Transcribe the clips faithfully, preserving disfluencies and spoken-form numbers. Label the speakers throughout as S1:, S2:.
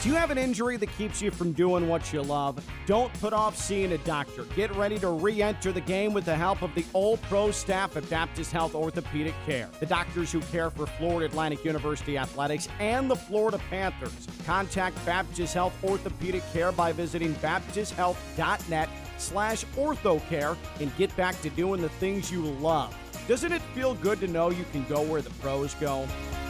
S1: Do you have an injury that keeps you from doing what you love? Don't put off seeing a doctor. Get ready to re-enter the game with the help of the all-pro staff at Baptist Health Orthopedic Care. The doctors who care for Florida Atlantic University Athletics and the Florida Panthers. Contact Baptist Health Orthopedic Care by visiting baptist health dot net slash orthocare and get back to doing the things you love. Doesn't it feel good to know you can go where the pros go?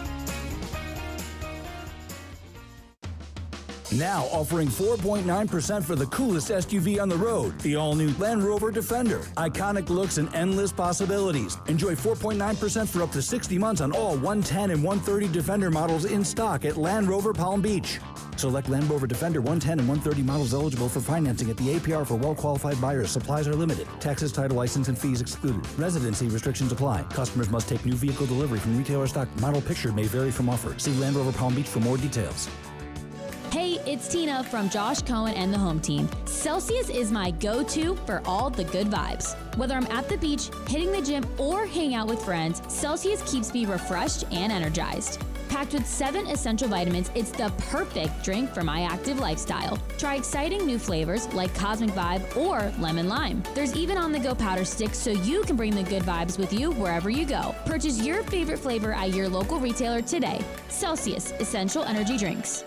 S2: Now offering four point nine percent for the coolest S U V on the road, the all-new Land Rover Defender. Iconic looks and endless possibilities. Enjoy four point nine percent for up to sixty months on all one ten and one thirty Defender models in stock at Land Rover Palm Beach. Select Land Rover Defender one ten and one thirty models eligible for financing at the A P R for well-qualified buyers. Supplies are limited. Taxes, title, license, and fees excluded. Residency restrictions apply. Customers must take new vehicle delivery from retailer stock. Model picture may vary from offer. See Land Rover Palm Beach for more details.
S3: Hey, it's Tina from Josh Cohen and the Home Team. Celsius is my go-to for all the good vibes. Whether I'm at the beach, hitting the gym, or hanging out with friends, Celsius keeps me refreshed and energized. Packed with seven essential vitamins, it's the perfect drink for my active lifestyle. Try exciting new flavors like Cosmic Vibe or Lemon Lime. There's even on-the-go powder sticks so you can bring the good vibes with you wherever you go. Purchase your favorite flavor at your local retailer today. Celsius Essential Energy Drinks.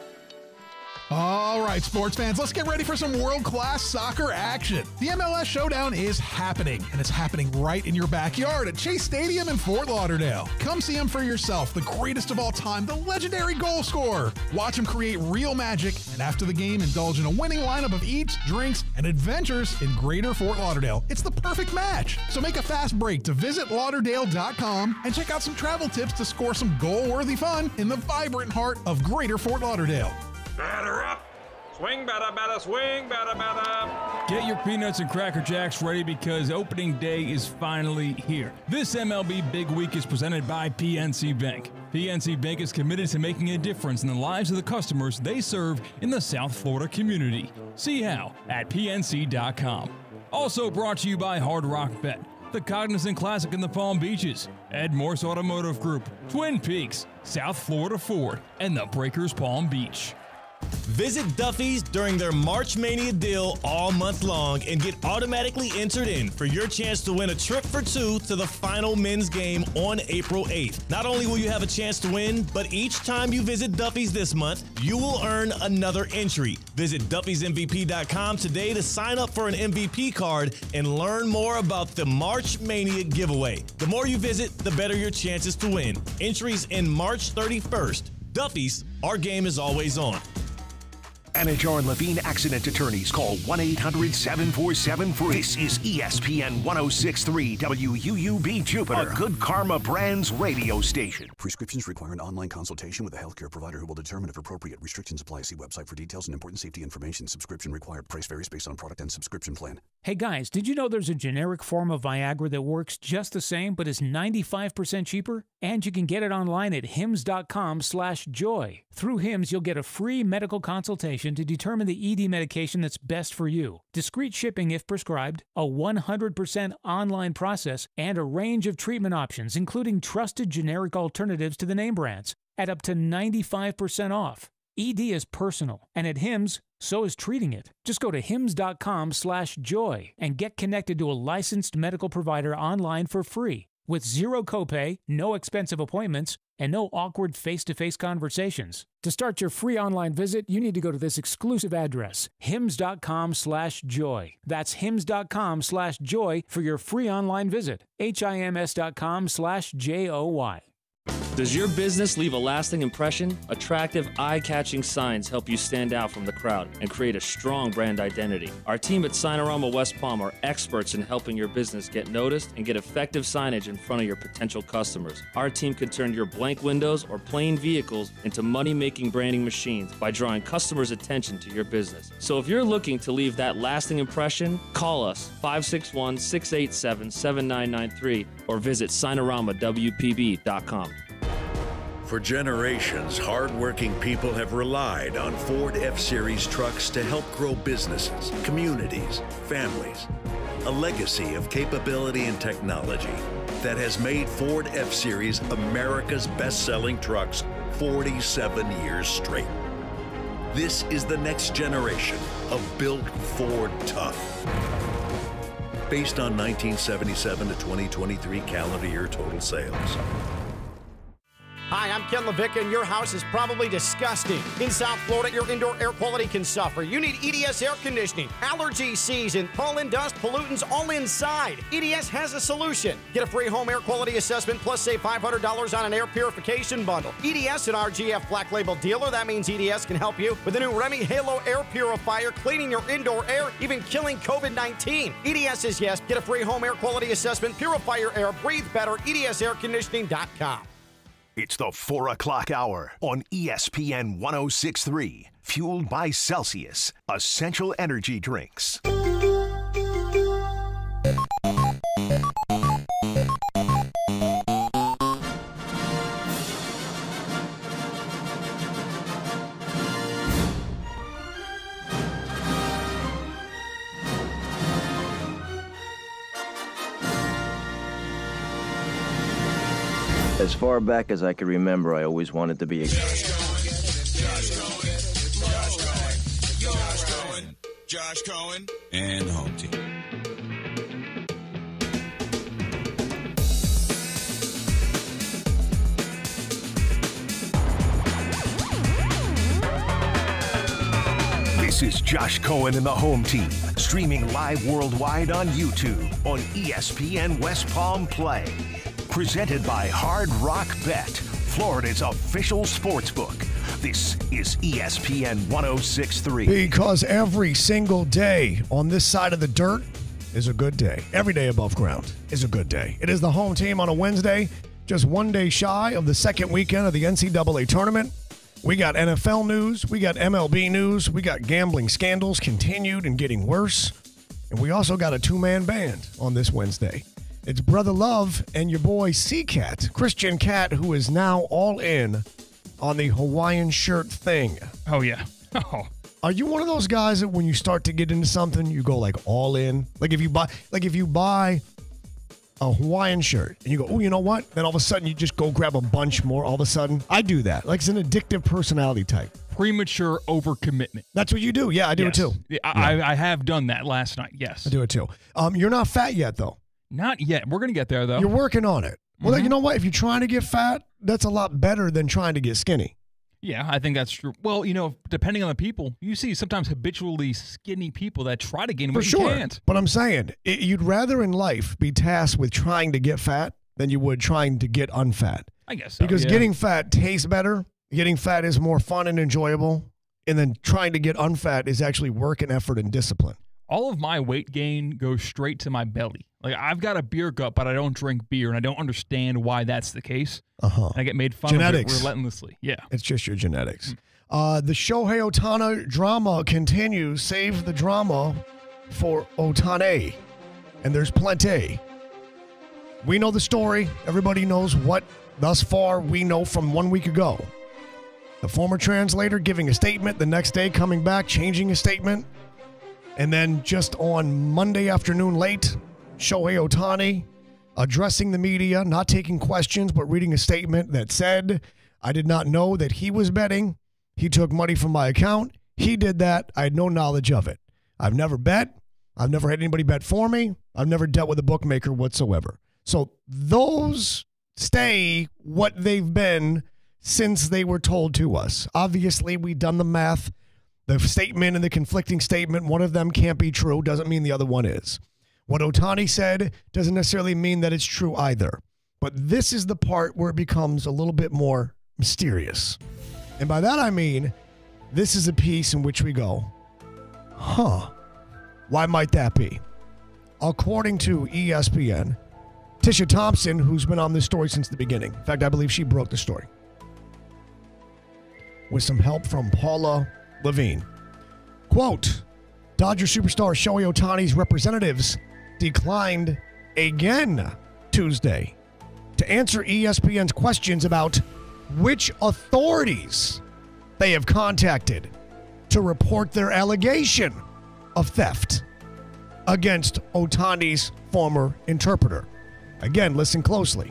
S4: All right, sports fans, let's get ready for some world-class soccer action. The M L S Showdown is happening, and it's happening right in your backyard at Chase Stadium in Fort Lauderdale. Come see him for yourself, the greatest of all time, the legendary goal scorer. Watch him create real magic, and after the game, indulge in a winning lineup of eats, drinks, and adventures in Greater Fort Lauderdale. It's the perfect match. So make a fast break to visit lauderdale dot com and check out some travel tips to score some goal-worthy fun in the vibrant heart of Greater Fort Lauderdale.
S5: Batter up! Swing, batter, batter, swing, batter, batter!
S6: Get your peanuts and Cracker Jacks ready because opening day is finally here. This M L B Big Week is presented by P N C Bank. P N C Bank is committed to making a difference in the lives of the customers they serve in the South Florida community. See how at P N C dot com. Also brought to you by Hard Rock Bet, the Cognizant Classic in the Palm Beaches, Ed Morse Automotive Group, Twin Peaks, South Florida Ford, and the Breakers Palm Beach.
S7: Visit Duffy's during their March Mania deal all month long and get automatically entered in for your chance to win a trip for two to the final men's game on April eighth. Not only will you have a chance to win, but each time you visit Duffy's this month, you will earn another entry. Visit Duffys M V P dot com today to sign up for an M V P card and learn more about the March Mania giveaway. The more you visit, the better your chances to win. Entries in March thirty-first. Duffy's, our game is always on.
S8: Anajar and Levine Accident Attorneys. Call one eight hundred seven four seven free. This is E S P N one oh six point three W U U B Jupiter, a Good Karma Brands radio station.
S9: Prescriptions require an online consultation with a healthcare provider who will determine if appropriate. Restrictions apply. See website for details and important safety information. Subscription required. Price varies based on product and subscription plan.
S10: Hey guys, did you know there's a generic form of Viagra that works just the same but is ninety-five percent cheaper? And you can get it online at hims dot com slash joy. Through Hims, you'll get a free medical consultation to determine the E D medication that's best for you, discreet shipping if prescribed, a one hundred percent online process, and a range of treatment options, including trusted generic alternatives to the name brands, at up to ninety-five percent off. E D is personal, and at Hims, so is treating it. Just go to hims dot com slash joy and get connected to a licensed medical provider online for free, with zero copay, no expensive appointments, and no awkward face-to-face conversations. To start your free online visit, you need to go to this exclusive address, hims dot com slash joy. That's hims dot com slash joy for your free online visit, hims dot com slash J O Y.
S11: Does your business leave a lasting impression? Attractive, eye-catching signs help you stand out from the crowd and create a strong brand identity. Our team at Signorama West Palm are experts in helping your business get noticed and get effective signage in front of your potential customers. Our team can turn your blank windows or plain vehicles into money-making branding machines by drawing customers' attention to your business. So if you're looking to leave that lasting impression, call us five six one, six eight seven, seven nine nine three or visit signorama W P B dot com.
S12: For generations, hardworking people have relied on Ford F-Series trucks to help grow businesses, communities, families. A legacy of capability and technology that has made Ford F-Series America's best-selling trucks forty-seven years straight. This is the next generation of built Ford Tough. Based on nineteen seventy-seven to twenty twenty-three calendar year total sales.
S1: Hi, I'm Ken Levick, and your house is probably disgusting. In South Florida, your indoor air quality can suffer. You need E D S air conditioning. Allergy season, pollen, dust, pollutants all inside. E D S has a solution. Get a free home air quality assessment plus save five hundred dollars on an air purification bundle. E D S, an R G F Black Label dealer. That means E D S can help you with the new Remy Halo air purifier, cleaning your indoor air, even killing COVID nineteen. E D S is yes. Get a free home air quality assessment. Purify your air. Breathe better. E D S air conditioning dot com.
S8: It's the four o'clock hour on E S P N one oh six point three, fueled by Celsius, essential energy drinks.
S13: As far back as I can remember, I always wanted to be a...
S14: Josh Cohen, Josh Cohen, and Home Team.
S8: This is Josh Cohen and the Home Team, streaming live worldwide on YouTube on E S P N West Palm Play. Presented by Hard Rock Bet, Florida's official sportsbook. This is E S P N one oh six point three.
S15: Because every single day on this side of the dirt is a good day. Every day above ground is a good day. It is the Home Team on a Wednesday, just one day shy of the second weekend of the N C double A tournament. We got N F L news. We got M L B news. We got gambling scandals continued and getting worse. And we also got a two-man band on this Wednesday. It's Brother Love and your boy C-Cat, Christian Cat, who is now all in on the Hawaiian shirt thing.
S6: Oh, yeah. Oh.
S15: Are you one of those guys that when you start to get into something, you go like all in? Like if you buy, like if you buy a Hawaiian shirt and you go, oh, you know what? Then all of a sudden you just go grab a bunch more all of a sudden. I do that. Like it's an addictive personality type.
S6: Premature overcommitment.
S15: That's what you do. Yeah, I do
S6: yes.
S15: it too.
S6: Yeah, I,
S15: yeah.
S6: I have done that last night. Yes.
S15: I do it too. Um, you're not fat yet, though.
S6: Not yet. We're going to get there, though.
S15: You're working on it. Well,
S6: Mm-hmm.
S15: you know what? If you're trying to get fat, that's a lot better than trying to get skinny.
S6: Yeah, I think that's true. Well, you know, depending on the people, you see sometimes habitually skinny people that try to gain weight
S15: For sure.
S6: and can't.
S15: But I'm saying, it, you'd rather in life be tasked with trying to get fat than you would trying to get unfat.
S6: I guess so,
S15: Because
S6: yeah.
S15: getting fat tastes better, getting fat is more fun and enjoyable, and then trying to get unfat is actually work and effort and discipline.
S6: All of my weight gain goes straight to my belly. Like, I've got a beer gut, but I don't drink beer, and I don't understand why that's the case.
S15: Uh-huh.
S6: And I get made fun
S15: Genetics.
S6: of it relentlessly. Yeah.
S15: It's just your genetics. Uh, the Shohei Ohtani drama continues. Save the drama for Ohtani. And there's plenty. We know the story. Everybody knows what thus far we know from one week ago. The former translator giving a statement, the next day coming back, changing a statement. And then just on Monday afternoon late, Shohei Ohtani addressing the media, not taking questions, but reading a statement that said, I did not know that he was betting. He took money from my account. He did that. I had no knowledge of it. I've never bet. I've never had anybody bet for me. I've never dealt with a bookmaker whatsoever. So those stay what they've been since they were told to us. Obviously, we've done the math. The statement and the conflicting statement, one of them can't be true, doesn't mean the other one is. What Ohtani said doesn't necessarily mean that it's true either. But this is the part where it becomes a little bit more mysterious. And by that I mean, this is a piece in which we go, huh, why might that be? According to E S P N, Tisha Thompson, who's been on this story since the beginning, in fact, I believe she broke the story, with some help from Paula Levine. Quote, Dodger superstar Shohei Ohtani's representatives declined again Tuesday to answer E S P N's questions about which authorities they have contacted to report their allegation of theft against Ohtani's former interpreter. Again, listen closely.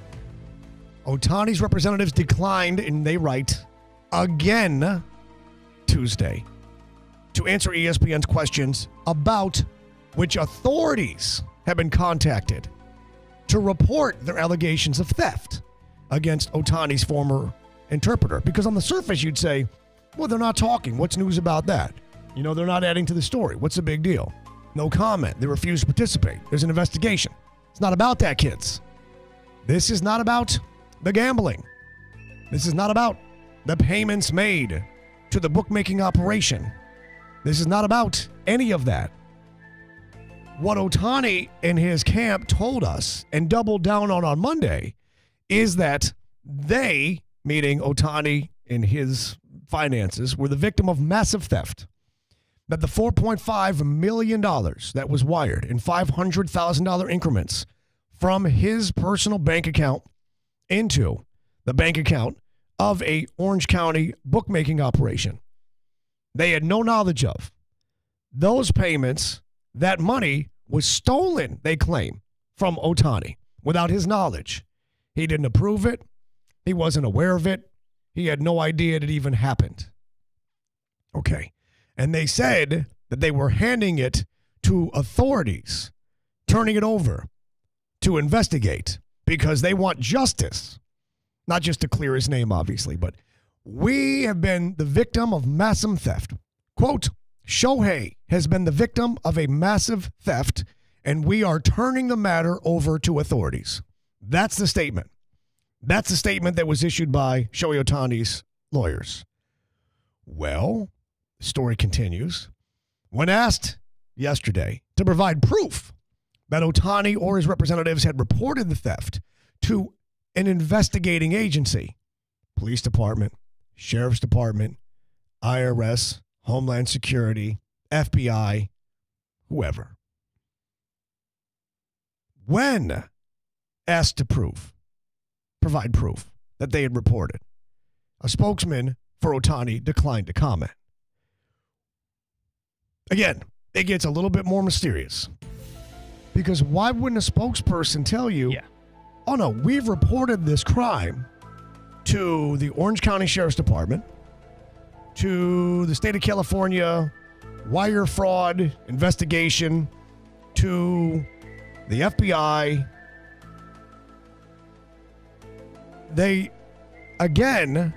S15: Ohtani's representatives declined, and they write, again, Tuesday to answer E S P N's questions about which authorities have been contacted to report their allegations of theft against Ohtani's former interpreter. Because on the surface, you'd say, well, they're not talking. What's news about that? You know, they're not adding to the story. What's the big deal? No comment. They refuse to participate. There's an investigation. It's not about that, kids. This is not about the gambling. This is not about the payments made to the bookmaking operation. This is not about any of that. What Ohtani and his camp told us and doubled down on on Monday is that they, meaning Ohtani and his finances, were the victim of massive theft. That the four point five million dollars that was wired in five hundred thousand dollars increments from his personal bank account into the bank account of a Orange County bookmaking operation, they had no knowledge of. Those payments, that money was stolen, they claim, from Ohtani without his knowledge. He didn't approve it. He wasn't aware of it. He had no idea it even happened. Okay. And they said that they were handing it to authorities, turning it over to investigate because they want justice. Not just to clear his name, obviously, but we have been the victim of massive theft. Quote, Shohei has been the victim of a massive theft, and we are turning the matter over to authorities. That's the statement. That's the statement that was issued by Shohei Ohtani's lawyers. Well, the story continues. When asked yesterday to provide proof that Ohtani or his representatives had reported the theft to an investigating agency, police department, sheriff's department, I R S, Homeland Security, F B I, whoever. When asked to prove, provide proof that they had reported, a spokesman for Ohtani declined to comment. Again, it gets a little bit more mysterious. Because why wouldn't a spokesperson tell you, yeah. oh no, we've reported this crime to the Orange County Sheriff's Department, to the state of California wire fraud investigation, to the F B I. They, again,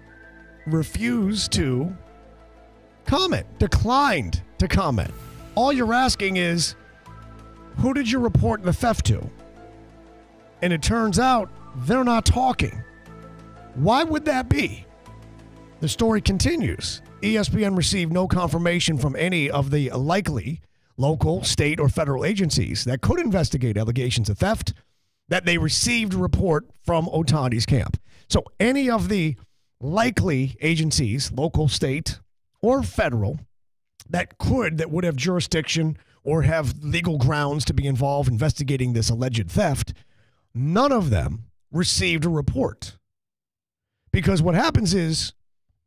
S15: refused to comment, declined to comment. All you're asking is, who did you report the theft to? And it turns out they're not talking. Why would that be? The story continues. E S P N received no confirmation from any of the likely local, state, or federal agencies that could investigate allegations of theft that they received a report from Ohtani's camp. So any of the likely agencies, local, state, or federal, that could, that would have jurisdiction or have legal grounds to be involved investigating this alleged theft, none of them received a report. Because what happens is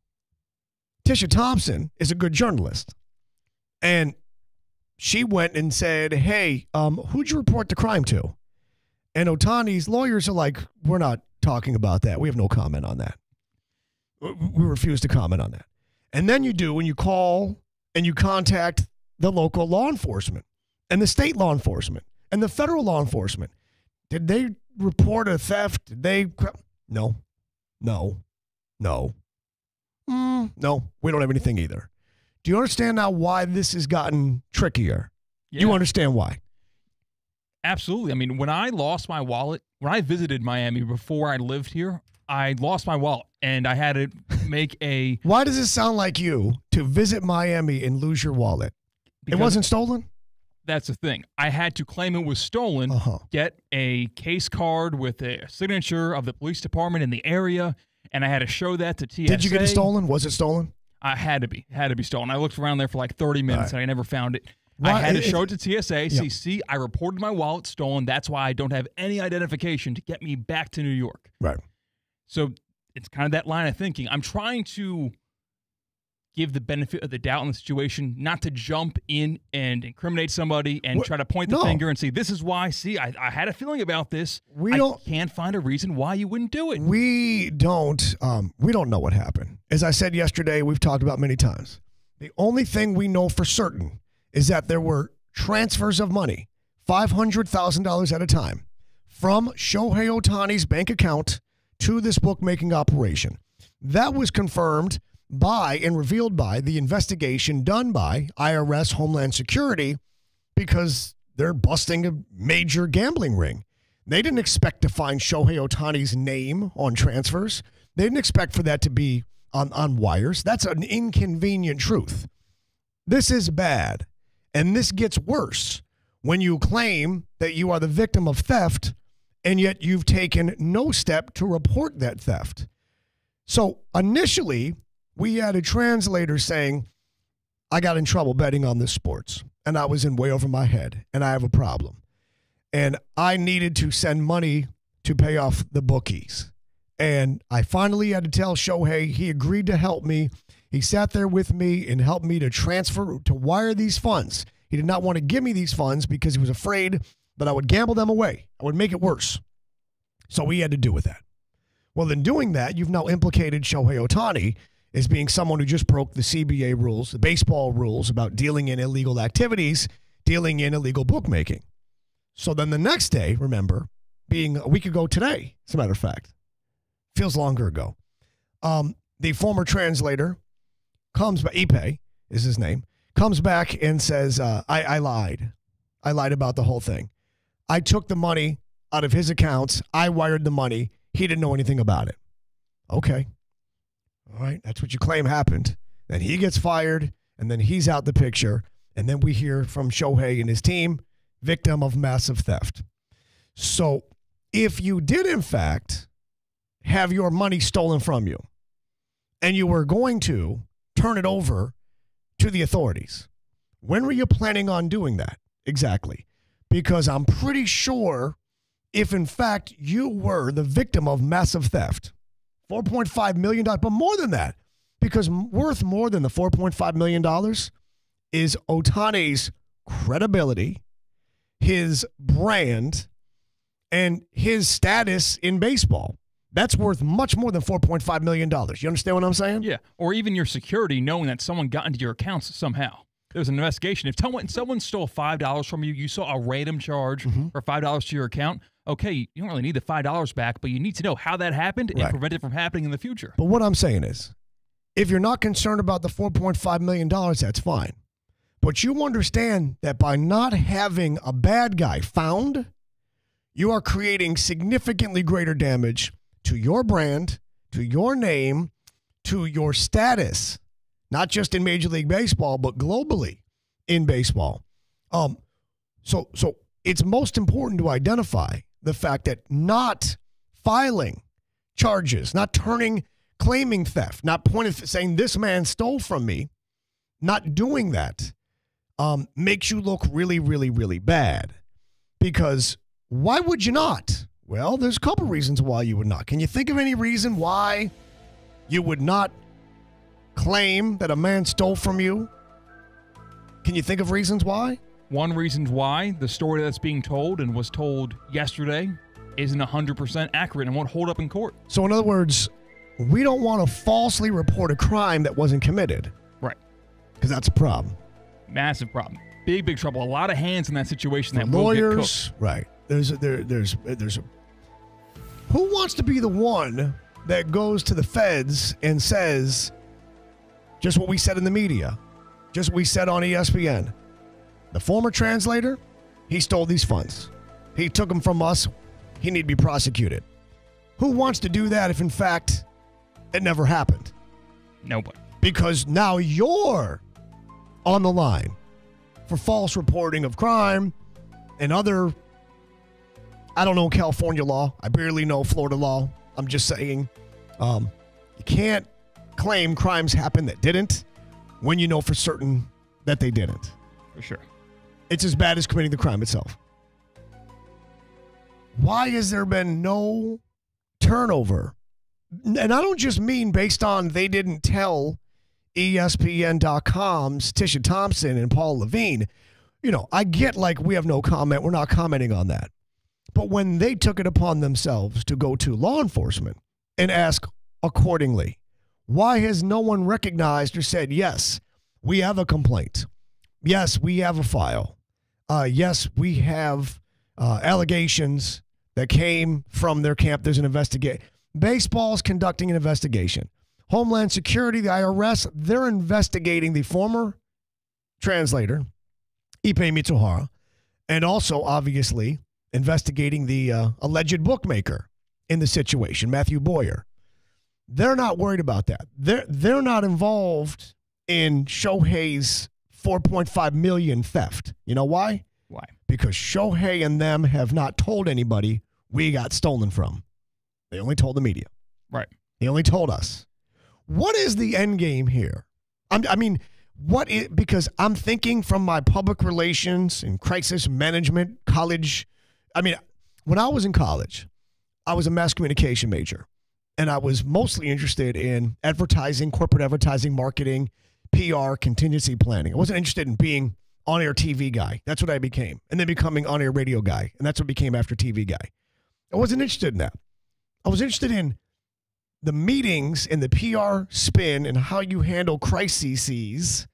S15: Tisha Thompson is a good journalist. And she went and said, hey, um, who'd you report the crime to? And Ohtani's lawyers are like, we're not talking about that. We have no comment on that. We refuse to comment on that. And then you do when you call and you contact the local law enforcement and the state law enforcement and the federal law enforcement. Did they report a theft? Did they? No, no, no, mm, no. We don't have anything either. Do you understand now why this has gotten trickier? Yeah. You understand why?
S6: Absolutely. I mean, when I lost my wallet, when I visited Miami before I lived here, I lost my wallet and I had to make a...
S15: Why does it sound like you to visit Miami and lose your wallet? Because it wasn't stolen?
S6: That's the thing. I had to claim it was stolen, uh-huh. get a case card with a signature of the police department in the area, and I had to show that to T S A.
S15: Did you get it stolen? Was it stolen?
S6: I had to be. Had to be stolen. I looked around there for like thirty minutes, right. and I never found it. Why, I had to it, show it to T S A, say, yeah. see, I reported my wallet stolen. That's why I don't have any identification to get me back to New York.
S15: Right.
S6: So it's kind of that line of thinking. I'm trying to give the benefit of the doubt in the situation, not to jump in and incriminate somebody and what? try to point the
S15: no.
S6: finger and say, this is why, see, I, I had a feeling about this.
S15: We
S6: I
S15: don't,
S6: can't find a reason why you wouldn't do it.
S15: We don't, um, we don't know what happened. As I said yesterday, we've talked about many times. The only thing we know for certain is that there were transfers of money, five hundred thousand dollars at a time, from Shohei Ohtani's bank account to this bookmaking operation. That was confirmed by and revealed by the investigation done by I R S Homeland Security because they're busting a major gambling ring. They didn't expect to find Shohei Ohtani's name on transfers. They didn't expect for that to be on, on wires. That's an inconvenient truth. This is bad, and this gets worse when you claim that you are the victim of theft and yet you've taken no step to report that theft. So initially, we had a translator saying, I got in trouble betting on this sports, and I was in way over my head, and I have a problem. And I needed to send money to pay off the bookies. And I finally had to tell Shohei he agreed to help me. He sat there with me and helped me to transfer, to wire these funds. He did not want to give me these funds because he was afraid that I would gamble them away. I would make it worse. So he had to do with that. Well, in doing that, you've now implicated Shohei Ohtani as being someone who just broke the C B A rules, the baseball rules about dealing in illegal activities, dealing in illegal bookmaking. So then the next day, remember, being a week ago today, as a matter of fact, feels longer ago, um, the former translator comes back, Ipe is his name, comes back and says, uh, I, I lied. I lied about the whole thing. I took the money out of his accounts. I wired the money. He didn't know anything about it. Okay. All right. That's what you claim happened. Then he gets fired, and then he's out the picture. And then we hear from Shohei and his team, victim of massive theft. So if you did, in fact, have your money stolen from you, and you were going to turn it over to the authorities, when were you planning on doing that? Exactly. Because I'm pretty sure if, in fact, you were the victim of massive theft, four point five million dollars, but more than that, because worth more than the four point five million dollars is Ohtani's credibility, his brand, and his status in baseball. That's worth much more than four point five million dollars. You understand what I'm saying?
S6: Yeah, or even your security, knowing that someone got into your accounts somehow. There was an investigation. If someone, someone stole five dollars from you, you saw a random charge mm-hmm. for five dollars to your account, okay, you don't really need the five dollars back, but you need to know how that happened right. and prevent it from happening in the future.
S15: But what I'm saying is, if you're not concerned about the four point five million dollars, that's fine. But you understand that by not having a bad guy found, you are creating significantly greater damage to your brand, to your name, to your status, not just in Major League Baseball, but globally in baseball. Um, so, so it's most important to identify the fact that not filing charges, not turning, claiming theft, not pointing, saying this man stole from me, not doing that um, makes you look really, really, really bad. Because why would you not? Well, there's a couple reasons why you would not. Can you think of any reason why you would not claim that a man stole from you? Can you think of reasons why?
S6: One reason why the story that's being told and was told yesterday isn't one hundred percent accurate and won't hold up in court.
S15: So in other words, we don't want to falsely report a crime that wasn't committed.
S6: Right.
S15: Because that's a problem.
S6: Massive problem. Big, big trouble. A lot of hands in that situation
S15: For
S6: that lawyers,
S15: will get cooked. Right. There's a, there, there's there's a, who wants to be the one that goes to the feds and says just what we said in the media, just what we said on E S P N. The former translator, he stole these funds. He took them from us. He need to be prosecuted. Who wants to do that if, in fact, it never happened?
S6: Nobody.
S15: Because now you're on the line for false reporting of crime and other, I don't know California law. I barely know Florida law. I'm just saying um, you can't claim crimes happened that didn't when you know for certain that they didn't.
S6: For sure.
S15: It's as bad as committing the crime itself. Why has there been no turnover? And I don't just mean based on they didn't tell E S P N dot com's Tisha Thompson and Paul Levine, you know, I get like we have no comment. We're not commenting on that. But when they took it upon themselves to go to law enforcement and ask accordingly, why has no one recognized or said, yes, we have a complaint. Yes, we have a file. Uh, yes, we have uh, allegations that came from their camp. There's an investigation. Baseball's conducting an investigation. Homeland Security, the I R S, they're investigating the former translator, Ippei Mitsuhara, and also, obviously, investigating the uh, alleged bookmaker in the situation, Matthew Boyer. They're not worried about that. They're, they're not involved in Shohei's four point five million dollars theft. You know why?
S16: Why?
S15: Because Shohei and them have not told anybody we got stolen from. They only told the media.
S16: Right.
S15: They only told us. What is the end game here? I'm, I mean, what is, because I'm thinking from my public relations and crisis management college. I mean, when I was in college, I was a mass communication major, and I was mostly interested in advertising, corporate advertising, marketing, P R, contingency planning. I wasn't interested in being on-air T V guy. That's what I became. And then becoming on-air radio guy. And that's what became after T V guy. I wasn't interested in that. I was interested in the meetings and the P R spin and how you handle crises.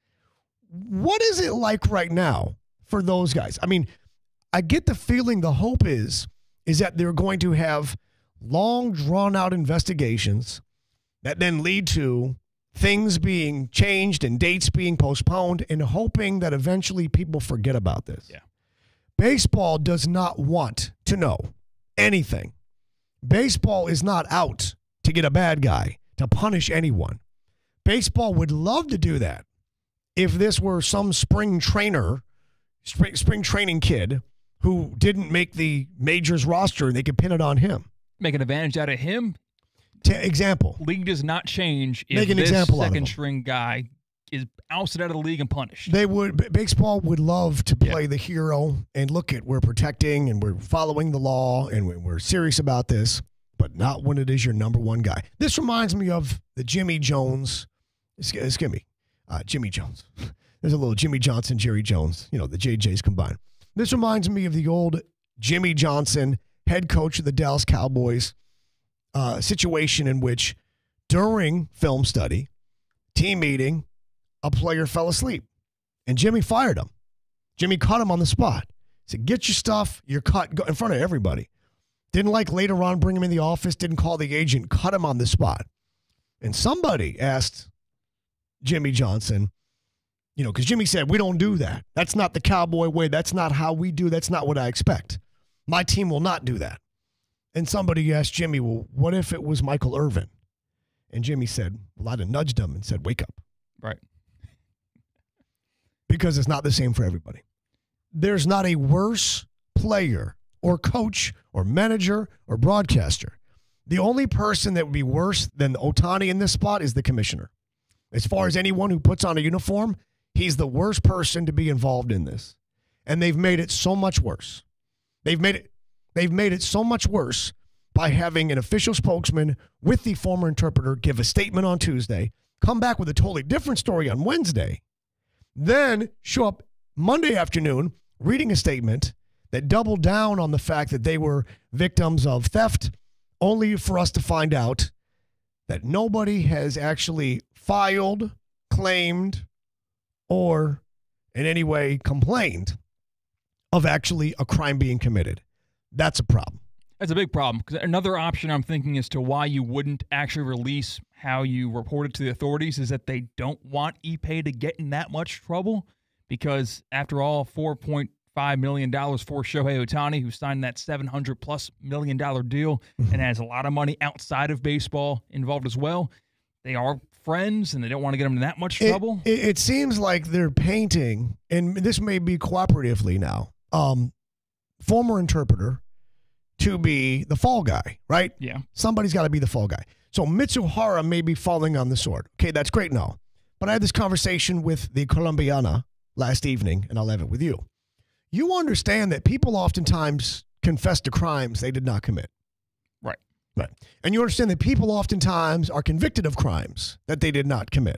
S15: What is it like right now for those guys? I mean, I get the feeling the hope is, is that they're going to have long, drawn-out investigations that then lead to things being changed and dates being postponed, and hoping that eventually people forget about this.
S16: Yeah.
S15: Baseball does not want to know anything. Baseball is not out to get a bad guy, to punish anyone. Baseball would love to do that if this were some spring trainer, spring, spring training kid who didn't make the majors roster and they could pin it on him.
S16: Make an advantage out of him.
S15: T- example.
S16: League does not change if
S15: Make an
S16: this
S15: example out of
S16: second
S15: him.
S16: string guy is ousted out of the league and punished.
S15: They would. b- Baseball would love to play the hero and look at we're protecting and we're following the law and we- we're serious about this, but not when it is your number one guy. This reminds me of the Jimmy Jones. Excuse me, uh, Jimmy Jones. There's a little Jimmy Johnson, Jerry Jones. You know, the J Js combined. This reminds me of the old Jimmy Johnson, head coach of the Dallas Cowboys. Uh, situation in which during film study, team meeting, a player fell asleep and Jimmy fired him. Jimmy caught him on the spot. Said, get your stuff. You're cut. Go in front of everybody. Didn't like later on bring him in the office. Didn't call the agent. Cut him on the spot. And somebody asked Jimmy Johnson, you know, because Jimmy said, we don't do that. That's not the Cowboy way. That's not how we do. That's not what I expect. My team will not do that. And somebody asked Jimmy, well, what if it was Michael Irvin? And Jimmy said, well, I'd have nudged him and said, wake up.
S16: Right.
S15: Because it's not the same for everybody. There's not a worse player or coach or manager or broadcaster. The only person that would be worse than Ohtani in this spot is the commissioner. As far as anyone who puts on a uniform, he's the worst person to be involved in this. And they've made it so much worse. They've made it They've made it so much worse by having an official spokesman with the former interpreter give a statement on Tuesday, come back with a totally different story on Wednesday, then show up Monday afternoon reading a statement that doubled down on the fact that they were victims of theft, only for us to find out that nobody has actually filed, claimed, or in any way complained of actually a crime being committed. That's a problem.
S16: That's a big problem. Because another option I'm thinking as to why you wouldn't actually release how you reported to the authorities is that they don't want Ippei to get in that much trouble. Because after all, four point five million dollars for Shohei Ohtani, who signed that seven hundred plus million dollar deal and has a lot of money outside of baseball involved as well. They are friends and they don't want to get him in that much trouble.
S15: It, it, it seems like they're painting, and this may be cooperatively now, um, former interpreter to be the fall guy, right?
S16: Yeah.
S15: Somebody's got to be the fall guy. So Mitsuhara may be falling on the sword. Okay, that's great and all. But I had this conversation with the Colombiana last evening, and I'll have it with you. You understand that people oftentimes confess to crimes they did not commit.
S16: Right.
S15: Right. And you understand that people oftentimes are convicted of crimes that they did not commit.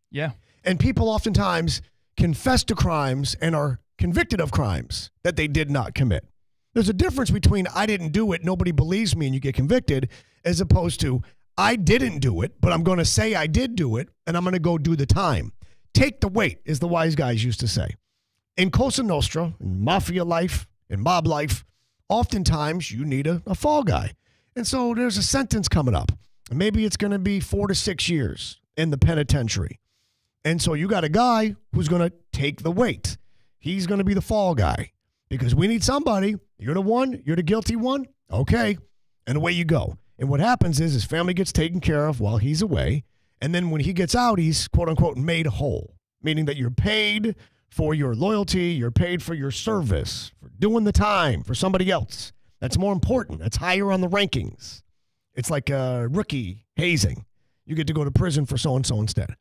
S16: Yeah.
S15: And people oftentimes confess to crimes and are convicted of crimes that they did not commit. There's a difference between I didn't do it, nobody believes me, and you get convicted, as opposed to I didn't do it, but I'm going to say I did do it, and I'm going to go do the time. Take the weight, as the wise guys used to say. In Cosa Nostra, in mafia life, in mob life, oftentimes you need a, a fall guy. And so there's a sentence coming up. Maybe it's going to be four to six years in the penitentiary. And so you got a guy who's going to take the weight. He's going to be the fall guy because we need somebody. You're the one. You're the guilty one. Okay. And away you go. And what happens is his family gets taken care of while he's away. And then when he gets out, he's, quote unquote, made whole, meaning that you're paid for your loyalty. You're paid for your service, for doing the time for somebody else. That's more important. That's higher on the rankings. It's like a rookie hazing. You get to go to prison for so-and-so instead.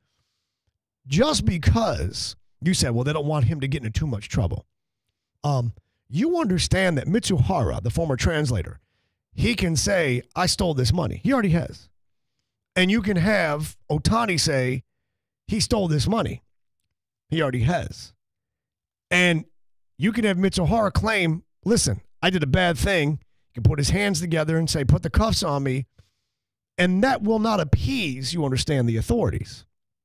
S15: Just because you said, well, they don't want him to get into too much trouble. Um, you understand that Mitsuhara, the former translator, he can say, I stole this money. He already has. And you can have Otani say, he stole this money. He already has. And you can have Mitsuhara claim, listen, I did a bad thing. He can put his hands together and say, put the cuffs on me. And that will not appease, you understand, the authorities.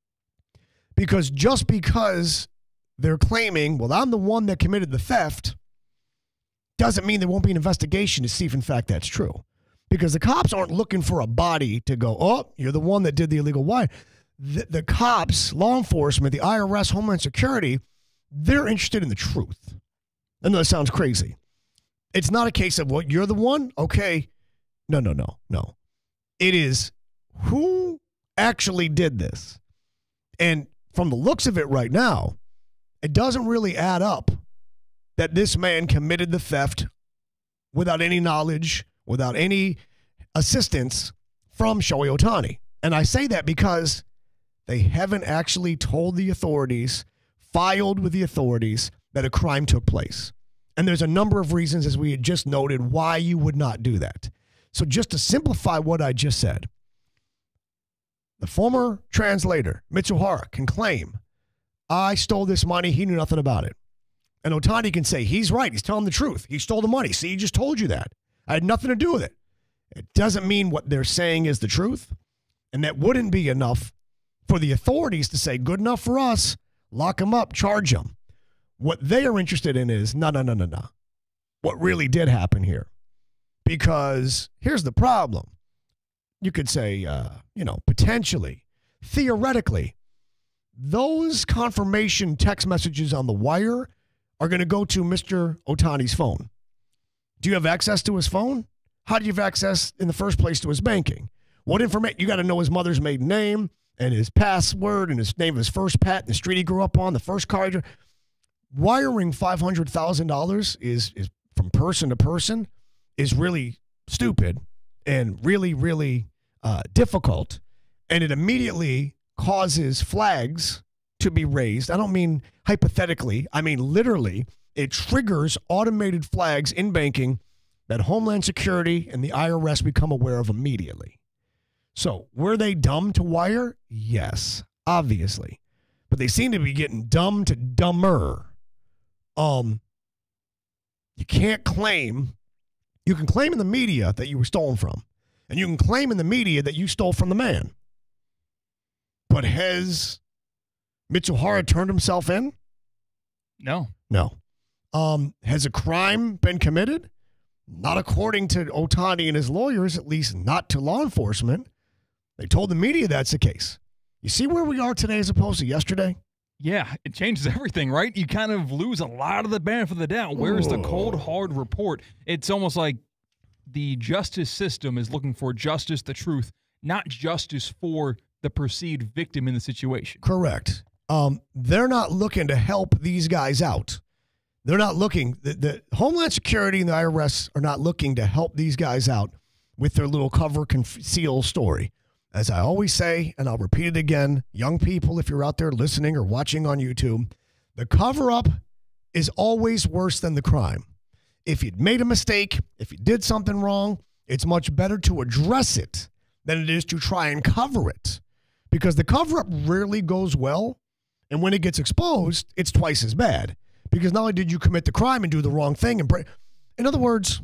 S15: Because just because they're claiming, well, I'm the one that committed the theft, doesn't mean there won't be an investigation to see if, in fact, that's true. Because the cops aren't looking for a body to go, oh, you're the one that did the illegal wire. The, the cops, law enforcement, the I R S, Homeland Security, they're interested in the truth. I know that sounds crazy. It's not a case of, well, you're the one? Okay. No, no, no, no. It is who actually did this. And from the looks of it right now, it doesn't really add up that this man committed the theft without any knowledge, without any assistance from Shohei Ohtani. And I say that because they haven't actually told the authorities, filed with the authorities, that a crime took place. And there's a number of reasons, as we had just noted, why you would not do that. So just to simplify what I just said, the former translator, Mitsuhara, can claim, I stole this money, he knew nothing about it. And Ohtani can say, he's right, he's telling the truth. He stole the money. See, he just told you that. I had nothing to do with it. It doesn't mean what they're saying is the truth. And that wouldn't be enough for the authorities to say, good enough for us, lock him up, charge him. What they are interested in is, no, no, no, no, no. What really did happen here? Because here's the problem. You could say, uh, you know, potentially, theoretically, those confirmation text messages on the wire are going to go to Mister Ohtani's phone. Do you have access to his phone? How do you have access in the first place to his banking? What information? You got to know his mother's maiden name and his password and his name of his first pet and the street he grew up on, the first car. He Wiring five hundred thousand dollars is, is from person to person is really stupid and really, really uh, difficult. And it immediately causes flags to be raised. I don't mean hypothetically. I mean literally. It triggers automated flags in banking that Homeland Security and the I R S become aware of immediately. So were they dumb to wire? Yes, obviously. But they seem to be getting dumb to dumber. Um, you can't claim, you can claim in the media that you were stolen from. And you can claim in the media that you stole from the man. But has Mitsuhara turned himself in?
S16: No.
S15: No. Um, has a crime been committed? Not according to Ohtani and his lawyers, at least not to law enforcement. They told the media that's the case. You see where we are today as opposed to yesterday?
S16: Yeah, it changes everything, right? You kind of lose a lot of the benefit of the doubt. Where's the cold, hard report? It's almost like the justice system is looking for justice, the truth, not justice for the perceived victim in the situation.
S15: Correct. Um, they're not looking to help these guys out. They're not looking, the, the Homeland Security and the I R S are not looking to help these guys out with their little cover conceal story. As I always say, and I'll repeat it again, young people, if you're out there listening or watching on YouTube, the cover-up is always worse than the crime. If you'd made a mistake, if you did something wrong, it's much better to address it than it is to try and cover it. because the cover-up rarely goes well, and when it gets exposed, it's twice as bad. Because not only did you commit the crime and do the wrong thing, and break, in other words,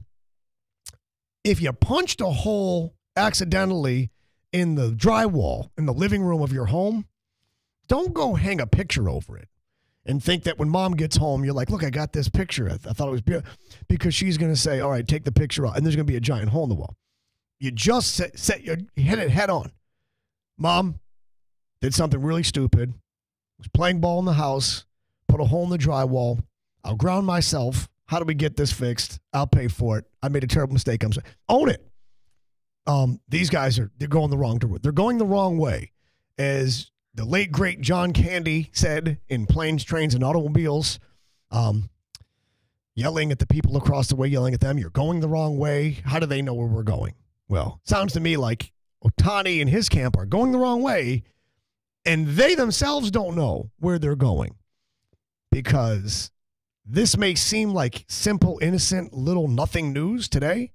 S15: if you punched a hole accidentally in the drywall in the living room of your home, don't go hang a picture over it and think that when mom gets home, you're like, look, I got this picture. I, th- I thought it was beautiful. Because she's going to say, all right, take the picture out, and there's going to be a giant hole in the wall. You just set, set your, you hit it head on. Mom did something really stupid, was playing ball in the house, put a hole in the drywall. I'll ground myself. How do we get this fixed? I'll pay for it. I made a terrible mistake. I'm sorry. Own it. Um, these guys are they're going the wrong direction. They're going the wrong way. As the late, great John Candy said in Planes, Trains, and Automobiles, um, yelling at the people across the way, yelling at them, you're going the wrong way. How do they know where we're going? Well, sounds to me like Ohtani and his camp are going the wrong way, and they themselves don't know where they're going, because this may seem like simple, innocent, little nothing news today,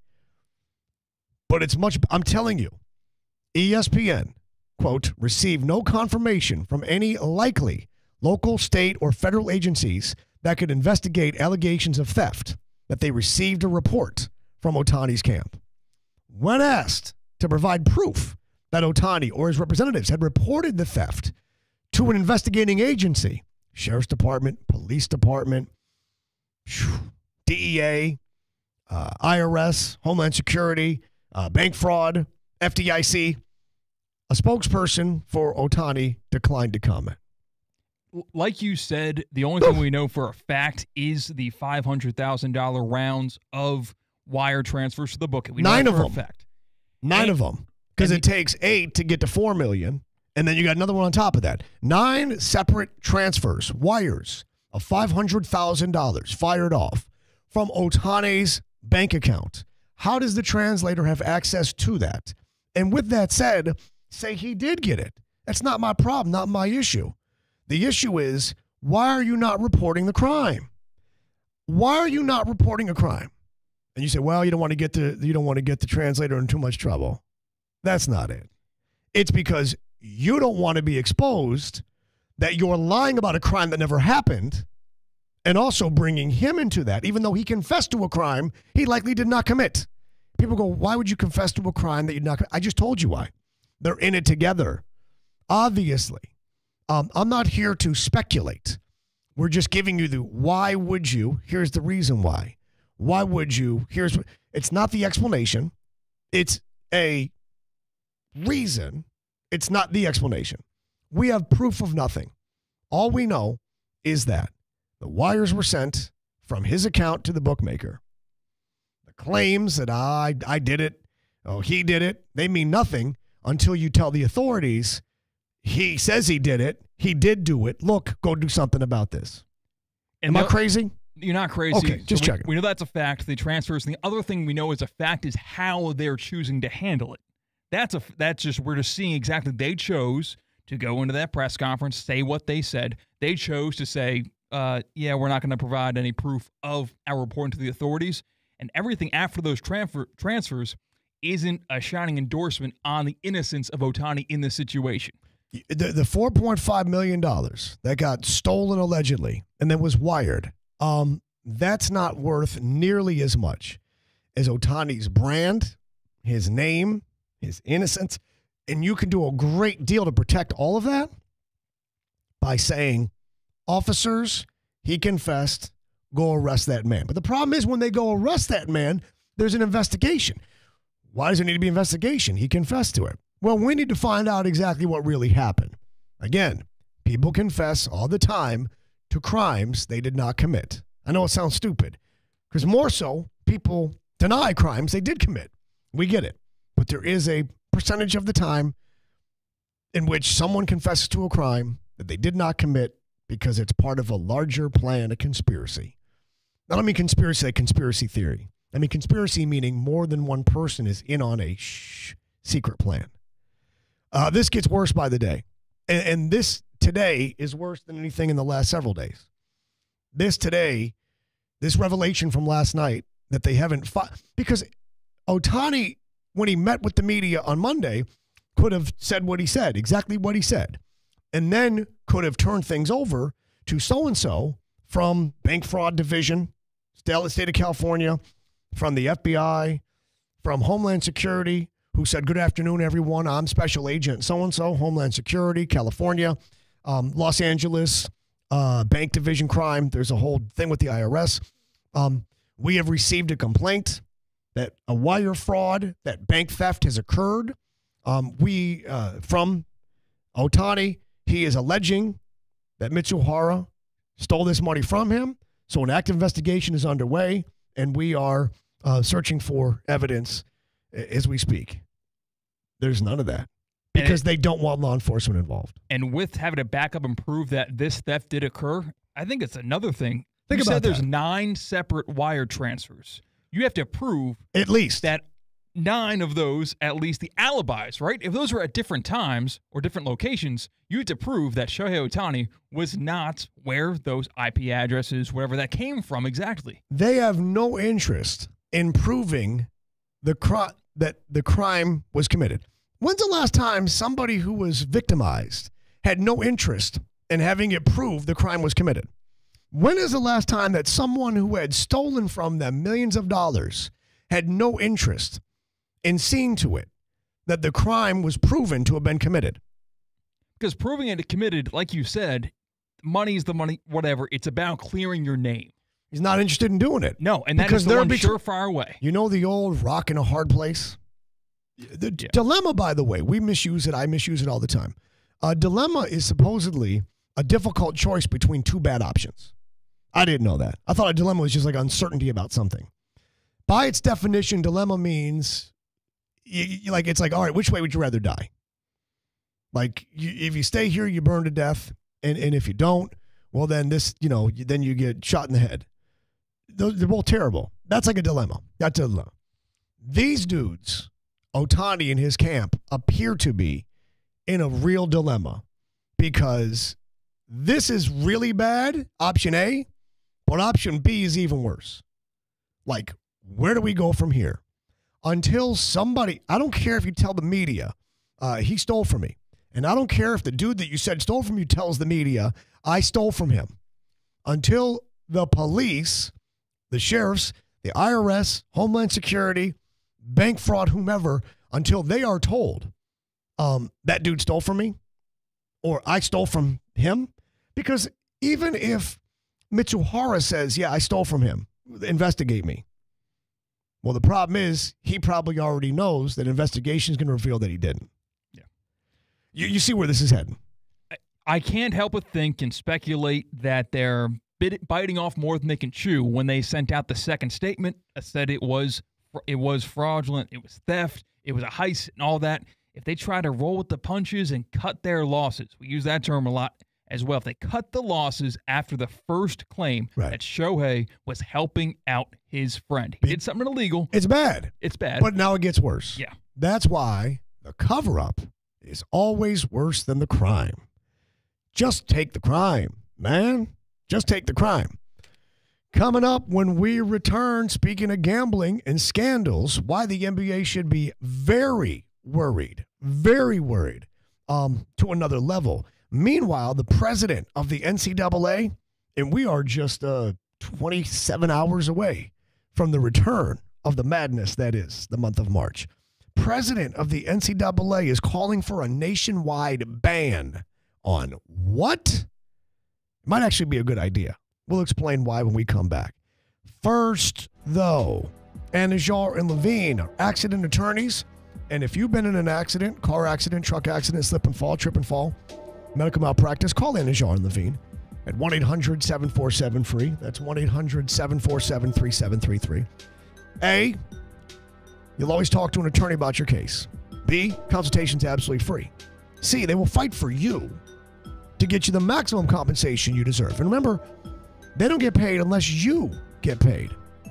S15: but it's much, I'm telling you, E S P N, quote, received no confirmation from any likely local, state, or federal agencies that could investigate allegations of theft that they received a report from Ohtani's camp. When asked to provide proof that Ohtani or his representatives had reported the theft to an investigating agency, Sheriff's Department, Police Department, D E A, uh, I R S, Homeland Security, uh, bank fraud, F D I C, a spokesperson for Ohtani declined to comment.
S16: Like you said, the only thing we know for a fact is the five hundred thousand dollars rounds of wire transfers to the book. We
S15: Nine
S16: know
S15: of
S16: for
S15: them.
S16: A fact.
S15: Nine
S16: Eight.
S15: of them. Because it takes eight to get to four million dollars, and then you got another one on top of that. Nine separate transfers, wires of five hundred thousand dollars fired off from Ohtani's bank account. How does the translator have access to that? And with that said, say he did get it. That's not my problem, not my issue. The issue is, why are you not reporting the crime? Why are you not reporting a crime? And you say, well, you don't want to get the you don't want to get the translator in too much trouble. That's not it. It's because you don't want to be exposed that you're lying about a crime that never happened, and also bringing him into that. Even though he confessed to a crime he likely did not commit. People go, why would you confess to a crime that you not? I just told you why. They're in it together. Obviously. Um, I'm not here to speculate. We're just giving you the why would you. Here's the reason why. Why would you? Here's what. It's not the explanation. It's a reason. It's not the explanation. We have proof of nothing. All we know is that the wires were sent from his account to the bookmaker. The claims that I, I did it, oh, he did it, they mean nothing until you tell the authorities he says he did it, he did do it, look, go do something about this.
S16: And
S15: Am I crazy?
S16: You're not crazy.
S15: Okay, just
S16: so we,
S15: checking.
S16: we know that's a fact, the transfers. And the other thing we know is a fact is how they're choosing to handle it. That's a that's just, we're just seeing exactly, they chose to go into that press conference, say what they said. They chose to say, uh, yeah, we're not going to provide any proof of our reporting to the authorities. And everything after those transfer, transfers isn't a shining endorsement on the innocence of Ohtani in this situation.
S15: The, the four point five million dollars that got stolen allegedly and then was wired, um, that's not worth nearly as much as Ohtani's brand, his name, his innocence. And you can do a great deal to protect all of that by saying, officers, he confessed, go arrest that man. But the problem is when they go arrest that man, there's an investigation. Why does there need to be an investigation? He confessed to it. Well, we need to find out exactly what really happened. Again, people confess all the time to crimes they did not commit. I know it sounds stupid, because more so, people deny crimes they did commit. We get it. But there is a percentage of the time in which someone confesses to a crime that they did not commit because it's part of a larger plan, a conspiracy. Now, I don't mean conspiracy, like conspiracy theory. I mean conspiracy meaning more than one person is in on a shh, secret plan. Uh, this gets worse by the day. And, and this today is worse than anything in the last several days. This today, this revelation from last night that they haven't fought, because Ohtani, when he met with the media on Monday, could have said what he said, exactly what he said, and then could have turned things over to so-and-so from Bank Fraud Division, State of California, from the F B I, from Homeland Security, who said, good afternoon, everyone. I'm Special Agent so-and-so, Homeland Security, California, um, Los Angeles, uh, Bank Division Crime. There's a whole thing with the I R S. Um, we have received a complaint that a wire fraud, that bank theft has occurred. Um, we, uh, from Ohtani, he is alleging that Mitsuhara stole this money from him. So an active investigation is underway, and we are uh, searching for evidence as we speak. There's none of that because it, they don't want law enforcement involved.
S16: And with having to back up and prove that this theft did occur, I think it's another thing.
S15: Think
S16: you
S15: about
S16: said there's
S15: that.
S16: nine separate wire transfers. You have to prove
S15: at least
S16: that nine of those, at least the alibis, right? If those were at different times or different locations, you had to prove that Shohei Ohtani was not where those I P addresses, wherever that came from exactly.
S15: They have no interest in proving the cri- that the crime was committed. When's the last time somebody who was victimized had no interest in having it proved the crime was committed? When is the last time that someone who had stolen from them millions of dollars had no interest in seeing to it that the crime was proven to have been committed?
S16: Because proving it committed, like you said, money's the money, whatever. It's about clearing your name.
S15: He's not interested in doing it.
S16: No, and that
S15: because
S16: is the one
S15: bet-
S16: surefire way.
S15: You know the old rock in a hard place? The yeah. dilemma, by the way, we misuse it. I misuse it all the time. A dilemma is supposedly a difficult choice between two bad options. I didn't know that. I thought a dilemma was just like uncertainty about something. By its definition, dilemma means you, you, like it's like, all right, which way would you rather die? Like you, if you stay here, you burn to death, and, and if you don't, well, then this, you know, then you get shot in the head. Those, they're both terrible. That's like a dilemma. That's a dilemma. These dudes, Ohtani and his camp, appear to be in a real dilemma because this is really bad, option A, but option B is even worse. Like, where do we go from here? Until somebody, I don't care if you tell the media, uh, he stole from me. And I don't care if the dude that you said stole from you tells the media, I stole from him. Until the police, the sheriffs, the I R S, Homeland Security, bank fraud, whomever, until they are told um, that dude stole from me or I stole from him. Because even if Mitsuhara says, yeah, I stole from him, investigate me. Well, the problem is he probably already knows that investigation is going to reveal that he didn't.
S16: Yeah.
S15: You, you see where this is heading.
S16: I, I can't help but think and speculate that they're bit, biting off more than they can chew when they sent out the second statement that said it was it was fraudulent, it was theft, it was a heist and all that. If they try to roll with the punches and cut their losses, we use that term a lot as well. If they cut the losses after the first claim
S15: right.
S16: that Shohei was helping out his friend. He did something illegal.
S15: It's bad.
S16: It's bad.
S15: But now it gets worse.
S16: Yeah.
S15: That's why the cover-up is always worse than the crime. Just take the crime, man. Just take the crime. Coming up when we return, speaking of gambling and scandals, why the N B A should be very worried, very worried um, to another level. Meanwhile, the president of the N C double A, and we are just uh, twenty-seven hours away from the return of the madness that is the month of March. President of the N C double A is calling for a nationwide ban on what? It might actually be a good idea. We'll explain why when we come back. First, though, Anajar and Levine are accident attorneys. And if you've been in an accident, car accident, truck accident, slip and fall, trip and fall, medical malpractice, call Anajar and Levine at one eight hundred seven four seven free. That's one eight hundred seven four seven three seven three three. A, you'll always talk to an attorney about your case. B, consultation's absolutely free. C, they will fight for you to get you the maximum compensation you deserve. And remember, they don't get paid unless you get paid.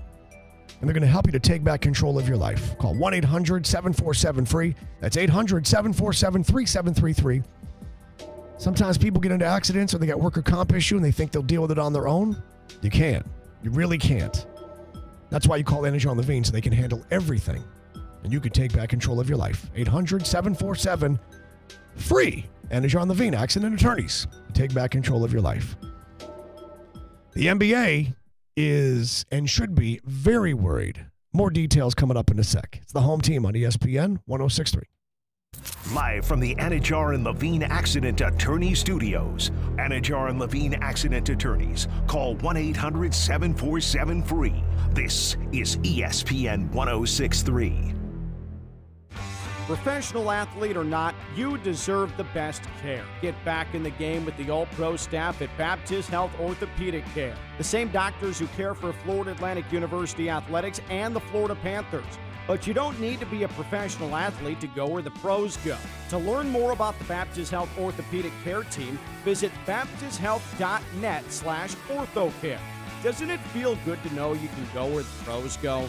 S15: And they're going to help you to take back control of your life. Call one eight hundred seven four seven free. That's eight hundred seven four seven three seven three three. Sometimes people get into accidents or they got worker comp issue and they think they'll deal with it on their own. You can't. You really can't. That's why you call Anajar and Levine, so they can handle everything and you could take back control of your life. eight hundred, seven four seven, free. And Anajar Levine, accident attorneys. Take back control of your life. The N B A is and should be very worried. More details coming up in a sec. It's the home team on E S P N one oh six point three.
S8: Live from the Anajar and Levine Accident Attorney Studios. Anajar and Levine Accident Attorneys. Call one eight hundred, seven four seven, free. This is E S P N one oh six point three.
S1: Professional athlete or not, you deserve the best care. Get back in the game with the all-pro staff at Baptist Health Orthopedic Care. The same doctors who care for Florida Atlantic University Athletics and the Florida Panthers. But you don't need to be a professional athlete to go where the pros go. To learn more about the Baptist Health Orthopedic Care team, visit baptist health dot net slash orthocare. Doesn't it feel good to know you can go where the pros go?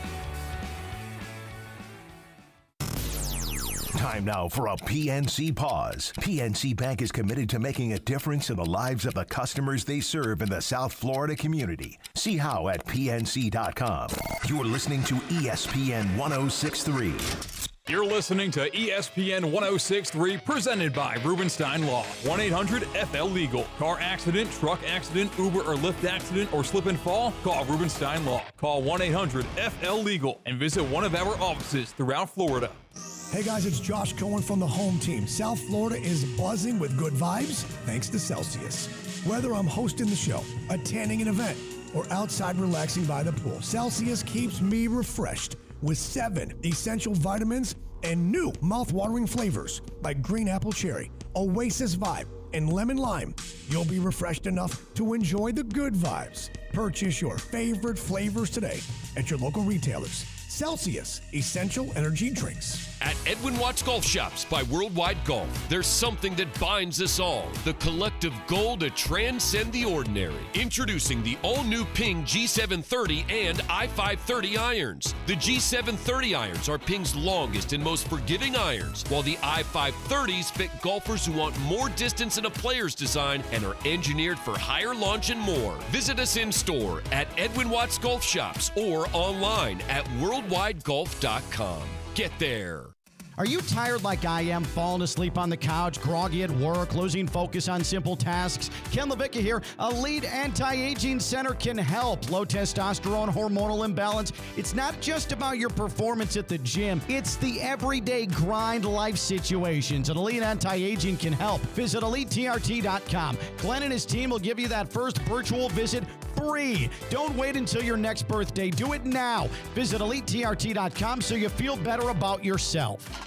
S8: Time now for a P N C pause. P N C Bank is committed to making a difference in the lives of the customers they serve in the South Florida community. See how at P N C dot com. You're listening to E S P N one oh six point three.
S6: You're listening to E S P N one oh six point three, presented by Rubenstein Law. one eight hundred F L Legal. Car accident, truck accident, Uber or Lyft accident, or slip and fall? Call Rubenstein Law. Call one eight hundred F L Legal and visit one of our offices throughout Florida.
S15: Hey guys, it's Josh Cohen from the home team. South Florida is buzzing with good vibes thanks to Celsius. Whether I'm hosting the show, attending an event, or outside relaxing by the pool, Celsius keeps me refreshed with seven essential vitamins and new mouth-watering flavors like green apple cherry, Oasis Vibe, and lemon lime. You'll be refreshed enough to enjoy the good vibes. Purchase your favorite flavors today at your local retailers. Celsius Essential Energy Drinks.
S17: At Edwin Watts Golf Shops by Worldwide Golf, there's something that binds us all, the collective goal to transcend the ordinary. Introducing the all-new Ping G seven thirty and I five thirty irons. The G seven thirty irons are Ping's longest and most forgiving irons, while the I five thirties fit golfers who want more distance in a player's design and are engineered for higher launch and more. Visit us in store at Edwin Watts Golf Shops or online at worldwide golf dot com. Get there.
S1: Are you tired like I am, falling asleep on the couch, groggy at work, losing focus on simple tasks? Ken Levicka here. Elite Anti-Aging Center can help. Low testosterone, hormonal imbalance. It's not just about your performance at the gym. It's the everyday grind life situations. And Elite Anti-Aging can help. Visit elite T R T dot com. Glenn and his team will give you that first virtual visit free. Don't wait until your next birthday. Do it now. Visit elite T R T dot com so you feel better about yourself.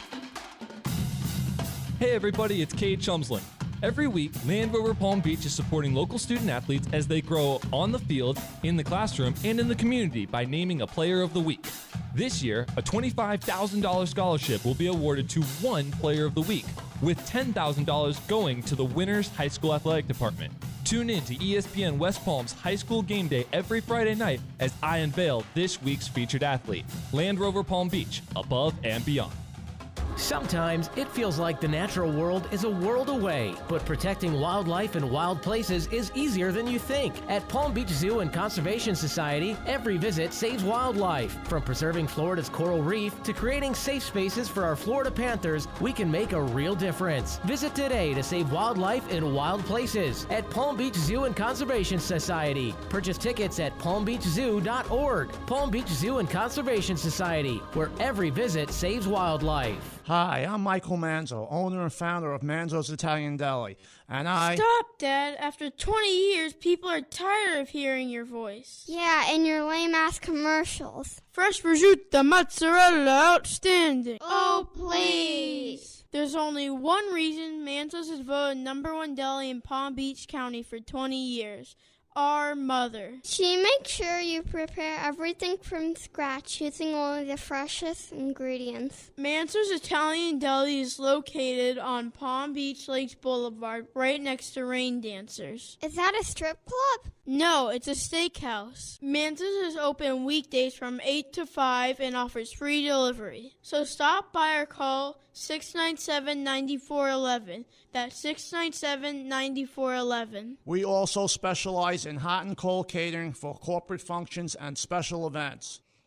S18: Hey everybody, it's Cade Chumsland. Every week, Land Rover Palm Beach is supporting local student athletes as they grow on the field, in the classroom, and in the community by naming a Player of the Week. This year, a twenty-five thousand dollars scholarship will be awarded to one Player of the Week, with ten thousand dollars going to the winner's high school athletic department. Tune in to E S P N West Palm's High School Game Day every Friday night as I unveil this week's featured athlete, Land Rover Palm Beach, above and beyond.
S19: Sometimes it feels like the natural world is a world away, but protecting wildlife and wild places is easier than you think. At Palm Beach Zoo and Conservation Society, every visit saves wildlife. From preserving Florida's coral reef to creating safe spaces for our Florida Panthers, we can make a real difference. Visit today to save wildlife in wild places at Palm Beach Zoo and Conservation Society. Purchase tickets at palm beach zoo dot org. Palm Beach Zoo and Conservation Society, where every visit saves wildlife.
S20: Hi, I'm Michael Manzo, owner and founder of Manzo's Italian Deli, and I...
S21: Stop, Dad. After twenty years, people are tired of hearing your voice.
S22: Yeah, and your lame-ass commercials.
S21: Fresh prosciutto, mozzarella, outstanding.
S22: Oh, please.
S21: There's only one reason Manzo's is voted number one deli in Palm Beach County for twenty years. Our mother.
S22: She makes sure you prepare everything from scratch using only the freshest ingredients.
S21: Manso's Italian Deli is located on Palm Beach Lakes Boulevard, right next to Rain Dancers.
S22: Is that a strip club?
S21: No, it's a steakhouse. Manso's is open weekdays from eight to five and offers free delivery. So stop by or call six nine seven, nine four one one. That's six nine seven, nine four one one.
S20: We also specialize in hot and cold catering for corporate functions and special events.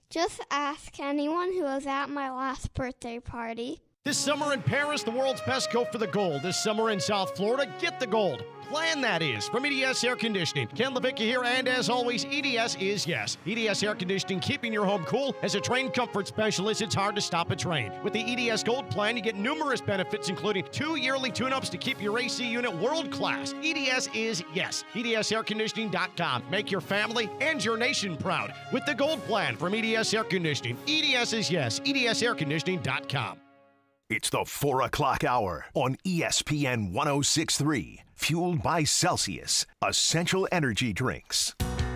S22: Just ask anyone who was at my last birthday party.
S1: This summer in Paris, the world's best go for the gold. This summer in South Florida, get the gold. Plan, that is. From E D S Air Conditioning. Ken Levicka here, and as always, E D S is yes. E D S Air Conditioning, keeping your home cool. As a trained comfort specialist, it's hard to stop a train. With the E D S Gold Plan, you get numerous benefits, including two yearly tune-ups to keep your A C unit world-class. E D S is yes. E D S air conditioning dot com. Make your family and your nation proud with the Gold Plan from E D S Air Conditioning. E D S is yes. E D S air conditioning dot com.
S8: It's the four o'clock hour on E S P N one oh six point three. Fueled by Celsius, essential energy drinks.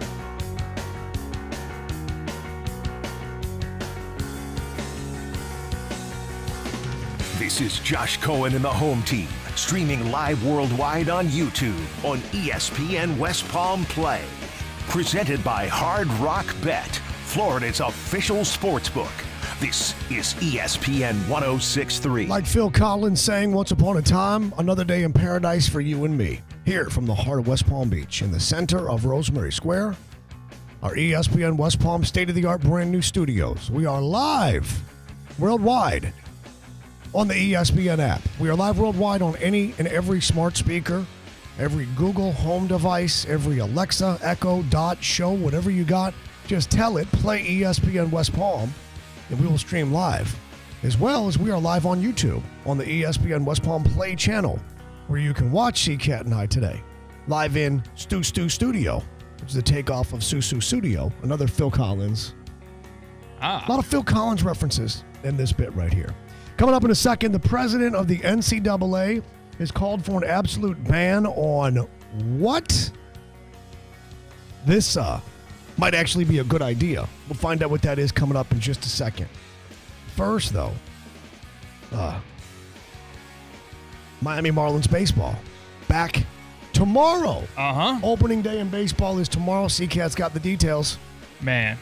S8: This is Josh Cohen and the Home Team, streaming live worldwide on YouTube on E S P N West Palm Play. Presented by Hard Rock Bet, Florida's official sportsbook. This is E S P N one oh six point three.
S15: Like Phil Collins saying, once upon a time, another day in paradise for you and me. Here from the heart of West Palm Beach, in the center of Rosemary Square, our E S P N West Palm state-of-the-art brand new studios. We are live worldwide on the E S P N app. We are live worldwide on any and every smart speaker, every Google Home device, every Alexa, Echo, Dot, Show, whatever you got. Just tell it, play E S P N West Palm, and we will stream live. As well as we are live on YouTube on the E S P N West Palm Play channel, where you can watch C Cat and I today, live in Stu Stu Studio, which is the takeoff of Susu Studio, another Phil Collins.
S16: Ah.
S15: A lot of Phil Collins references in this bit right here. Coming up in a second, the president of the N C double A has called for an absolute ban on what? This uh, might actually be a good idea. We'll find out what that is coming up in just a second. First, though, uh, Miami Marlins baseball back tomorrow.
S16: Uh-huh.
S15: Opening day in baseball is tomorrow. C-Cat's got the details.
S16: Man,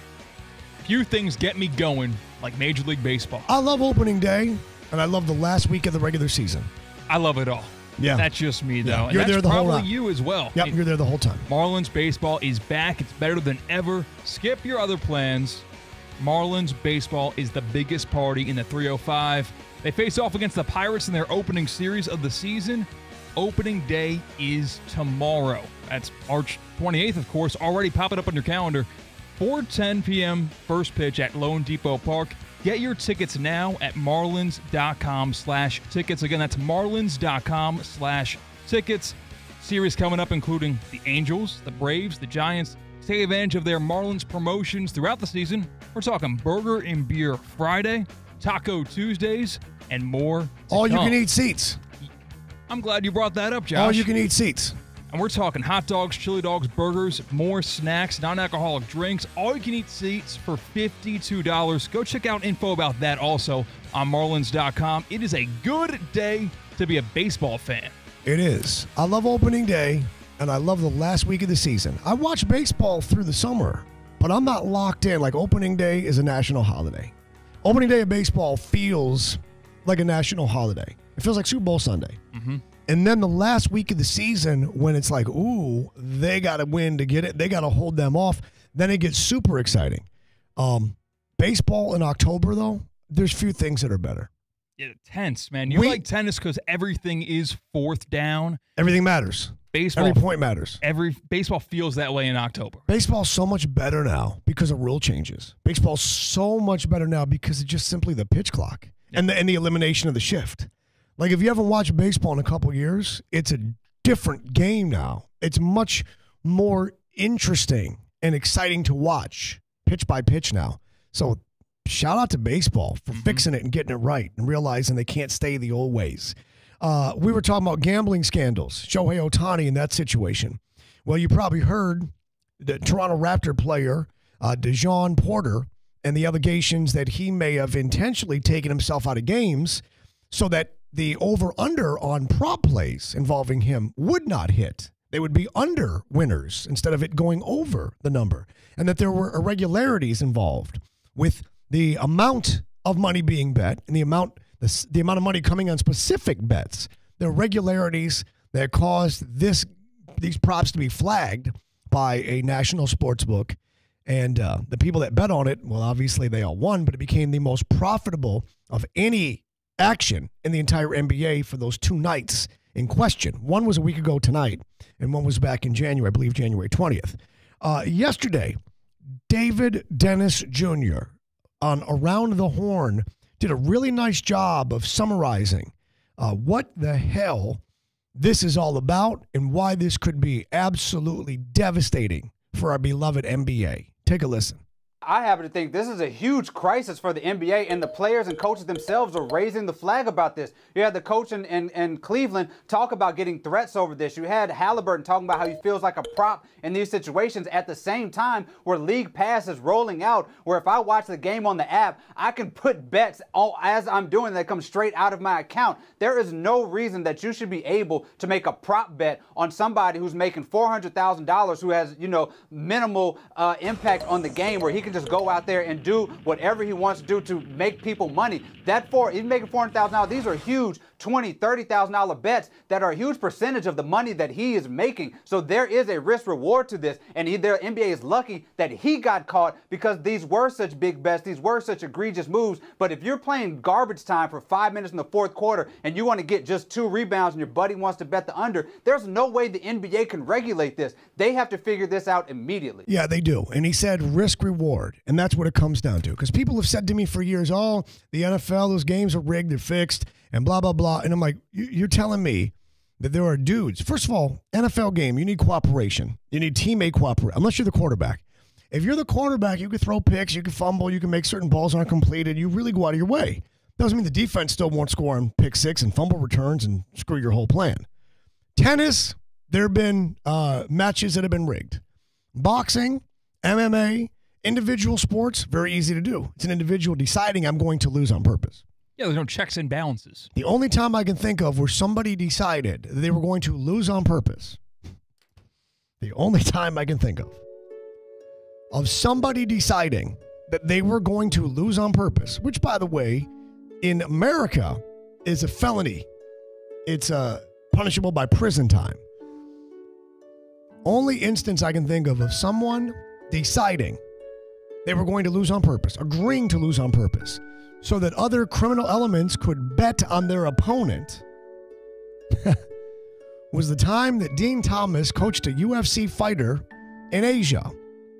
S16: few things get me going like Major League Baseball.
S15: I love opening day, and I love the last week of the regular season.
S16: I love it all.
S15: Yeah.
S16: That's just me, though.
S15: Yeah.
S16: And
S15: You're
S16: that's
S15: there the whole
S16: probably
S15: time.
S16: you as well.
S15: Yep,
S16: It-
S15: you're there the whole time.
S16: Marlins baseball is back. It's better than ever. Skip your other plans. Marlins baseball is the biggest party in the three oh five. They face off against the Pirates in their opening series of the season. Opening day is tomorrow. That's March twenty-eighth, of course, already popping up on your calendar. four ten p.m. first pitch at Lone Depot Park. Get your tickets now at marlins.com slash tickets. Again, that's marlins.com slash tickets. Series coming up including the Angels, the Braves, the Giants. Take advantage of their Marlins promotions throughout the season. We're talking Burger and Beer Friday, Taco Tuesdays, and more to
S15: All you
S16: come.
S15: can eat seats.
S16: I'm glad you brought that up, Josh.
S15: All you can eat seats.
S16: And we're talking hot dogs, chili dogs, burgers, more snacks, non-alcoholic drinks, all you can eat seats for fifty-two dollars. Go check out info about that also on marlins dot com. It is a good day to be a baseball fan.
S15: It is. I love opening day, and I love the last week of the season. I watch baseball through the summer, but I'm not locked in. Like, opening day is a national holiday. Opening day of baseball feels like a national holiday. It feels like Super Bowl Sunday.
S16: Mm-hmm.
S15: And then the last week of the season, when it's like, ooh, they got to win to get it. They got to hold them off. Then it gets super exciting. Um, baseball in October, though, there's few things that are better.
S16: Yeah, tense, man. You
S15: We-
S16: like tennis because everything is fourth down.
S15: Everything matters.
S16: Baseball,
S15: Every point matters.
S16: Every baseball feels that way in October.
S15: Baseball's so much better now because of rule changes. Baseball's so much better now because of just simply the pitch clock and the and the elimination of the shift. Like, if you haven't watched baseball in a couple years, it's a different game now. It's much more interesting and exciting to watch pitch by pitch now. So shout out to baseball for mm-hmm. fixing it and getting it right and realizing they can't stay the old ways. Uh, we were talking about gambling scandals, Shohei Ohtani in that situation. Well, you probably heard the Toronto Raptor player, uh, DeJohn Porter, and the allegations that he may have intentionally taken himself out of games so that the over-under on prop plays involving him would not hit. They would be under winners instead of it going over the number. And that there were irregularities involved with the amount of money being bet and the amount the, the amount of money coming on specific bets. There are irregularities that caused this these props to be flagged by a national sports book. And uh, the people that bet on it, well, obviously they all won, but it became the most profitable of any action in the entire N B A for those two nights in question. One was a week ago tonight, and one was back in January, I believe January twentieth. Uh, yesterday, David Dennis Junior on Around the Horn did a really nice job of summarizing uh, what the hell this is all about and why this could be absolutely devastating for our beloved N B A. Take a listen.
S2: I happen to think this is a huge crisis for the N B A, and the players and coaches themselves are raising the flag about this. You had the coach in, in, in Cleveland talk about getting threats over this. You had Halliburton talking about how he feels like a prop in these situations at the same time where League Pass is rolling out, where if I watch the game on the app, I can put bets all, as I'm doing that come straight out of my account. There is no reason that you should be able to make a prop bet on somebody who's making four hundred thousand dollars, who has, you know, minimal uh, impact on the game, where he can just go out there and do whatever he wants to do to make people money. That for he's making four hundred thousand dollars. These are huge twenty, thirty thousand dollar bets that are a huge percentage of the money that he is making. So there is a risk reward to this, and he, the N B A is lucky that he got caught because these were such big bets, these were such egregious moves. But if you're playing garbage time for five minutes in the fourth quarter and you want to get just two rebounds and your buddy wants to bet the under, there's no way the N B A can regulate this. They have to figure this out immediately.
S15: Yeah, they do. And he said risk reward. And that's what it comes down to. Because people have said to me for years, oh, the N F L, those games are rigged, they're fixed, and blah, blah, blah. And I'm like, you're telling me that there are dudes. First of all, N F L game, you need cooperation. You need teammate cooperation, unless you're the quarterback. If you're the quarterback, you can throw picks, you can fumble, you can make certain balls aren't completed. You really go out of your way. Doesn't mean the defense still won't score on pick six and fumble returns and screw your whole plan. Tennis, there have been uh, matches that have been rigged. Boxing, M M A, individual sports, very easy to do. It's an individual deciding I'm going to lose on purpose.
S16: Yeah, there's no checks and balances.
S15: The only time I can think of where somebody decided that they were going to lose on purpose, the only time I can think of, of somebody deciding that they were going to lose on purpose, which, by the way, in America is a felony. It's uh, punishable by prison time. Only instance I can think of of someone deciding they were going to lose on purpose, agreeing to lose on purpose, so that other criminal elements could bet on their opponent was the time that Dean Thomas coached a U F C fighter in Asia.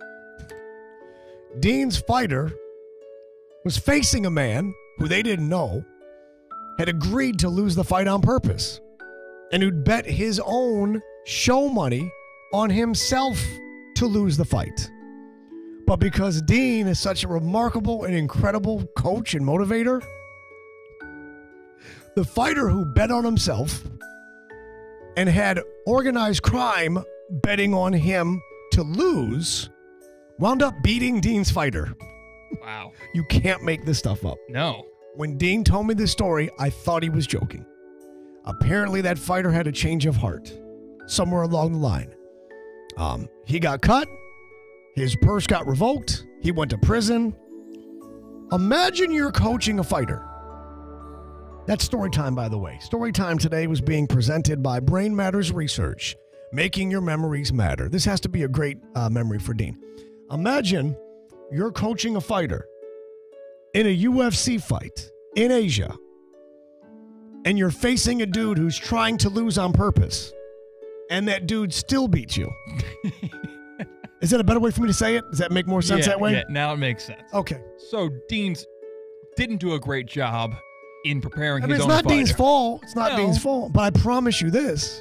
S15: Dean's fighter was facing a man who they didn't know had agreed to lose the fight on purpose and who'd bet his own show money on himself to lose the fight. But because Dean is such a remarkable and incredible coach and motivator, the fighter who bet on himself and had organized crime betting on him to lose wound up beating Dean's fighter.
S16: Wow.
S15: You can't make this stuff up.
S16: No.
S15: When Dean told me this story, I thought he was joking. Apparently, that fighter had a change of heart somewhere along the line. Um, he got cut. His purse got revoked. He went to prison. Imagine you're coaching a fighter. That's story time, by the way. Story time today was being presented by Brain Matters Research, making your memories matter. This has to be a great uh, memory for Dean. Imagine you're coaching a fighter in a U F C fight in Asia, and you're facing a dude who's trying to lose on purpose, and that dude still beats you. Is that a better way for me to say it? Does that make more sense
S16: yeah,
S15: that way?
S16: Yeah, now it makes sense.
S15: Okay.
S16: So Dean's didn't do a great job in preparing
S15: I mean,
S16: his
S15: it's
S16: own
S15: not
S16: fighter.
S15: Dean's fault. It's not
S16: No.
S15: Dean's fault. But I promise you this.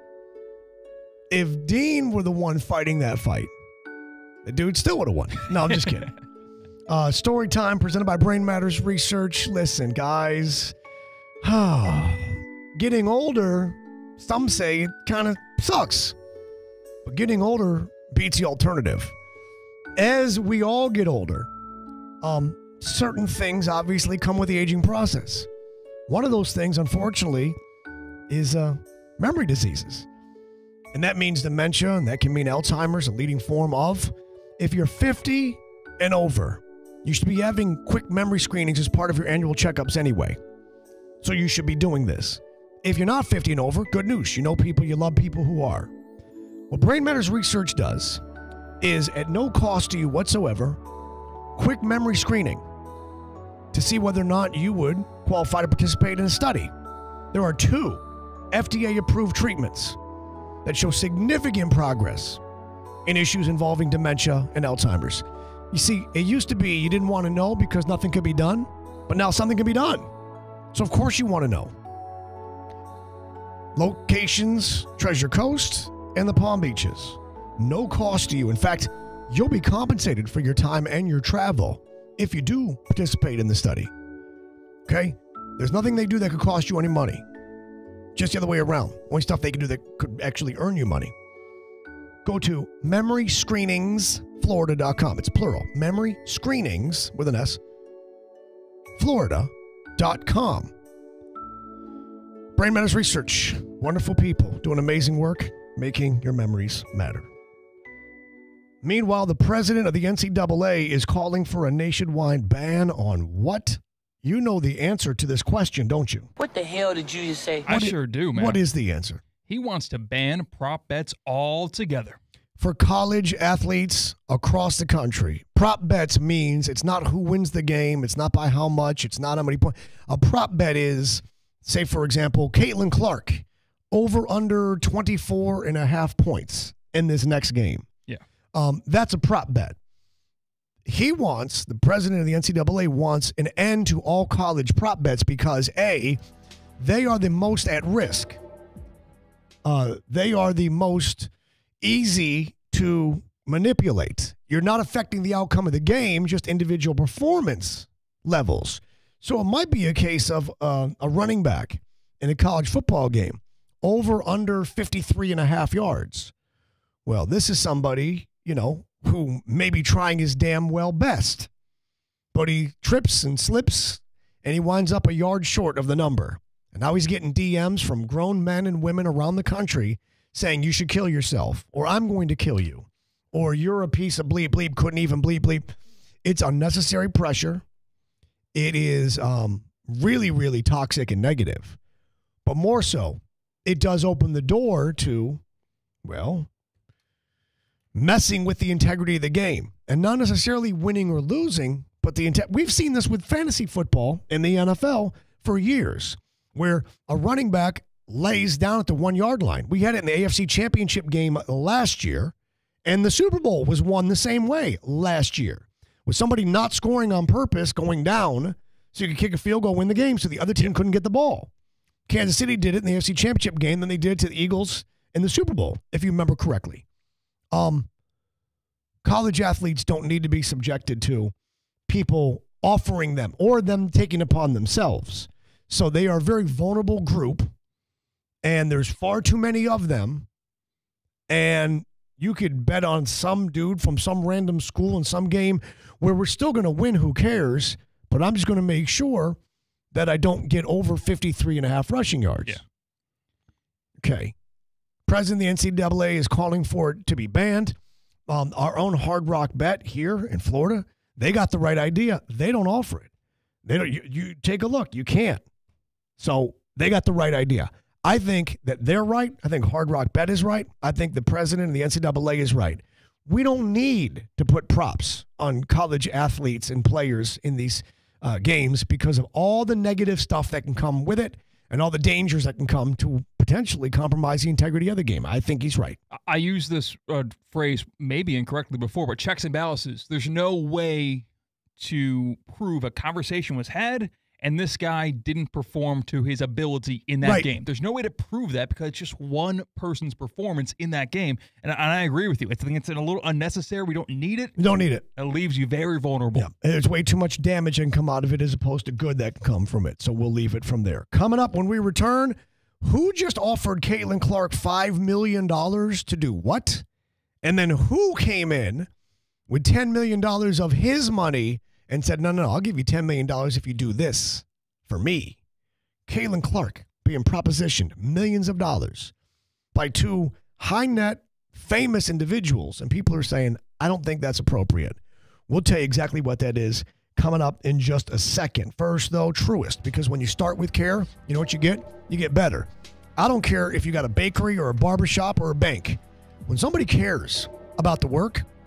S15: If Dean were the one fighting that fight, the dude still would have won. No, I'm just kidding. Uh, story time presented by Brain Matters Research. Listen, guys. Getting older, some say it kind of sucks. But getting older beats the alternative. As we all get older, um, certain things obviously come with the aging process. One of those things, unfortunately, is uh, memory diseases. And that means dementia, and that can mean Alzheimer's, a leading form of. If you're fifty and over, you should be having quick memory screenings as part of your annual checkups anyway. So you should be doing this. If you're not fifty and over, good news. You know people, you love people who are. What Brain Matters Research does is at no cost to you whatsoever, quick memory screening to see whether or not you would qualify to participate in a study. There are two F D A-approved treatments that show significant progress in issues involving dementia and Alzheimer's. You see, it used to be you didn't want to know because nothing could be done, but now something can be done. So of course you want to know. Locations, Treasure Coast and the Palm Beaches. No cost to you. In fact, you'll be compensated for your time and your travel if you do participate in the study. Okay? There's nothing they do that could cost you any money. Just the other way around. Only stuff they can do that could actually earn you money. Go to memory screenings florida dot com. It's plural. Memory Screenings, with an S, florida dot com. Brain Matters Research. Wonderful people doing amazing work, making your memories matter. Meanwhile, the president of the N C double A is calling for a nationwide ban on what? You know the answer to this question, don't you?
S3: What the hell did you just say?
S16: I sure do, man.
S15: What is the answer?
S16: He wants to ban prop bets altogether.
S15: For college athletes across the country, prop bets means it's not who wins the game, it's not by how much, it's not how many points. A prop bet is, say, for example, Caitlin Clark, over under twenty-four and a half points in this next game.
S16: Yeah.
S15: Um, that's a prop bet. He wants, the president of the N C double A wants an end to all college prop bets because, A, they are the most at risk. Uh, they are the most easy to manipulate. You're not affecting the outcome of the game, just individual performance levels. So it might be a case of uh, a running back in a college football game, over under fifty-three and a half yards. Well, this is somebody, you know, who may be trying his damn well best, but he trips and slips and he winds up a yard short of the number. And now he's getting D Ms from grown men and women around the country saying you should kill yourself, or I'm going to kill you, or you're a piece of bleep bleep, couldn't even bleep bleep. It's unnecessary pressure. It is um, really, really toxic and negative. But more so, it does open the door to, well, messing with the integrity of the game. And not necessarily winning or losing, but the inte- we've seen this with fantasy football in the N F L for years, where a running back lays down at the one-yard line. We had it in the A F C Championship game last year, and the Super Bowl was won the same way last year, with somebody not scoring on purpose, going down, so you could kick a field goal, win the game, so the other team couldn't get the ball. Kansas City did it in the A F C Championship game, then they did it to the Eagles in the Super Bowl, if you remember correctly. Um, college athletes don't need to be subjected to people offering them or them taking upon themselves. So they are a very vulnerable group, and there's far too many of them, and you could bet on some dude from some random school in some game where we're still going to win, who cares, but I'm just going to make sure that I don't get over fifty-three and a half rushing yards.
S16: Yeah.
S15: Okay. President of the N C double A is calling for it to be banned. Um, our own Hard Rock Bet here in Florida, they got the right idea. They don't offer it. They don't. You, you take a look. You can't. So they got the right idea. I think that they're right. I think Hard Rock Bet is right. I think the president of the N C double A is right. We don't need to put props on college athletes and players in these uh, games because of all the negative stuff that can come with it and all the dangers that can come to potentially compromise the integrity of the game. I think he's right.
S16: I used this uh, phrase maybe incorrectly before, but checks and balances. There's no way to prove a conversation was had and this guy didn't perform to his ability in that
S15: Right.
S16: game. There's no way to prove that because it's just one person's performance in that game. And, and I agree with you. I think it's a little unnecessary. We don't need it.
S15: We don't need it.
S16: It leaves you very vulnerable.
S15: Yeah. There's way too much damage that can come out of it as opposed to good that can come from it. So we'll leave it from there. Coming up when we return, who just offered Caitlin Clark five million dollars to do what? And then who came in with ten million dollars of his money and said, no, no, no, I'll give you ten million dollars if you do this for me. Caitlin Clark being propositioned millions of dollars by two high net, famous individuals. And people are saying, I don't think that's appropriate. We'll tell you exactly what that is coming up in just a second. First, though, Truist, because when you start with care, you know what you get? You get better. I don't care if you got a bakery or a barbershop or a bank. When somebody cares about the work,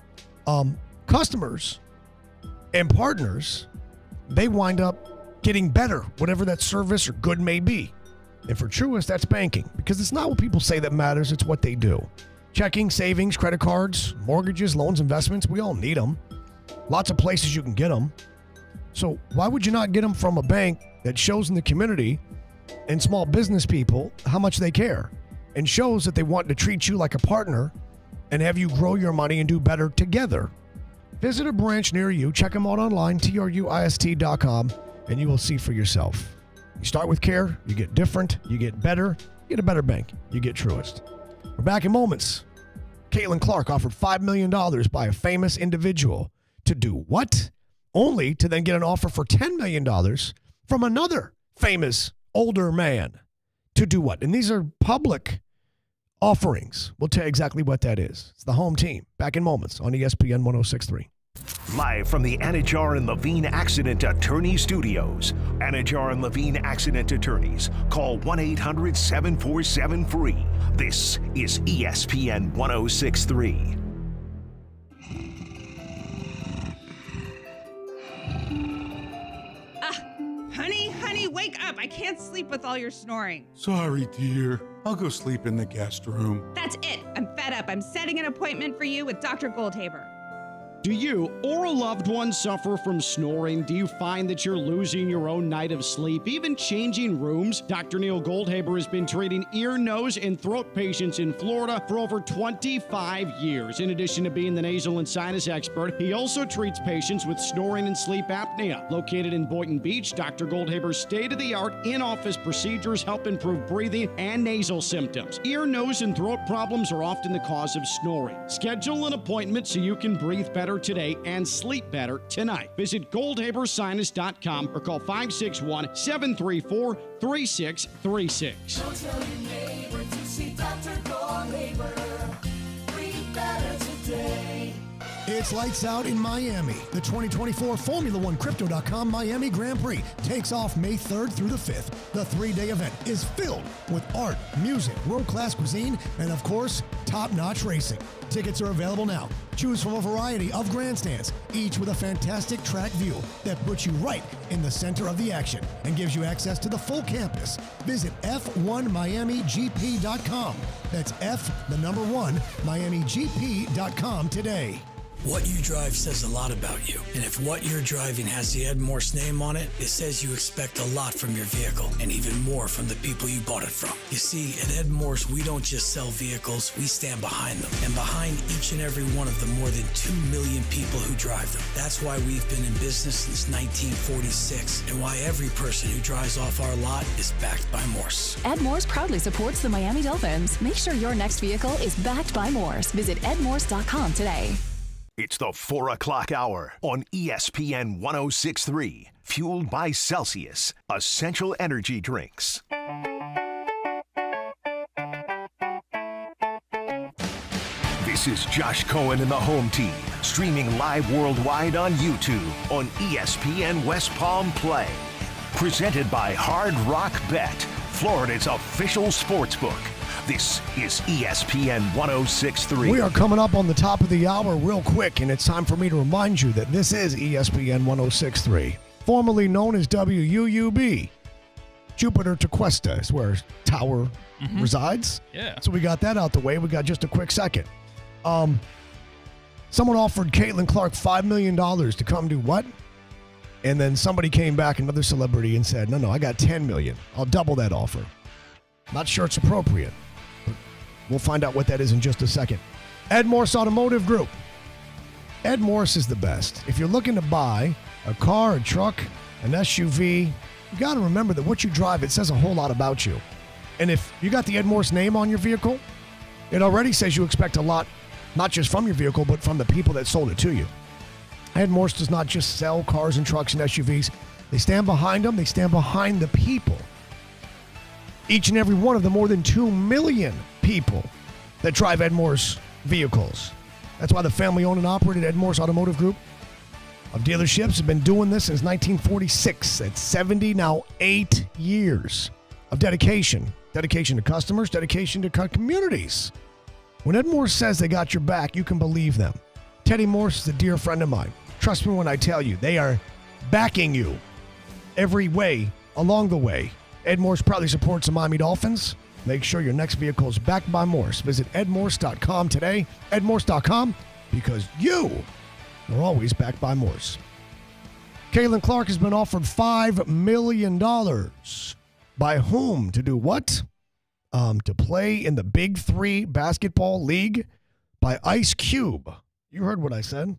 S15: um, customers and partners, they wind up getting better, whatever that service or good may be. And for Truist, that's banking, because it's not what people say that matters, it's what they do. Checking, savings, credit cards, mortgages, loans, investments, we all need them. Lots of places you can get them. So why would you not get them from a bank that shows in the community and small business people how much they care and shows that they want to treat you like a partner and have you grow your money and do better together? Visit a branch near you. Check them out online, T R U I S T dot com, and you will see for yourself. You start with care, you get different, you get better, you get a better bank, you get Truist. We're back in moments. Caitlin Clark offered five million dollars by a famous individual to do what? Only to then get an offer for ten million dollars from another famous older man to do what? And these are public offerings. We'll tell you exactly what that is. It's the home team. Back in moments on E S P N one oh six point three.
S8: Live from the Anajar and Levine Accident Attorney Studios. Anajar and Levine Accident Attorneys. Call one eight hundred seven four seven free. This is E S P N one oh six point three.
S3: Honey, honey, wake up. I can't sleep with all your snoring.
S4: Sorry, dear. I'll go sleep in the guest room.
S3: That's it. I'm fed up. I'm setting an appointment for you with Doctor Goldhaber.
S1: Do you or a loved one suffer from snoring? Do you find that you're losing your own night of sleep, even changing rooms? Doctor Neil Goldhaber has been treating ear, nose, and throat patients in Florida for over twenty-five years. In addition to being the nasal and sinus expert, he also treats patients with snoring and sleep apnea. Located in Boynton Beach, Doctor Goldhaber's state-of-the-art in-office procedures help improve breathing and nasal symptoms. Ear, nose, and throat problems are often the cause of snoring. Schedule an appointment so you can breathe better today and sleep better tonight. Visit goldhaber sinus dot com or call five six one, seven three four, three six three six.
S23: Don't tell your neighbor to see Doctor Goldhaber. Breathe better today.
S15: It's lights out in Miami. The twenty twenty-four Formula One Crypto dot com Miami Grand Prix takes off May third through the fifth. The three-day event is filled with art, music, world-class cuisine, and of course, top-notch racing. Tickets are available now. Choose from a variety of grandstands, each with a fantastic track view that puts you right in the center of the action and gives you access to the full campus. Visit F one Miami G P dot com. That's F, the number one, Miami G P dot com today.
S24: What you drive says a lot about you. And if what you're driving has the Ed Morse name on it, it says you expect a lot from your vehicle and even more from the people you bought it from. You see, at Ed Morse, we don't just sell vehicles, we stand behind them. And behind each and every one of the more than two million people who drive them. That's why we've been in business since nineteen forty-six and why every person who drives off our lot is backed by Morse.
S25: Ed Morse proudly supports the Miami Dolphins. Make sure your next vehicle is backed by Morse. Visit ed morse dot com today.
S8: It's the four o'clock hour on E S P N one oh six point three. Fueled by Celsius, essential energy drinks. This is Josh Cohen and the Home Team, streaming live worldwide on YouTube on E S P N West Palm Play. Presented by Hard Rock Bet, Florida's official sportsbook. This is E S P N one oh six point three.
S15: We are coming up on the top of the hour real quick, and it's time for me to remind you that this is E S P N one oh six point three, formerly known as W U U B. Jupiter Tequesta is where Tower mm-hmm. resides.
S16: Yeah.
S15: So we got that out the way. We got just a quick second. Um, someone offered Caitlin Clark five million dollars to come do what? And then somebody came back, another celebrity, and said, no, no, I got ten million dollars. I'll double that offer. Not sure it's appropriate. We'll find out what that is in just a second. Ed Morse Automotive Group. Ed Morse is the best. If you're looking to buy a car, a truck, an S U V, you got to remember that what you drive, it says a whole lot about you. And if you got the Ed Morse name on your vehicle, it already says you expect a lot, not just from your vehicle, but from the people that sold it to you. Ed Morse does not just sell cars and trucks and S U Vs. They stand behind them. They stand behind the people. Each and every one of the more than two million people that drive Ed Morse vehicles. That's why the family-owned and operated Ed Morse Automotive Group of dealerships have been doing this since nineteen forty-six. At seventy, now eight years of dedication. Dedication to customers, dedication to communities. When Ed Morse says they got your back, you can believe them. Teddy Morse is a dear friend of mine. Trust me when I tell you, they are backing you every way along the way. Ed Morse proudly supports the Miami Dolphins. Make sure your next vehicle is backed by Morse. Visit ed morse dot com today. ed morse dot com, because you are always backed by Morse. Caitlin Clark has been offered five million dollars. By whom? To do what? Um, to play in the Big Three basketball league by Ice Cube. You heard what I said.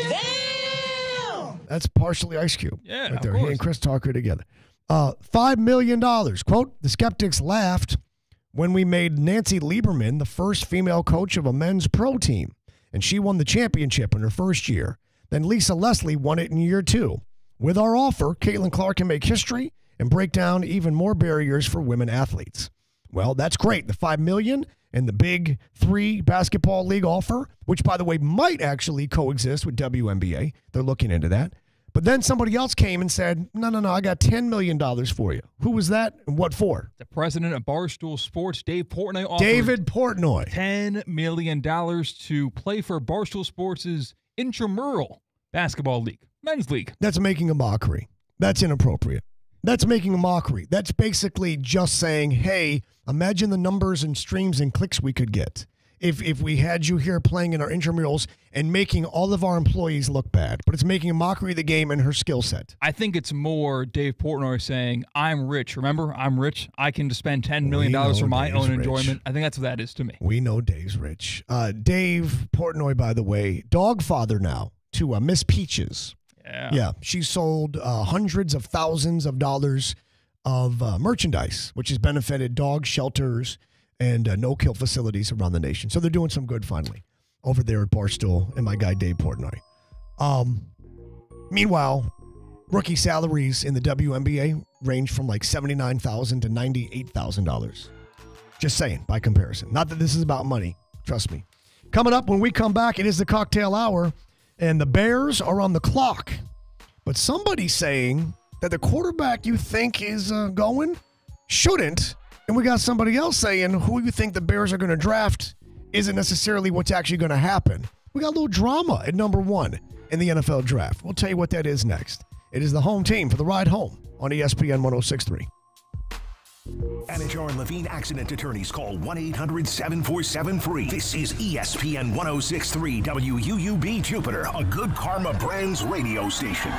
S15: Damn! That's partially Ice Cube.
S16: Yeah,
S15: right there.
S16: of
S15: He
S16: course.
S15: and Chris Tucker together. Uh, five million dollars. Quote, the skeptics laughed when we made Nancy Lieberman the first female coach of a men's pro team, and she won the championship in her first year. Then Lisa Leslie won it in year two. With our offer, Caitlin Clark can make history and break down even more barriers for women athletes. Well, that's great. The five million dollars and the Big Three basketball league offer, which, by the way, might actually coexist with W N B A. They're looking into that. But then somebody else came and said, no, no, no, I got ten million dollars for you. Who was that and what for?
S16: The president of Barstool Sports, Dave Portnoy, offered
S15: David Portnoy.
S16: ten million dollars to play for Barstool Sports' intramural basketball league, men's league.
S15: That's making a mockery. That's inappropriate. That's making a mockery. That's basically just saying, hey, imagine the numbers and streams and clicks we could get if if we had you here playing in our intramurals and making all of our employees look bad. But it's making a mockery of the game and her skill set.
S16: I think it's more Dave Portnoy saying, I'm rich. Remember, I'm rich. I can just spend ten million dollars for my
S15: Dave's
S16: own
S15: rich.
S16: enjoyment. I think that's what that is to me.
S15: We know Dave's rich. Uh, Dave Portnoy, by the way, dog father now to uh, Miss Peaches.
S16: Yeah.
S15: Yeah. She sold uh, hundreds of thousands of dollars of uh, merchandise, which has benefited dog shelters and uh, no-kill facilities around the nation. So they're doing some good finally over there at Barstool and my guy Dave Portnoy. Um, meanwhile, rookie salaries in the W N B A range from like seventy-nine thousand dollars to ninety-eight thousand dollars. Just saying, by comparison. Not that this is about money. Trust me. Coming up when we come back, it is the cocktail hour, and the Bears are on the clock. But somebody's saying that the quarterback you think is uh, going shouldn't. And we got somebody else saying who you think the Bears are going to draft isn't necessarily what's actually going to happen. We got a little drama at number one in the N F L draft. We'll tell you what that is next. It is the home team for the ride home on E S P N one oh six point three.
S8: Anajar and Levine Accident Attorneys. Call one eight hundred seven four seven free. This is E S P N one oh six point three W U U B Jupiter, a Good Karma Brands radio station.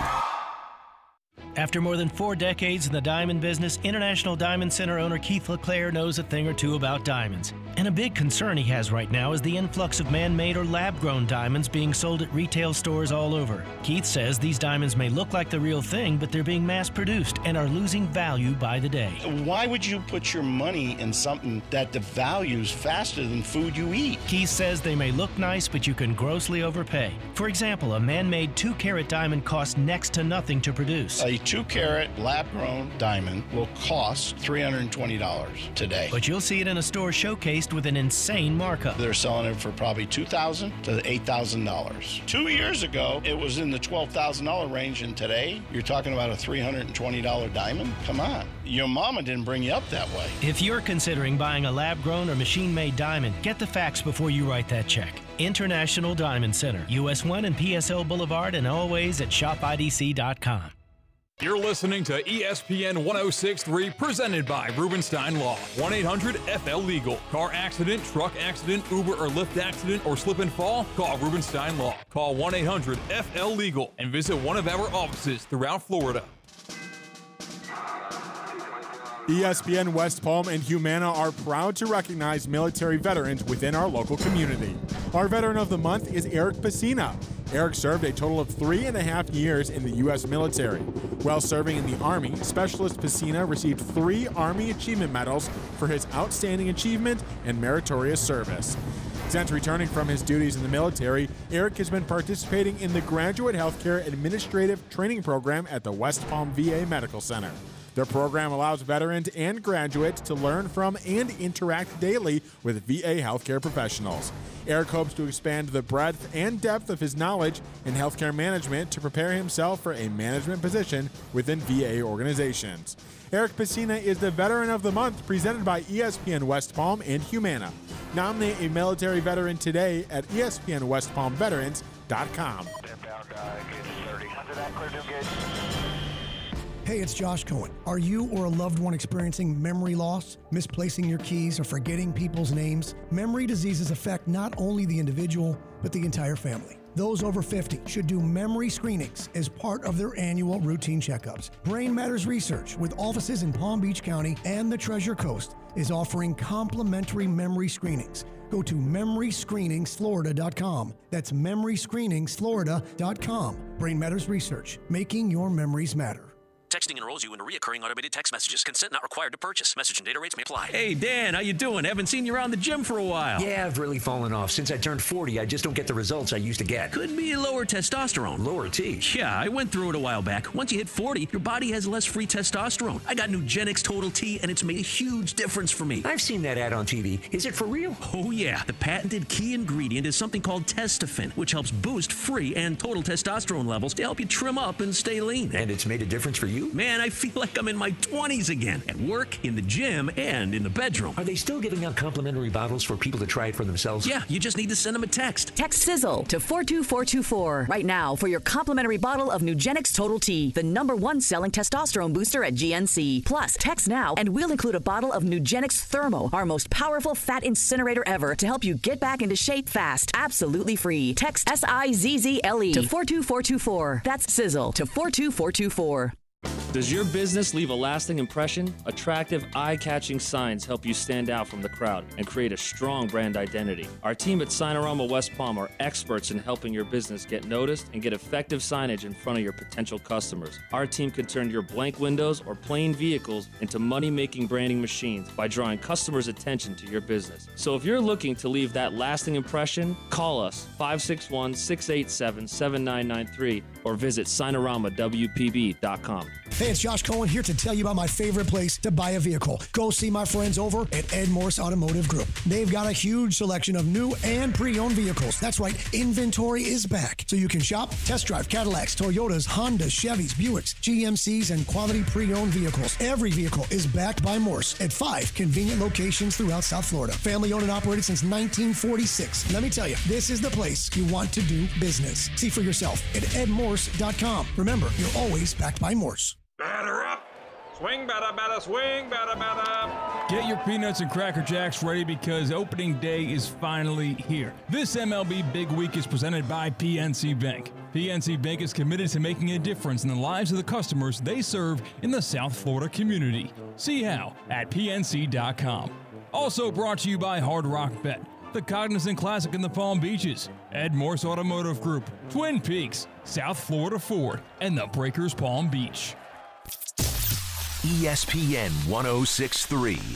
S5: After more than four decades in the diamond business, International Diamond Center owner Keith LeClaire knows a thing or two about diamonds. And a big concern he has right now is the influx of man-made or lab-grown diamonds being sold at retail stores all over. Keith says these diamonds may look like the real thing, but they're being mass-produced and are losing value by the day.
S7: Why would you put your money in something that devalues faster than food you eat?
S5: Keith says they may look nice, but you can grossly overpay. For example, a man-made two-carat diamond costs next to nothing to produce.
S7: A two-carat lab-grown diamond will cost three hundred twenty dollars today.
S5: But you'll see it in a store showcased with an insane markup.
S7: They're selling it for probably two thousand dollars to eight thousand dollars. Two years ago, it was in the twelve thousand dollars range, and today, you're talking about a three hundred twenty dollars diamond? Come on. Your mama didn't bring you up that way.
S5: If you're considering buying a lab-grown or machine-made diamond, get the facts before you write that check. International Diamond Center, U S one and P S L Boulevard, and always at shop I D C dot com.
S6: You're listening to E S P N one oh six point three, presented by Rubenstein Law. one eight hundred F L Legal. Car accident, truck accident, Uber or Lyft accident, or slip and fall? Call Rubenstein Law. Call one eight hundred F L Legal and visit one of our offices throughout Florida.
S4: E S P N West Palm and Humana are proud to recognize military veterans within our local community. Our Veteran of the Month is Eric Pacina. Eric served a total of three and a half years in the U S military. While serving in the Army, Specialist Pacina received three Army Achievement Medals for his outstanding achievement and meritorious service. Since returning from his duties in the military, Eric has been participating in the Graduate Healthcare Administrative Training Program at the West Palm V A Medical Center. Their program allows veterans and graduates to learn from and interact daily with V A healthcare professionals. Eric hopes to expand the breadth and depth of his knowledge in healthcare management to prepare himself for a management position within V A organizations. Eric Pacina is the Veteran of the Month presented by E S P N West Palm and Humana. Nominate a military veteran today at E S P N West Palm Veterans dot com.
S15: Hey, it's Josh Cohen. Are you or a loved one experiencing memory loss, misplacing your keys, or forgetting people's names? Memory diseases affect not only the individual, but the entire family. Those over fifty should do memory screenings as part of their annual routine checkups. Brain Matters Research, with offices in Palm Beach County and the Treasure Coast, is offering complimentary memory screenings. Go to memory screenings florida dot com. That's memory screenings florida dot com. Brain Matters Research, making your memories matter.
S9: Texting enrolls you in a recurring automated text messages. Consent not required to purchase. Message and data rates may apply.
S10: Hey, Dan, how you doing? Haven't seen you around the gym for a while.
S9: Yeah, I've really fallen off. Since I turned forty, I just don't get the results I used to get.
S10: Could be lower testosterone.
S9: Lower T?
S10: Yeah, I went through it a while back. Once you hit forty, your body has less free testosterone. I got Nugenix Total T, and it's made a huge difference for me.
S9: I've seen that ad on T V. Is it for real?
S10: Oh, yeah. The patented key ingredient is something called Testofen, which helps boost free and total testosterone levels to help you trim up and stay lean.
S9: And it's made a difference for you?
S10: Man, I feel like I'm in my twenties again, at work, in the gym, and in the bedroom.
S9: Are they still giving out complimentary bottles for people to try it for themselves?
S10: Yeah, you just need to send them a text.
S11: Text Sizzle to four two four two four right now for your complimentary bottle of Nugenix Total T, the number one selling testosterone booster at G N C. Plus, text now and we'll include a bottle of Nugenix Thermo, our most powerful fat incinerator ever, to help you get back into shape fast. Absolutely free. Text S I Z Z L E to four two four two four. That's Sizzle to four two four two four.
S18: Does your business leave a lasting impression? Attractive, eye-catching signs help you stand out from the crowd and create a strong brand identity. Our team at Signorama West Palm are experts in helping your business get noticed and get effective signage in front of your potential customers. Our team can turn your blank windows or plain vehicles into money-making branding machines by drawing customers' attention to your business. So if you're looking to leave that lasting impression, call us five six one, six eight seven, seven nine nine three or visit signorama w p b dot com.
S15: Hey, it's Josh Cohen here to tell you about my favorite place to buy a vehicle. Go see my friends over at Ed Morse Automotive Group. They've got a huge selection of new and pre-owned vehicles. That's right, inventory is back. So you can shop, test drive Cadillacs, Toyotas, Hondas, Chevys, Buicks, G M Cs, and quality pre-owned vehicles. Every vehicle is backed by Morse at five convenient locations throughout South Florida. Family owned and operated since nineteen forty-six. Let me tell you, this is the place you want to do business. See for yourself at ed morse dot com. Remember, you're always backed by Morse.
S12: Batter up! Swing, batter, batter, swing, batter, batter!
S6: Get your peanuts and Cracker Jacks ready because opening day is finally here. This M L B Big Week is presented by P N C Bank. P N C Bank is committed to making a difference in the lives of the customers they serve in the South Florida community. See how at P N C dot com. Also brought to you by Hard Rock Bet, the Cognizant Classic in the Palm Beaches, Ed Morse Automotive Group, Twin Peaks, South Florida Ford, and the Breakers Palm Beach.
S8: E S P N one oh six point three.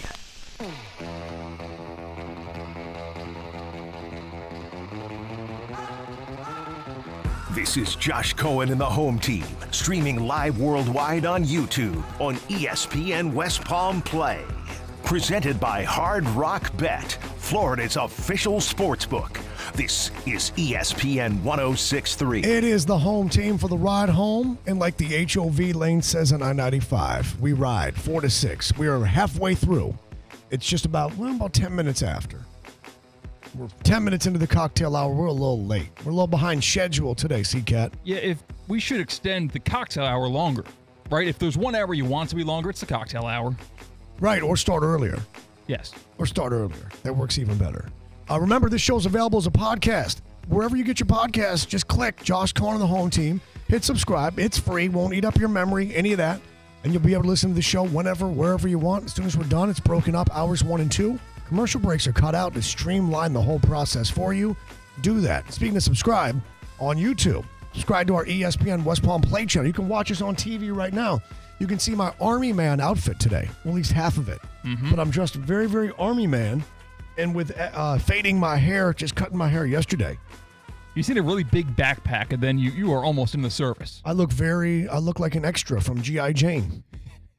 S8: This is Josh Cohen and the Home Team, streaming live worldwide on YouTube on E S P N West Palm Play. Presented by Hard Rock Bet, Florida's official sportsbook. This is E S P N one oh six point three.
S15: It is the Home Team for the ride home. And like the H O V lane says on I ninety-five, we ride four to six. We are halfway through. It's just about, well, about ten minutes after. We're ten minutes into the cocktail hour. We're a little late. We're a little behind schedule today, C-Cat.
S16: Yeah, if we should extend the cocktail hour longer, right? If there's one hour you want to be longer, it's the cocktail hour.
S15: Right, or start earlier.
S16: Yes.
S15: Or start earlier. That works even better. Uh, remember, this show's available as a podcast. Wherever you get your podcasts, just click Josh Cohen and the Home Team. Hit subscribe. It's free. Won't eat up your memory, any of that. And you'll be able to listen to the show whenever, wherever you want. As soon as we're done, it's broken up. Hours one and two. Commercial breaks are cut out to streamline the whole process for you. Do that. Speaking of subscribe, on YouTube, subscribe to our E S P N West Palm Play channel. You can watch us on T V right now. You can see my Army Man outfit today, well, at least half of it. Mm-hmm. But I'm dressed very, very Army Man, and with uh, fading my hair, just cutting my hair yesterday.
S16: You see a really big backpack, and then you, you are almost in the service.
S15: I look very, I look like an extra from G I Jane.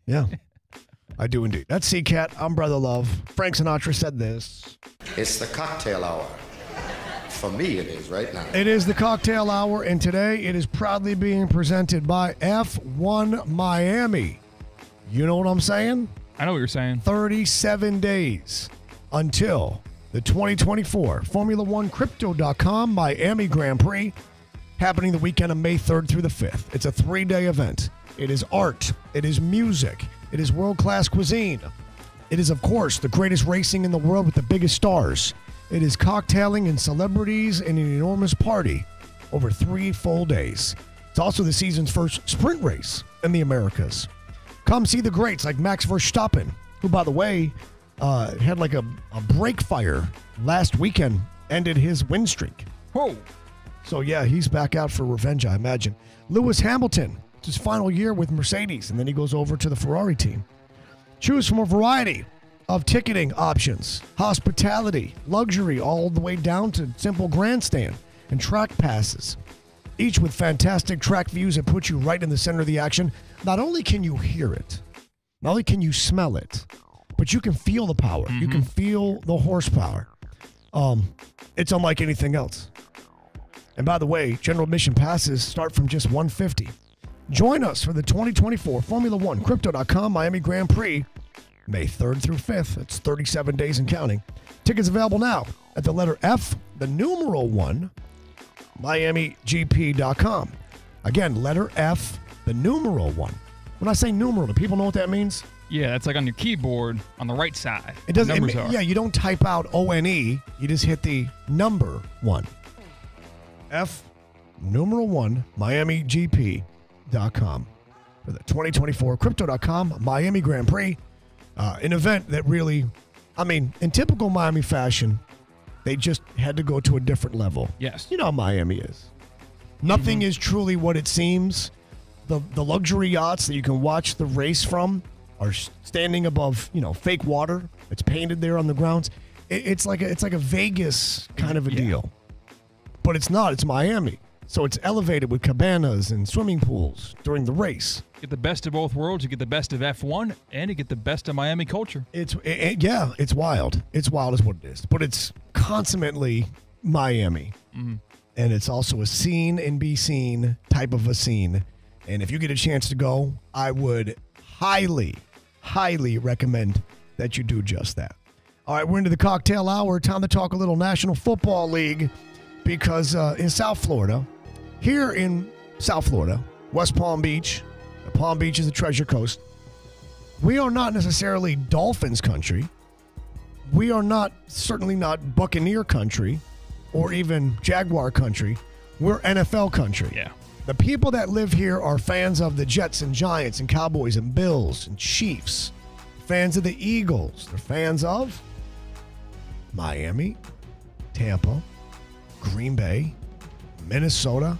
S15: Yeah, I do indeed. That's C-Cat. I'm Brother Love. Frank Sinatra said this.
S13: It's the cocktail hour. For me, it is right now.
S15: It is the cocktail hour, and today it is proudly being presented by F one Miami. You know what I'm saying?
S16: I know what you're saying.
S15: thirty-seven days until the twenty twenty-four Formula One Crypto dot com Miami Grand Prix, happening the weekend of May third through the fifth. It's a three-day event. It is art. It is music. It is world-class cuisine. It is, of course, the greatest racing in the world with the biggest stars. It is cocktailing and celebrities and an enormous party over three full days. It's also the season's first sprint race in the Americas. Come see the greats like Max Verstappen, who, by the way, uh, had like a, a brake fire last weekend, ended his win streak.
S16: Whoa.
S15: So, yeah, he's back out for revenge, I imagine. Lewis Hamilton, it's his final year with Mercedes, and then he goes over to the Ferrari team. Choose from a variety of ticketing options, hospitality, luxury, all the way down to simple grandstand and track passes, each with fantastic track views that put you right in the center of the action. Not only can you hear it, not only can you smell it, but you can feel the power. Mm-hmm. You can feel the horsepower. Um, it's unlike anything else. And by the way, general admission passes start from just one hundred fifty dollars. Join us for the twenty twenty-four Formula One Crypto dot com Miami Grand Prix, May third through fifth. It's thirty-seven days and counting. Tickets available now at the letter F, the numeral one, Miami G P dot com. Again, letter F, the numeral one. When I say numeral, do people know what that means?
S16: Yeah, that's like on your keyboard on the right side.
S15: It doesn't.
S16: Numbers
S15: It,
S16: are.
S15: yeah, you don't type out O N E. You just hit the number one. F, numeral one, Miami G P dot com for the twenty twenty-four Crypto dot com Miami Grand Prix. Uh, an event that really, I mean, in typical Miami fashion, they just had to go to a different level.
S16: Yes.
S15: You know how Miami is. Nothing
S16: Mm-hmm.
S15: is truly what it seems. The the luxury yachts that you can watch the race from are standing above, you know, fake water. It's painted there on the grounds. It, it's like a, it's like a Vegas kind of a
S16: Yeah.
S15: deal. But it's not. It's Miami. So it's elevated with cabanas and swimming pools during the race.
S16: Get the best of both worlds. You get the best of F one, and you get the best of Miami culture.
S15: It's it, it- yeah, it's wild. It's wild is what it is. But it's consummately Miami.
S16: Mm-hmm.
S15: And it's also a seen and be seen type of a scene. And if you get a chance to go, I would highly, highly recommend that you do just that. All right, we're into the cocktail hour. Time to talk a little National Football League because uh, in South Florida, here in South Florida, West Palm Beach, Palm Beach is the Treasure Coast. We are not necessarily Dolphins country. We are not, certainly not Buccaneer country or even Jaguar country. We're N F L country.
S16: Yeah.
S15: The people that live here are fans of the Jets and Giants and Cowboys and Bills and Chiefs. Fans of the Eagles. They're fans of Miami, Tampa, Green Bay, Minnesota.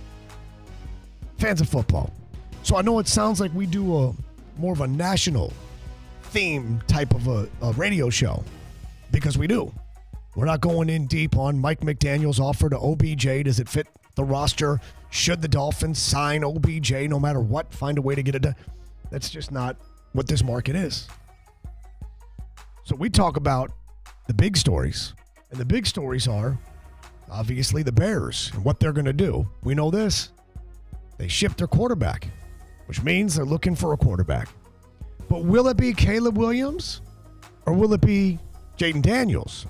S15: Fans of football. So I know it sounds like we do a more of a national theme type of a, a radio show because we do. We're not going in deep on Mike McDaniel's offer to O B J. Does it fit the roster? Should the Dolphins sign O B J no matter what? Find a way to get it done? That's just not what this market is. So we talk about the big stories. And the big stories are obviously the Bears and what they're going to do. We know this. They shipped their quarterback, which means they're looking for a quarterback. But will it be Caleb Williams or will it be Jaden Daniels?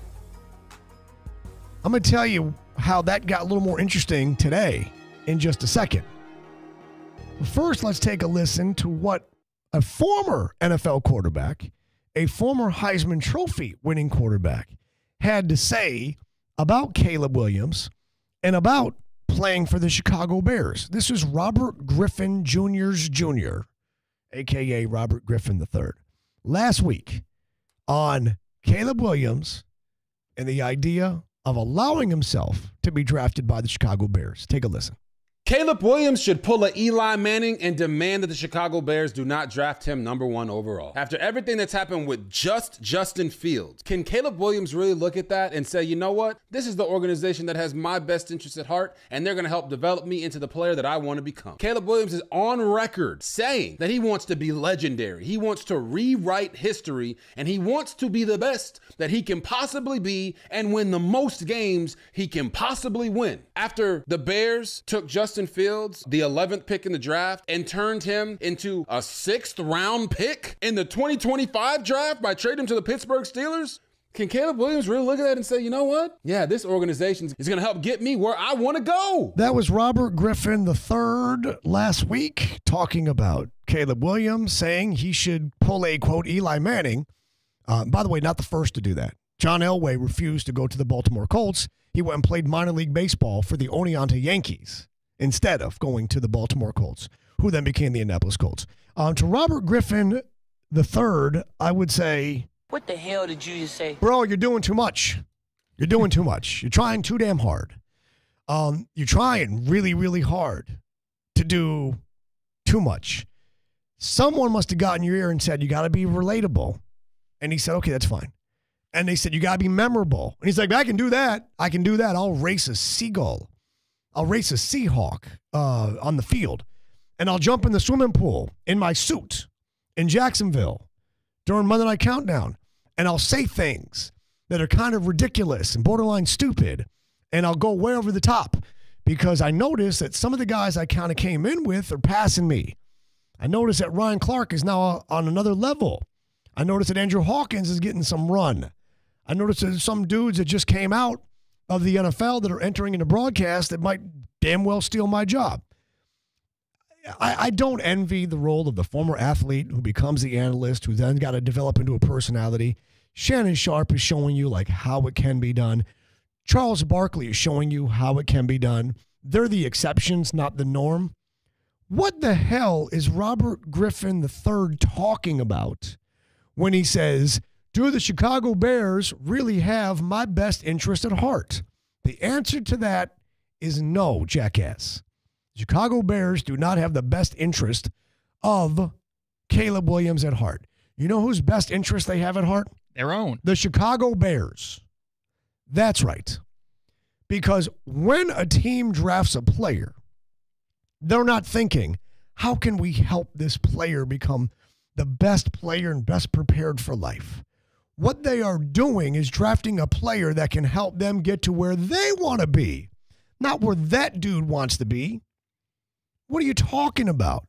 S15: I'm going to tell you how that got a little more interesting today in just a second. But first, let's take a listen to what a former N F L quarterback, a former Heisman Trophy winning quarterback, had to say about Caleb Williams and about playing for the Chicago Bears. This is Robert Griffin Junior's Junior, a k a. Robert Griffin the third, last week on Caleb Williams and the idea of allowing himself to be drafted by the Chicago Bears. Take a listen.
S14: Caleb Williams should pull a Eli Manning and demand that the Chicago Bears do not draft him number one overall. After everything that's happened with just Justin Fields, can Caleb Williams really look at that and say, you know what? This is the organization that has my best interests at heart, and they're going to help develop me into the player that I want to become. Caleb Williams is on record saying that he wants to be legendary. He wants to rewrite history, and he wants to be the best that he can possibly be and win the most games he can possibly win. After the Bears took Justin Fields, the eleventh pick in the draft, and turned him into a sixth round pick in the twenty twenty-five draft by trading him to the Pittsburgh Steelers, can Caleb Williams really look at that and say, you know what? Yeah, this organization is going to help get me where I want to go.
S15: That was Robert Griffin the third last week talking about Caleb Williams, saying he should pull a, quote, Eli Manning. Uh, by the way, not the first to do that. John Elway refused to go to the Baltimore Colts. He went and played minor league baseball for the Oneonta Yankees instead of going to the Baltimore Colts, who then became the Indianapolis Colts. Um, to Robert Griffin the third, I would say,
S17: what the hell did you just say?
S15: Bro, you're doing too much. You're doing too much. You're trying too damn hard. Um, you're trying really, really hard to do too much. Someone must have gotten your ear and said, you got to be relatable. And he said, okay, that's fine. And they said, you got to be memorable. And he's like, I can do that. I can do that. I'll race a seagull. I'll race a Seahawk uh, on the field. And I'll jump in the swimming pool in my suit in Jacksonville during Monday Night Countdown. And I'll say things that are kind of ridiculous and borderline stupid. And I'll go way over the top because I notice that some of the guys I kind of came in with are passing me. I notice that Ryan Clark is now on another level. I notice that Andrew Hawkins is getting some run. I noticed there's some dudes that just came out of the N F L that are entering into broadcast that might damn well steal my job. I, I don't envy the role of the former athlete who becomes the analyst, who then got to develop into a personality. Shannon Sharp is showing you like how it can be done. Charles Barkley is showing you how it can be done. They're the exceptions, not the norm. What the hell is Robert Griffin the third talking about when he says, do the Chicago Bears really have my best interest at heart? The answer to that is no, jackass. Chicago Bears do not have the best interest of Caleb Williams at heart. You know whose best interest they have at heart?
S16: Their own.
S15: The Chicago Bears. That's right. Because when a team drafts a player, they're not thinking, how can we help this player become the best player and best prepared for life? What they are doing is drafting a player that can help them get to where they want to be, not where that dude wants to be. What are you talking about?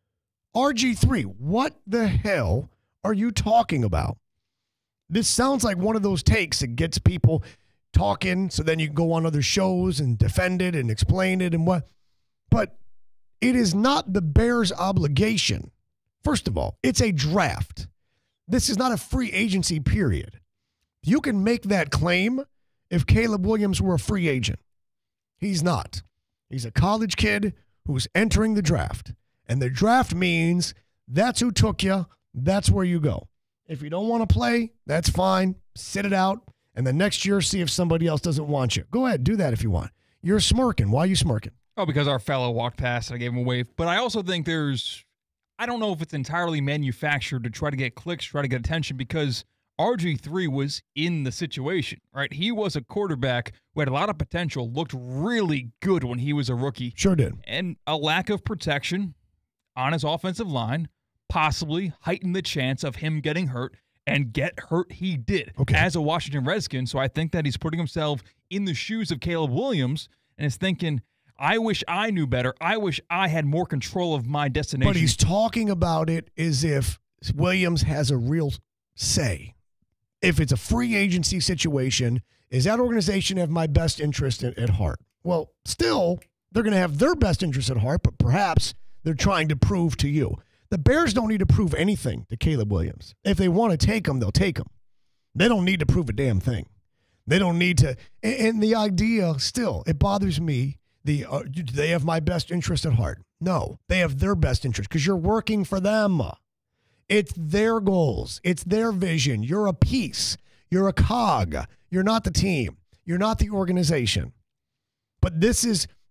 S15: R G three, what the hell are you talking about? This sounds like one of those takes that gets people talking so then you can go on other shows and defend it and explain it and what. But it is not the Bears' obligation. First of all, it's a draft. This is not a free agency period. You can make that claim if Caleb Williams were a free agent. He's not. He's a college kid who's entering the draft. And the draft means that's who took you. That's where you go. If you don't want to play, that's fine. Sit it out. And the next year, see if somebody else doesn't want you. Go ahead. Do that if you want. You're smirking. Why are you smirking?
S16: Oh, because our fellow walked past and I gave him a wave. But I also think there's, I don't know if it's entirely manufactured to try to get clicks, try to get attention, because R G three was in the situation, right? He was a quarterback who had a lot of potential, looked really good when he was a rookie.
S15: Sure did.
S16: And a lack of protection on his offensive line possibly heightened the chance of him getting hurt, and get hurt he did
S15: okay.
S16: as a Washington Redskin. So I think that he's putting himself in the shoes of Caleb Williams and is thinking, I wish I knew better. I wish I had more control of my destination.
S15: But he's talking about it as if Williams has a real say. If it's a free agency situation, is that organization have my best interest at, at heart? Well, still, they're going to have their best interest at heart, but perhaps they're trying to prove to you. The Bears don't need to prove anything to Caleb Williams. If they want to take him, they'll take him. They don't need to prove a damn thing. They don't need to. And, and the idea, still, it bothers me. The uh, do they have my best interest at heart? No, they have their best interest because you're working for them. It's their goals. It's their vision. You're a piece. You're a cog. You're not the team. You're not the organization. But this is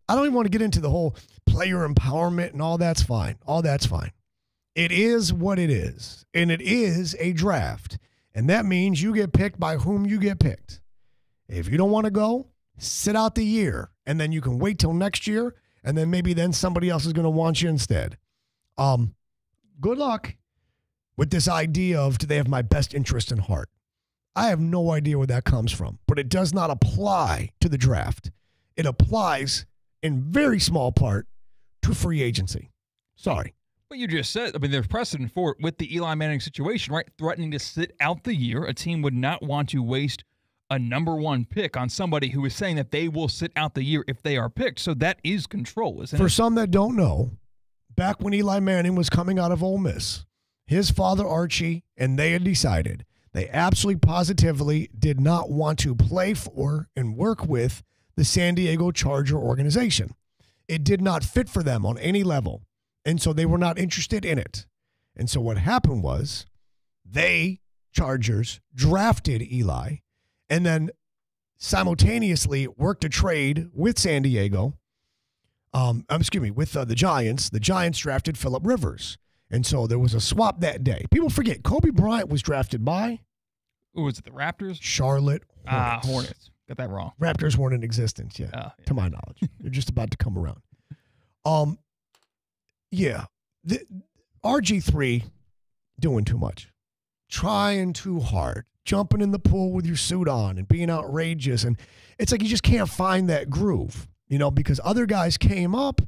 S15: I don't even want to get into the whole player empowerment and all that's fine. All that's fine. It is what it is. And it is a draft. And that means you get picked by whom you get picked. If you don't want to go, sit out the year. And then you can wait till next year. And then maybe then somebody else is going to want you instead. Um, good luck with this idea of, do they have my best interest in heart? I have no idea where that comes from. But it does not apply to the draft. It applies in very small part to free agency. Sorry.
S16: What you just said, I mean, there's precedent for it with the Eli Manning situation, right? Threatening to sit out the year. A team would not want to waste a number one pick on somebody who is saying that they will sit out the year if they are picked. So that is control, isn't it?
S15: For some that don't know, back when Eli Manning was coming out of Ole Miss, his father, Archie, and they had decided they absolutely positively did not want to play for and work with the San Diego Charger organization. It did not fit for them on any level. And so they were not interested in it. And so what happened was they, Chargers, drafted Eli and then simultaneously worked a trade with San Diego. Um, excuse me, with uh, the Giants. The Giants drafted Phillip Rivers. And so there was a swap that day. People forget, Kobe Bryant was drafted by?
S16: Who was it, the Raptors?
S15: Charlotte Hornets.
S16: Ah, Hornets. Got that wrong.
S15: Raptors weren't in existence yet, uh, yeah. to my knowledge. They're just about to come around. Um, yeah. The, R G three doing too much. Trying too hard. Jumping in the pool with your suit on and being outrageous. And it's like you just can't find that groove, you know, because other guys came up.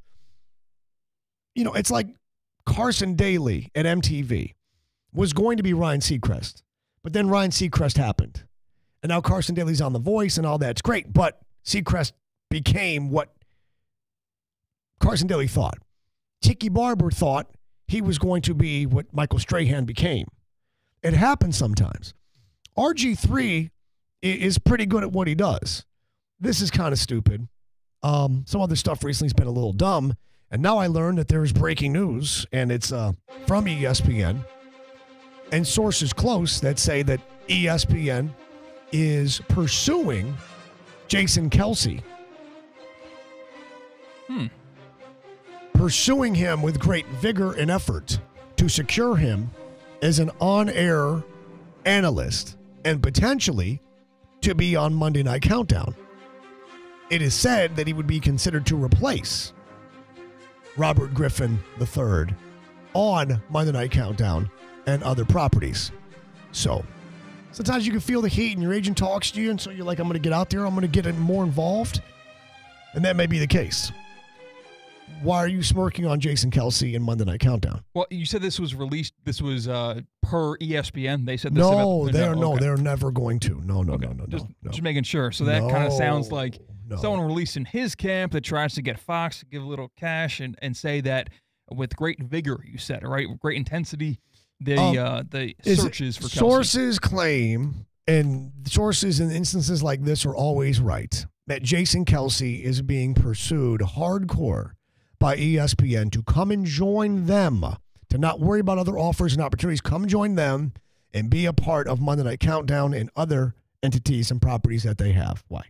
S15: You know, it's like Carson Daly at M T V was going to be Ryan Seacrest. But then Ryan Seacrest happened. And now Carson Daly's on The Voice and all that's great. But Seacrest became what Carson Daly thought. Tiki Barber thought he was going to be what Michael Strahan became. It happens sometimes. R G three is pretty good at what he does. This is kind of stupid. Um, some other stuff recently has been a little dumb. And now I learned that there is breaking news, and it's uh, from E S P N. And sources close that say that E S P N is pursuing Jason Kelce.
S16: Hmm.
S15: Pursuing him with great vigor and effort to secure him as an on-air analyst and potentially to be on Monday Night Countdown. It is said that he would be considered to replace Robert Griffin the third on Monday Night Countdown and other properties. So sometimes you can feel the heat and your agent talks to you, and so you're like, I'm going to get out there, I'm going to get more involved. And that may be the case. Why are you smirking on Jason Kelce in Monday Night Countdown?
S16: Well, you said this was released, this was uh, per E S P N. They said this
S15: no,
S16: about...
S15: They are,
S16: no,
S15: no,
S16: okay.
S15: they're never going to. No, no,
S16: okay.
S15: no, no,
S16: just,
S15: no.
S16: Just making sure. So that
S15: no,
S16: kind of sounds like
S15: no.
S16: someone released in his camp that tries to get Fox to give a little cash and, and say that with great vigor, you said, right? With great intensity, the um, uh, the searches for Kelce.
S15: Sources claim, and sources in instances like this are always right, that Jason Kelce is being pursued hardcore by E S P N to come and join them, to not worry about other offers and opportunities. Come join them and be a part of Monday Night Countdown and other entities and properties that they have. Why?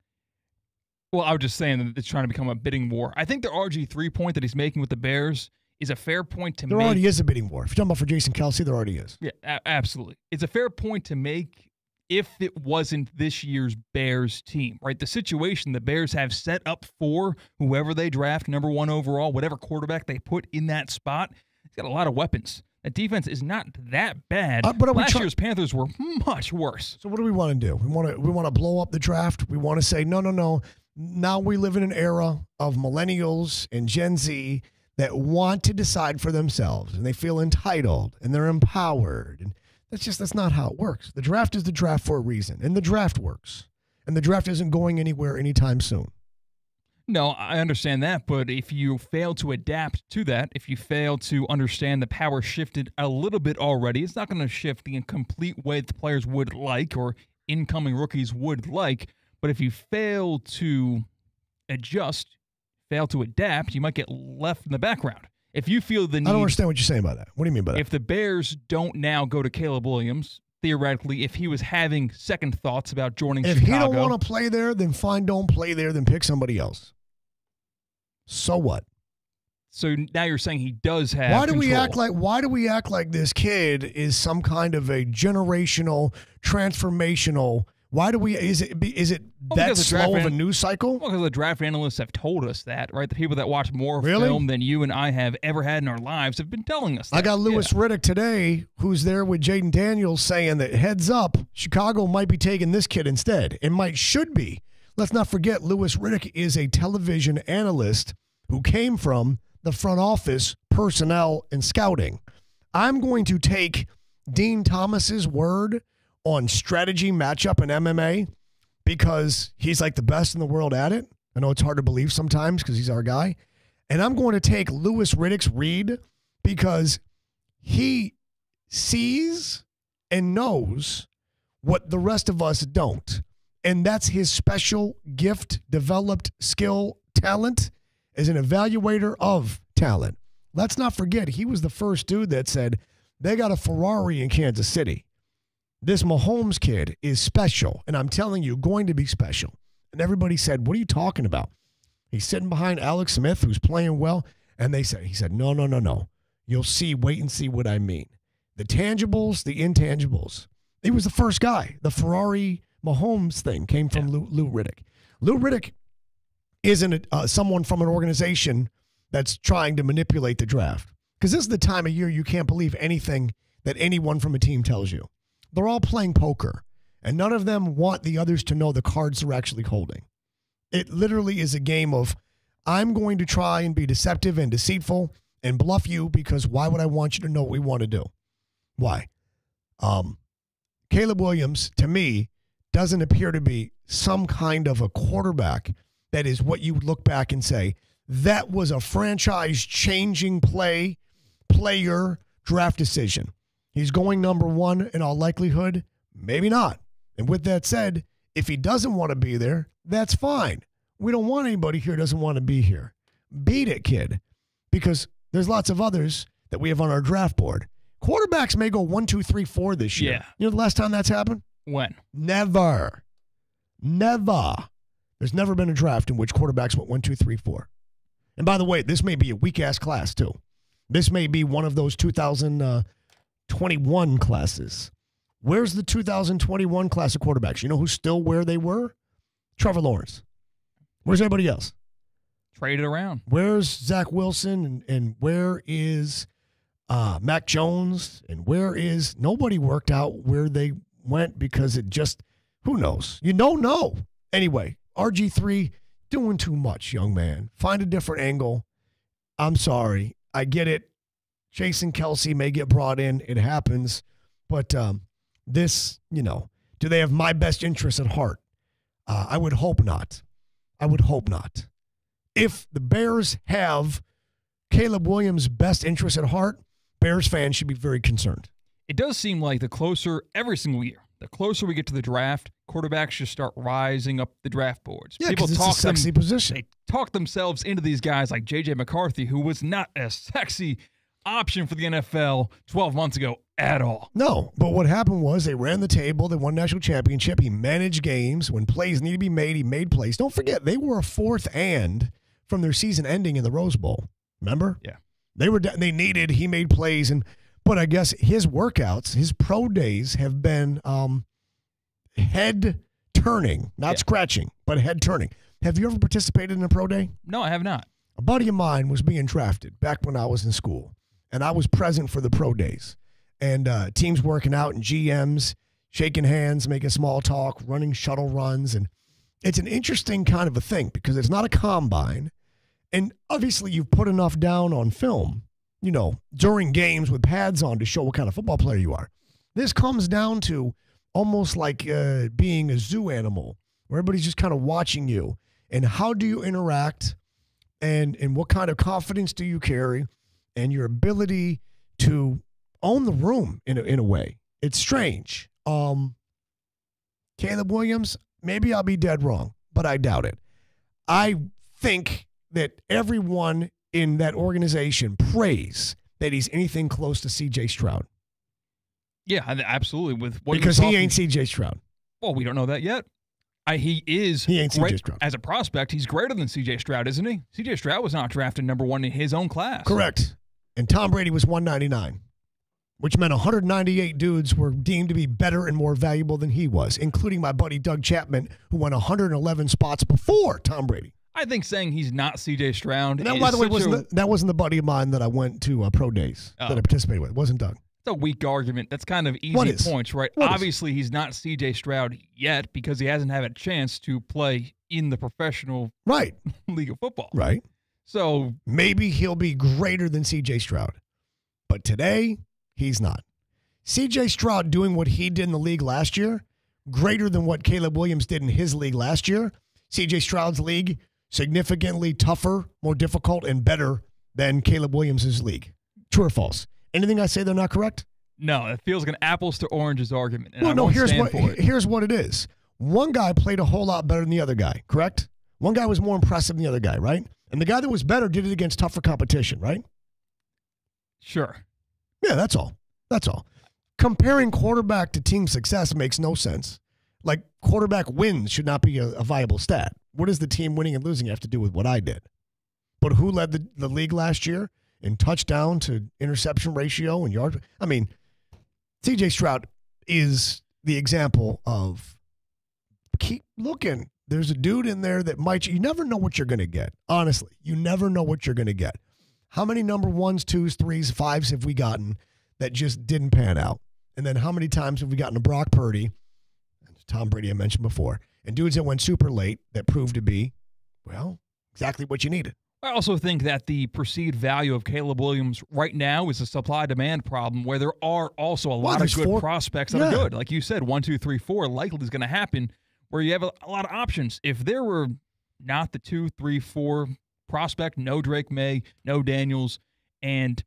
S16: Well, I was just saying that it's trying to become a bidding war. I think the R G three point that he's making with the Bears is a fair point to
S15: there
S16: make.
S15: There already is a bidding war. If you're talking about for Jason Kelce, there already is.
S16: Yeah, a- absolutely. It's a fair point to make if it wasn't this year's Bears team, right? The situation the Bears have set up for whoever they draft, number one overall, whatever quarterback they put in that spot, he's got a lot of weapons. That defense is not that bad. Uh, but Last try- year's Panthers were much worse.
S15: So what do we want to do? We want to we want to blow up the draft. We want to say, no, no, no. Now we live in an era of millennials and Gen Z that want to decide for themselves, and they feel entitled, and they're empowered. And that's just, that's not how it works. The draft is the draft for a reason, and the draft works. And the draft isn't going anywhere anytime soon.
S16: No, I understand that, but if you fail to adapt to that, if you fail to understand the power shifted a little bit already, it's not going to shift the complete way that the players would like or incoming rookies would like. But if you fail to adjust, fail to adapt, you might get left in the background. If you feel the need...
S15: I don't understand what you're saying by that. What do you mean by that?
S16: If the Bears don't now go to Caleb Williams, theoretically, if he was having second thoughts about joining
S15: if
S16: Chicago...
S15: If he don't want to play there, then fine, don't play there, then pick somebody else. So what?
S16: So now you're saying he does have
S15: Why do
S16: control.
S15: we act like why do we act like this kid is some kind of a generational, transformational? Why do we is it is it
S16: Well,
S15: that
S16: because the draft
S15: slow of a
S16: an-
S15: news cycle?
S16: Well, because the draft analysts have told us that, right? The people that watch more
S15: Really?
S16: film than you and I have ever had in our lives have been telling us that.
S15: I got Lewis Riddick today, who's there with Jaden Daniels, saying that heads up, Chicago might be taking this kid instead. It might should be. Let's not forget, Lewis Riddick is a television analyst who came from the front office, personnel, and scouting. I'm going to take Dean Thomas's word on strategy, matchup, and M M A because he's like the best in the world at it. I know it's hard to believe sometimes because he's our guy. And I'm going to take Lewis Riddick's read because he sees and knows what the rest of us don't. And that's his special gift, developed skill, talent as an evaluator of talent. Let's not forget, he was the first dude that said, they got a Ferrari in Kansas City. This Mahomes kid is special, and I'm telling you, going to be special. And everybody said, what are you talking about? He's sitting behind Alex Smith, who's playing well, and they said, he said, no, no, no, no. You'll see, wait and see what I mean. The tangibles, the intangibles. He was the first guy. The Ferrari Mahomes thing came from Lou, Lou Riddick. Lou Riddick isn't uh, someone from an organization that's trying to manipulate the draft. Because this is the time of year you can't believe anything that anyone from a team tells you. They're all playing poker, and none of them want the others to know the cards they're actually holding. It literally is a game of, I'm going to try and be deceptive and deceitful and bluff you because why would I want you to know what we want to do? Why? Um, Caleb Williams, to me, doesn't appear to be some kind of a quarterback that is what you would look back and say, that was a franchise-changing play, player, draft decision. He's going number one in all likelihood. Maybe not. And with that said, if he doesn't want to be there, that's fine. We don't want anybody here who doesn't want to be here. Beat it, kid. Because there's lots of others that we have on our draft board. Quarterbacks may go one, two, three, four this year.
S16: Yeah.
S15: You know the last time that's happened?
S16: When?
S15: Never. Never. There's never been a draft in which quarterbacks went one, two, three, four. And by the way, this may be a weak-ass class, too. This may be one of those two thousand twenty-one classes. Where's the two thousand twenty-one class of quarterbacks? You know who's still where they were? Trevor Lawrence. Where's everybody else?
S16: Traded around.
S15: Where's Zach Wilson? And, and where is uh, Mac Jones? And where is... Nobody worked out where they went because it just... Who knows? You don't know. Anyway, R G three... doing too much, young man. Find a different angle. I'm sorry. I get it. Jason Kelsey may get brought in. It happens. But um, this, you know, do they have my best interest at heart? Uh, I would hope not. I would hope not. If the Bears have Caleb Williams' best interest at heart, Bears fans should be very concerned.
S16: It does seem like the closer every single year, the closer we get to the draft, quarterbacks just start rising up the draft boards.
S15: Yeah,
S16: People
S15: because it's
S16: talk
S15: a sexy
S16: them,
S15: position.
S16: They talk themselves into these guys like J J McCarthy, who was not a sexy option for the N F L twelve months ago at all.
S15: No, but what happened was they ran the table. They won a national championship. He managed games. When plays needed to be made, he made plays. Don't forget, they were a fourth and from their season ending in the Rose Bowl. Remember?
S16: Yeah.
S15: They were. They needed. He made plays, and but I guess his workouts, his pro days, have been um, head turning, not
S16: Yeah.
S15: scratching, but head turning. Have you ever participated in a pro day?
S16: No, I have not.
S15: A buddy of mine was being drafted back when I was in school, and I was present for the pro days. And uh, teams working out and G Ms shaking hands, making small talk, running shuttle runs. And it's an interesting kind of a thing because it's not a combine. And obviously you've put enough down on film, you know, during games with pads on to show what kind of football player you are. This comes down to almost like uh, being a zoo animal where everybody's just kind of watching you. And how do you interact and, and what kind of confidence do you carry and your ability to own the room in a, in a way. It's strange. Um, Caleb Williams, maybe I'll be dead wrong, but I doubt it. I think that everyone in that organization prays that he's anything close to C J Stroud.
S16: Yeah, absolutely. With what
S15: because
S16: he,
S15: he
S16: talking,
S15: ain't C J Stroud.
S16: Well, we don't know that yet. I, he is.
S15: He ain't
S16: great,
S15: C J Stroud.
S16: As a prospect, he's greater than C J Stroud, isn't he? C J Stroud was not drafted number one in his own class.
S15: Correct. And Tom Brady was one ninety-nine, which meant one hundred ninety-eight dudes were deemed to be better and more valuable than he was, including my buddy Doug Chapman, who went one hundred eleven spots before Tom Brady.
S16: I think saying he's not C J Stroud.
S15: And that, by the way, wasn't a, the, that wasn't the buddy of mine that I went to uh, pro days
S16: oh.
S15: that I participated with. It wasn't Doug.
S16: It's a weak argument. That's kind of easy
S15: What is?
S16: points, right?
S15: What
S16: Obviously, is? he's not C J Stroud yet because he hasn't had a chance to play in the professional
S15: right
S16: league of football.
S15: Right.
S16: So
S15: maybe he'll be greater than C J Stroud. But today, he's not. C J Stroud doing what he did in the league last year, greater than what Caleb Williams did in his league last year. C J Stroud's league, significantly tougher, more difficult, and better than Caleb Williams' league. True or false? Anything I say they're not correct?
S16: No, it feels like an apples to oranges argument. And
S15: well,
S16: I
S15: no,
S16: won't
S15: here's
S16: stand
S15: what,
S16: for it.
S15: here's what it is. One guy played a whole lot better than the other guy, correct? One guy was more impressive than the other guy, right? And the guy that was better did it against tougher competition, right?
S16: Sure.
S15: Yeah, that's all. That's all. Comparing quarterback to team success makes no sense. Like, quarterback wins should not be a, a viable stat. What does the team winning and losing have to do with what I did? But who led the, the league last year in touchdown to interception ratio and yard? I mean, C J Stroud is the example of keep looking. There's a dude in there that might, you never know what you're going to get. Honestly, you never know what you're going to get. How many number ones, twos, threes, fives have we gotten that just didn't pan out? And then how many times have we gotten a Brock Purdy, Tom Brady I mentioned before, and dudes that went super late that proved to be, well, exactly what you needed.
S16: I also think that the perceived value of Caleb Williams right now is a supply-demand problem where there are also a
S15: Well,
S16: lot of
S15: there's
S16: good
S15: four-
S16: prospects that
S15: Yeah.
S16: are good. Like you said, one, two, three, four likely is going to happen where you have a, a lot of options. If there were not the two, three, four prospect, no Drake May, no Daniels, and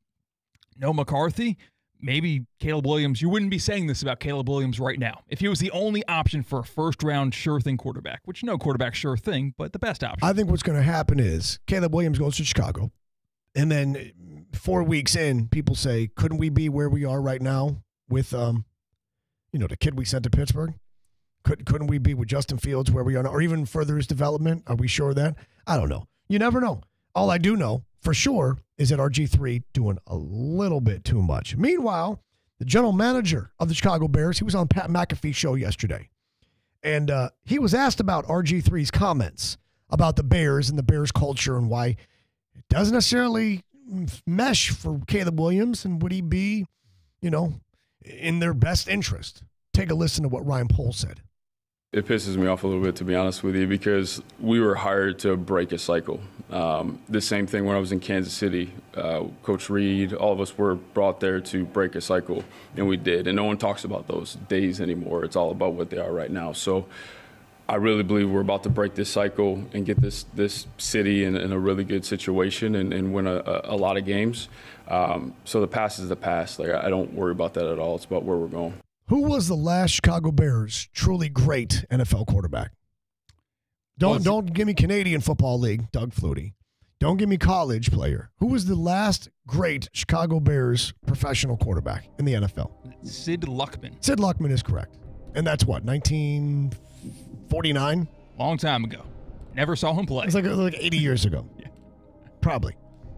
S16: no McCarthy, maybe Caleb Williams, you wouldn't be saying this about Caleb Williams right now. If he was the only option for a first-round sure-thing quarterback, which no quarterback sure thing, but the best option.
S15: I think what's going to happen is Caleb Williams goes to Chicago, and then four weeks in, people say, couldn't we be where we are right now with, um, you know, the kid we sent to Pittsburgh? Could, couldn't we be with Justin Fields where we are now, or even further his development? Are we sure of that? I don't know. You never know. All I do know for sure is that R G three doing a little bit too much. Meanwhile, the general manager of the Chicago Bears, he was on Pat McAfee's show yesterday, and uh, he was asked about R G three's comments about the Bears and the Bears culture and why it doesn't necessarily mesh for Caleb Williams, and would he be, you know, in their best interest. Take a listen to what Ryan Pohl said.
S2: It pisses me off a little bit, to be honest with you, because we were hired to break a cycle. Um, the same thing when I was in Kansas City. Uh, Coach Reed, all of us were brought there to break a cycle, and we did. And no one talks about those days anymore. It's all about what they are right now. So I really believe we're about to break this cycle and get this this city in, in a really good situation and, and win a, a lot of games. Um, so the past is the past. Like, I don't worry about that at all. It's about where we're going.
S15: Who was the last Chicago Bears truly great N F L quarterback? Don't
S16: Was-
S15: don't give me Canadian Football League, Doug Flutie. Don't give me college player. Who was the last great Chicago Bears professional quarterback in the N F L?
S16: Sid Luckman.
S15: Sid Luckman is correct. And that's what, nineteen forty-nine?
S16: Long time ago. Never saw him play.
S15: It's like, like eighty years ago.
S16: Yeah.
S15: Probably.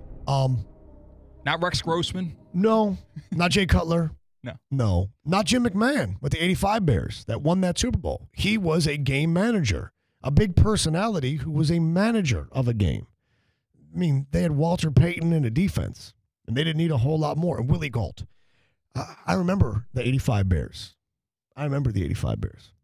S15: Um,
S16: Not Rex Grossman.
S15: No. Not Jay Cutler.
S16: No.
S15: No. Not Jim McMahon with the eighty-five Bears that won that Super Bowl. He was a game manager, a big personality who was a manager of a game. I mean, they had Walter Payton in a defense, and they didn't need a whole lot more. And Willie Gault. I, I remember the eighty-five Bears. I remember the eighty-five Bears.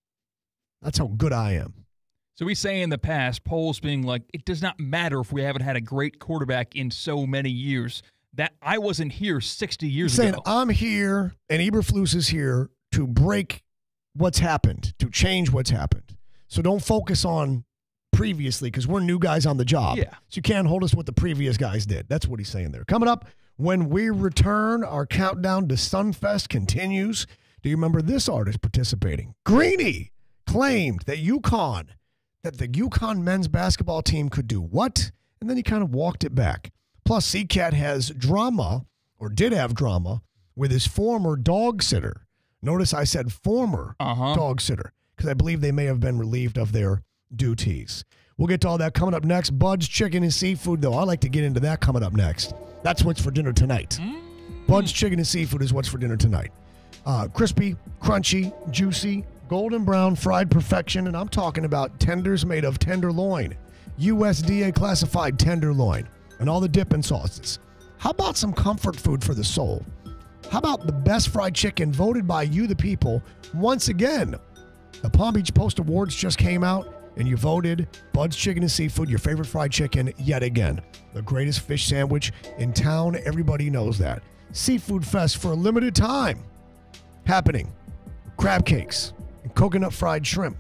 S15: That's how good I am.
S16: So we say in the past, polls being like, it does not matter if we haven't had a great quarterback in so many years. That I wasn't here sixty years
S15: saying
S16: ago.
S15: I'm here and Eberflus is here to break what's happened, to change what's happened. So don't focus on previously because we're new guys on the job.
S16: Yeah.
S15: So you can't hold us what the previous guys did. That's what he's saying there. Coming up, when we return, our countdown to Sunfest continues. Do you remember this artist participating? Greeny claimed that UConn, that the UConn men's basketball team could do what? And then he kind of walked it back. Plus, C-Cat has drama, or did have drama, with his former dog sitter. Notice I said former
S16: Uh-huh.
S15: dog sitter. because I believe they may have been relieved of their duties. We'll get to all that coming up next. Bud's Chicken and Seafood, though. I like to get into that coming up next. That's what's for dinner tonight. Mm. Bud's Chicken and Seafood is what's for dinner tonight. Uh, crispy, crunchy, juicy, golden brown, fried perfection, and I'm talking about tenders made of tenderloin, U S D A classified tenderloin, and all the dipping sauces. How about some comfort food for the soul? How about the best fried chicken voted by you, the people? Once again, the Palm Beach Post Awards just came out, and you voted Bud's Chicken and Seafood your favorite fried chicken yet again. The greatest fish sandwich in town. Everybody knows that. Seafood Fest for a limited time happening. Crab cakes and coconut fried shrimp,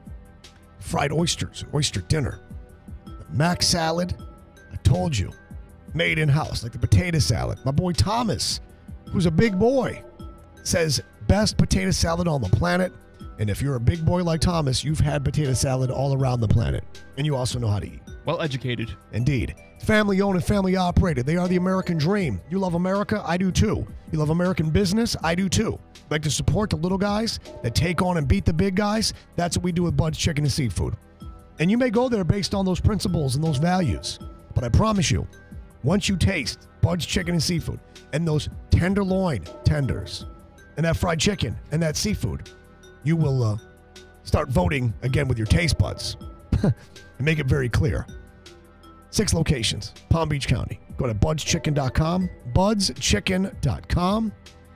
S15: fried oysters, oyster dinner, mac salad. I told you, made in-house, like the potato salad. My boy Thomas, who's a big boy, says best potato salad on the planet. And if you're a big boy like Thomas, you've had potato salad all around the planet. And you also know how to eat.
S16: Well educated.
S15: Indeed. Family owned and family operated. They are the American dream. You love America? I do too. You love American business? I do too. Like to support the little guys that take on and beat the big guys? That's what we do with Bud's Chicken and Seafood. And you may go there based on those principles and those values. But I promise you, once you taste Bud's Chicken and Seafood and those tenderloin tenders and that fried chicken and that seafood, you will uh, start voting again with your taste buds and make it very clear. Six locations, Palm Beach County. Go to buds chicken dot com, buds chicken dot com.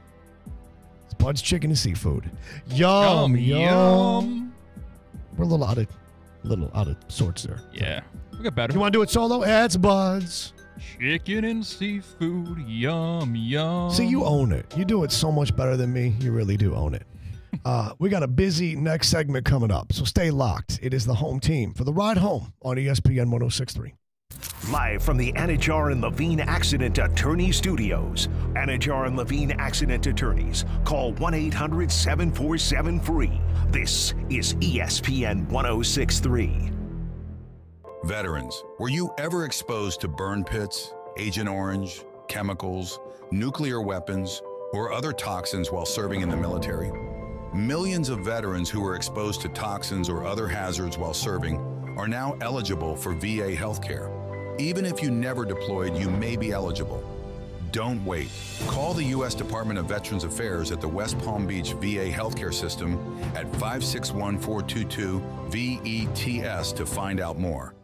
S15: It's Bud's Chicken and Seafood. Yum,
S16: Yum,
S15: yum.
S16: yum.
S15: We're a little out of, little out of sorts there.
S16: Yeah, we got better.
S15: You want to do it solo? Yeah, it's Bud's
S16: Chicken and Seafood, yum, yum.
S15: See, you own it. You do it so much better than me. You really do own it. Uh, we got a busy next segment coming up, so stay locked. It is the home team for the ride home on E S P N one oh six point three.
S8: Live from the Anajar and Levine Accident Attorney Studios. Anajar and Levine Accident Attorneys. Call one eight hundred seven four seven free. This is E S P N one oh six point three.
S3: Veterans, were you ever exposed to burn pits, Agent Orange, chemicals, nuclear weapons, or other toxins while serving in the military? Millions of veterans who were exposed to toxins or other hazards while serving are now eligible for V A health care. Even if you never deployed, you may be eligible. Don't wait. Call the U S Department of Veterans Affairs at the West Palm Beach V A healthcare system at five six one, four two two, V E T S to find out more.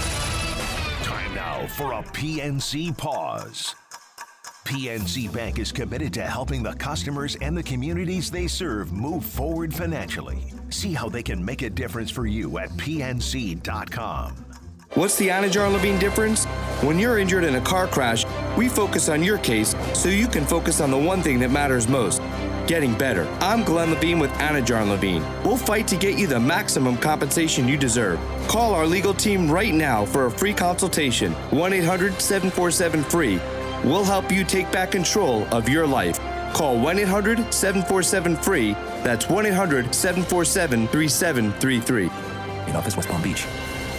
S8: Time now for a P N C pause. P N C Bank is committed to helping the customers and the communities they serve move forward financially. See how they can make a difference for you at P N C dot com.
S19: What's the Anajar and Levine difference? When you're injured in a car crash, we focus on your case so you can focus on the one thing that matters most, getting better. I'm Glenn Levine with Anajar and Levine. We'll fight to get you the maximum compensation you deserve. Call our legal team right now for a free consultation, one eight hundred seven four seven free. We'll help you take back control of your life. Call one eight hundred seven four seven free. That's one eight hundred seven four seven three seven three three.
S20: In office, West Palm Beach.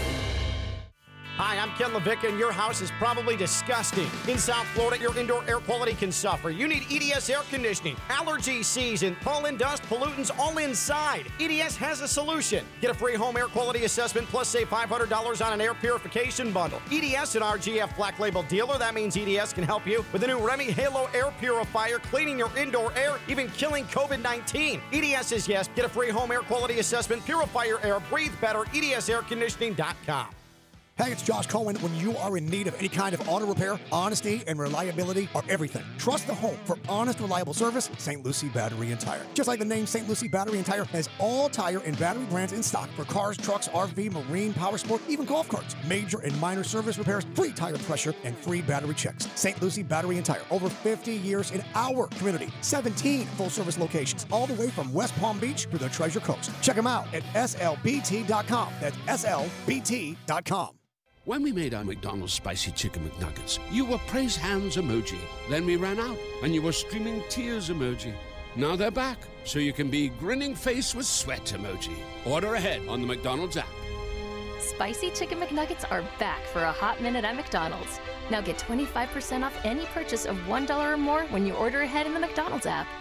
S1: Hi, I'm Ken Levicka, and your house is probably disgusting. In South Florida, your indoor air quality can suffer. You need E D S air conditioning. Allergy season, pollen, dust, pollutants all inside. E D S has a solution. Get a free home air quality assessment plus save five hundred dollars on an air purification bundle. E D S, an R G F Black Label dealer. That means E D S can help you with the new Remy Halo air purifier, cleaning your indoor air, even killing COVID nineteen. E D S is yes. Get a free home air quality assessment. Purify your air. Breathe better. E D S air conditioning dot com.
S21: Hey, it's Josh Cohen. When you are in need of any kind of auto repair, honesty and reliability are everything. Trust the home for honest, reliable service, Saint Lucie Battery and Tire. Just like the name, Saint Lucie Battery and Tire has all tire and battery brands in stock for cars, trucks, R V, marine, power sport, even golf carts. Major and minor service repairs, free tire pressure, and free battery checks. Saint Lucie Battery and Tire. Over fifty years in our community. seventeen full-service locations, all the way from West Palm Beach to the Treasure Coast. Check them out at S L B T dot com. That's S L B T dot com.
S22: When we made our McDonald's Spicy Chicken McNuggets, you were praise hands emoji. Then we ran out, and you were screaming tears emoji. Now they're back, so you can be grinning face with sweat emoji. Order ahead on the McDonald's app.
S26: Spicy Chicken McNuggets are back for a hot minute at McDonald's. Now get twenty-five percent off any purchase of one dollar or more when you order ahead in the McDonald's app.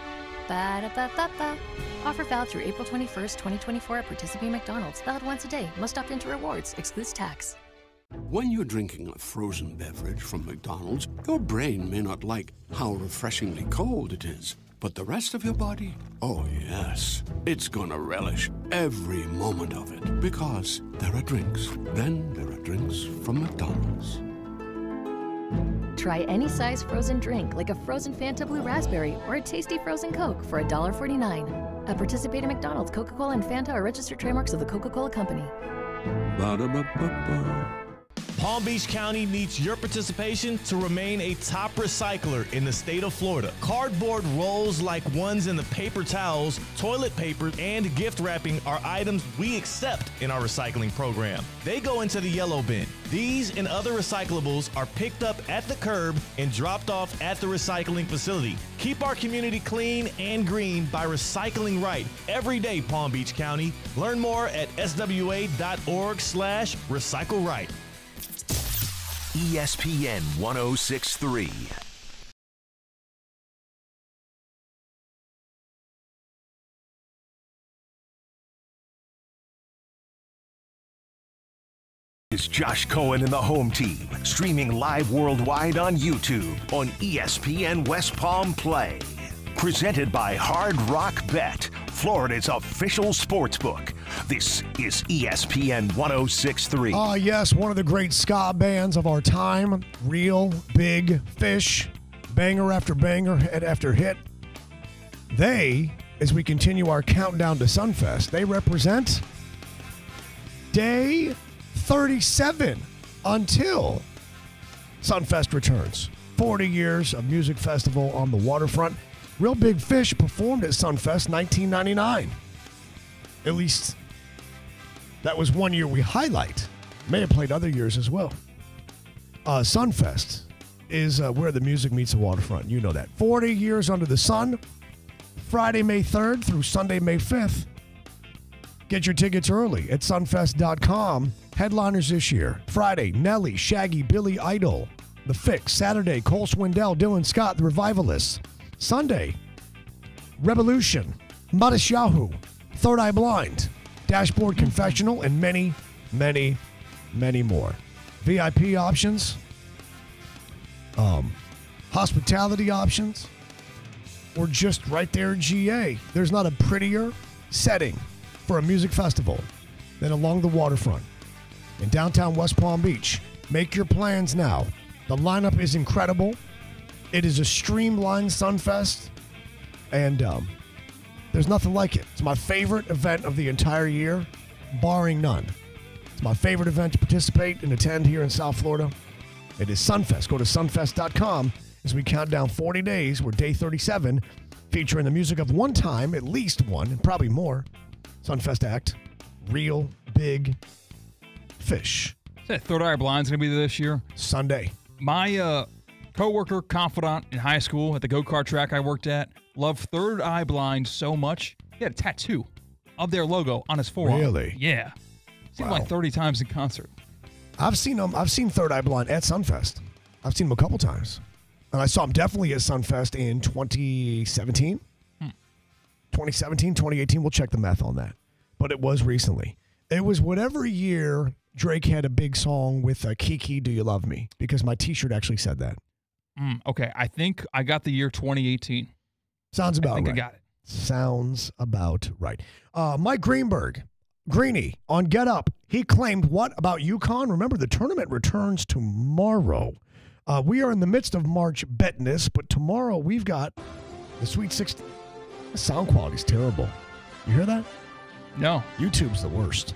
S26: Ba-da-ba-ba-ba. Offer valid through April twenty-first, twenty twenty-four at participating McDonald's. Valid once a day. Must opt into rewards. Excludes tax.
S22: When you're drinking a frozen beverage from McDonald's, your brain may not like how refreshingly cold it is. But the rest of your body, oh yes, it's gonna relish every moment of it. Because there are drinks. Then there are drinks from McDonald's.
S26: Try any size frozen drink like a frozen Fanta Blue Raspberry or a tasty frozen Coke for one dollar and forty-nine cents. At participating McDonald's, Coca-Cola and Fanta are registered trademarks of the Coca-Cola Company.
S22: Ba-da-ba-ba-ba.
S5: Palm Beach County needs your participation to remain a top recycler in the state of Florida. Cardboard rolls like ones in the paper towels, toilet paper, and gift wrapping are items we accept in our recycling program. They go into the yellow bin. These and other recyclables are picked up at the curb and dropped off at the recycling facility. Keep our community clean and green by recycling right every day, Palm Beach County. Learn more at S W A dot org slash recycle right.
S8: E S P N one oh six point three. It's Josh Cohen and the Home Team, streaming live worldwide on YouTube on E S P N West Palm Play. Presented by Hard Rock Bet, Florida's official sportsbook. This is E S P N one oh six point three.
S15: Ah, uh, yes, one of the great ska bands of our time. Real Big Fish. Banger after banger, hit after hit. They, as we continue our countdown to Sunfest, they represent day thirty-seven until Sunfest returns. forty years of music festival on the waterfront. Real Big Fish performed at Sunfest nineteen ninety-nine. At least that was one year we highlight. May have played other years as well. Uh, Sunfest is uh, where the music meets the waterfront. You know that. forty years under the sun. Friday, May third through Sunday, May fifth. Get your tickets early at sunfest dot com. Headliners this year. Friday, Nelly, Shaggy, Billy Idol, The Fix. Saturday, Cole Swindell, Dylan Scott, The Revivalists. Sunday, Revolution, Modest Yahoo, Third Eye Blind, Dashboard Confessional, and many, many, many more. V I P options, um, hospitality options, or just right there in G A. There's not a prettier setting for a music festival than along the waterfront in downtown West Palm Beach. Make your plans now. The lineup is incredible. It is a streamlined Sunfest, and um, there's nothing like it. It's my favorite event of the entire year, barring none. It's my favorite event to participate and attend here in South Florida. It is Sunfest. Go to sunfest dot com as we count down forty days. We're day thirty-seven, featuring the music of one time, at least one, and probably more, Sunfest act, Real Big Fish.
S16: Is that Third Eye Blind's going to be this year?
S15: Sunday.
S16: My uh, co-worker, confidant in high school at the go-kart track I worked at, loved Third Eye Blind so much, he had a tattoo of their logo on his forearm.
S15: Really?
S16: Yeah. Seen him
S15: Wow.
S16: like thirty times in concert.
S15: I've seen them. I've seen Third Eye Blind at Sunfest. I've seen him a couple times. And I saw him definitely at Sunfest in twenty seventeen.
S16: Hmm.
S15: twenty seventeen, twenty eighteen. We'll check the math on that. But it was recently. It was whatever year Drake had a big song with uh, Kiki, Do You Love Me? Because my T-shirt actually said that.
S16: Mm, okay, I think I got the year twenty eighteen.
S15: Sounds about
S16: I think
S15: right.
S16: I got it.
S15: Sounds about right. Uh, Mike Greenberg, Greeny, on Get Up, he claimed what about UConn? Remember, the tournament returns tomorrow. Uh, we are in the midst of March Madness, but tomorrow we've got the Sweet sixteen. The sound quality's terrible. You hear that?
S16: No.
S15: YouTube's the worst.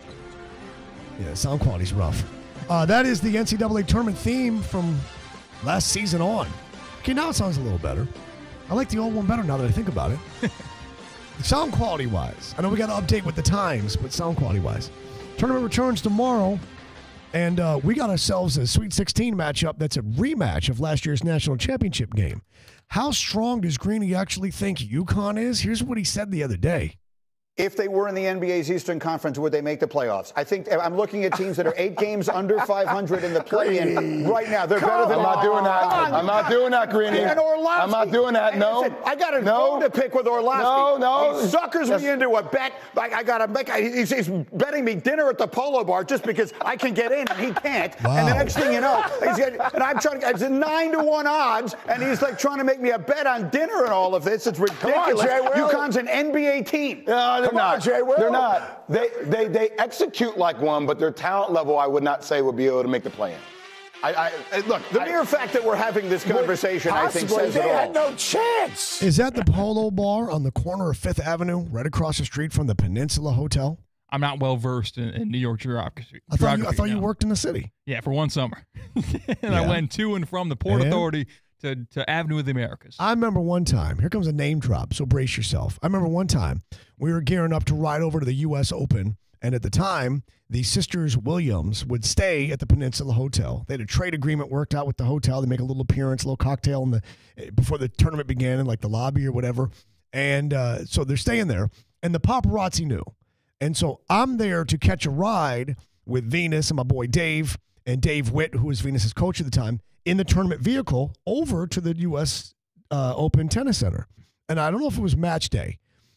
S15: Yeah, sound quality's rough. Uh, that is the N C double A tournament theme from last season on. Okay, now it sounds a little better. I like the old one better now that I think about it. Sound quality-wise. I know we got to update with the times, but sound quality-wise. Tournament returns tomorrow, and uh, we got ourselves a Sweet sixteen matchup that's a rematch of last year's national championship game. How strong does Greeny actually think UConn is? Here's what he said the other day.
S4: If they were in the N B A's Eastern Conference, would they make the playoffs? I think I'm looking at teams that are eight games under five hundred in the play-in right now. They're better than.
S7: I'm not doing that.
S4: On,
S7: I'm not doing that, Greeny.
S4: And Orlovsky.
S7: I'm not doing that. No.
S4: Listen, I got a
S7: no.
S4: bone to pick with Orlovsky.
S7: No, no.
S4: He suckers me into a bet. I, I got to make. He's, he's betting me dinner at the Polo Bar just because I can get in and he can't. Wow. And the next thing you know, he's getting, and I'm trying to. It's a nine to one odds, and he's like trying to make me a bet on dinner and all of this. It's ridiculous.
S7: Come on, Jay Will.
S4: UConn's an N B A team.
S7: No, they're
S4: Come
S7: not.
S4: on, Jay Will.
S7: They're not. They, they they execute like one, but their talent level, I would not say, would be able to make the play-in. I, I look.
S4: The
S7: I,
S4: mere fact that we're having this conversation, I think, says
S7: they
S4: it all.
S7: had no chance.
S15: Is that the Polo Bar on the corner of Fifth Avenue, right across the street from the Peninsula Hotel?
S16: I'm not well versed in, in New York geography.
S15: I thought you, I thought you worked in the city.
S16: Yeah, for one summer, and
S15: Yeah.
S16: I went to and from the Port
S15: And?
S16: Authority to, to Avenue of the Americas.
S15: I remember one time, here comes a name drop, so brace yourself. I remember one time we were gearing up to ride over to the U S Open, and at the time, the sisters Williams would stay at the Peninsula Hotel. They had a trade agreement worked out with the hotel. They make a little appearance, a little cocktail in the before the tournament began in like the lobby or whatever. And uh, so they're staying there, and the paparazzi knew. And so I'm there to catch a ride with Venus and my boy Dave, and Dave Witt, who was Venus's coach at the time, in the tournament vehicle over to the U S Uh, Open Tennis Center. And I don't know if it was match day,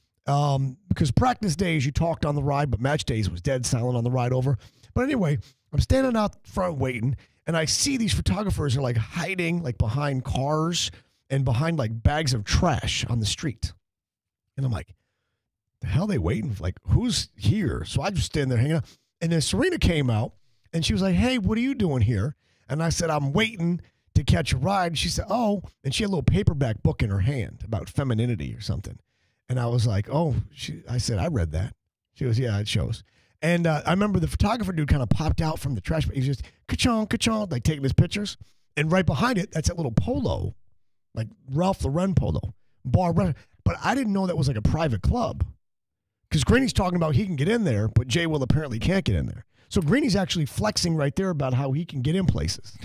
S15: um, because practice days you talked on the ride, but match days was dead silent on the ride over. But anyway, I'm standing out front waiting, and I see these photographers are like hiding like behind cars and behind like bags of trash on the street. And I'm like, the hell are they waiting for? Like, who's here? So I just stand there hanging out. And then Serena came out, and she was like, hey, what are you doing here? And I said, I'm waiting to catch a ride. She said, oh, and she had a little paperback book in her hand about femininity or something. And I was like, oh, she, I said, I read that. She goes, yeah, it shows. And uh, I remember the photographer dude kind of popped out from the trash. He was just, ka-chong, ka-chong, like taking his pictures. And right behind it, that's that little polo, like Ralph Lauren polo, bar. But I didn't know that was like a private club. Because Greeny's talking about he can get in there, but Jay Will apparently can't get in there. So Greeny's actually flexing right there about how he can get in places.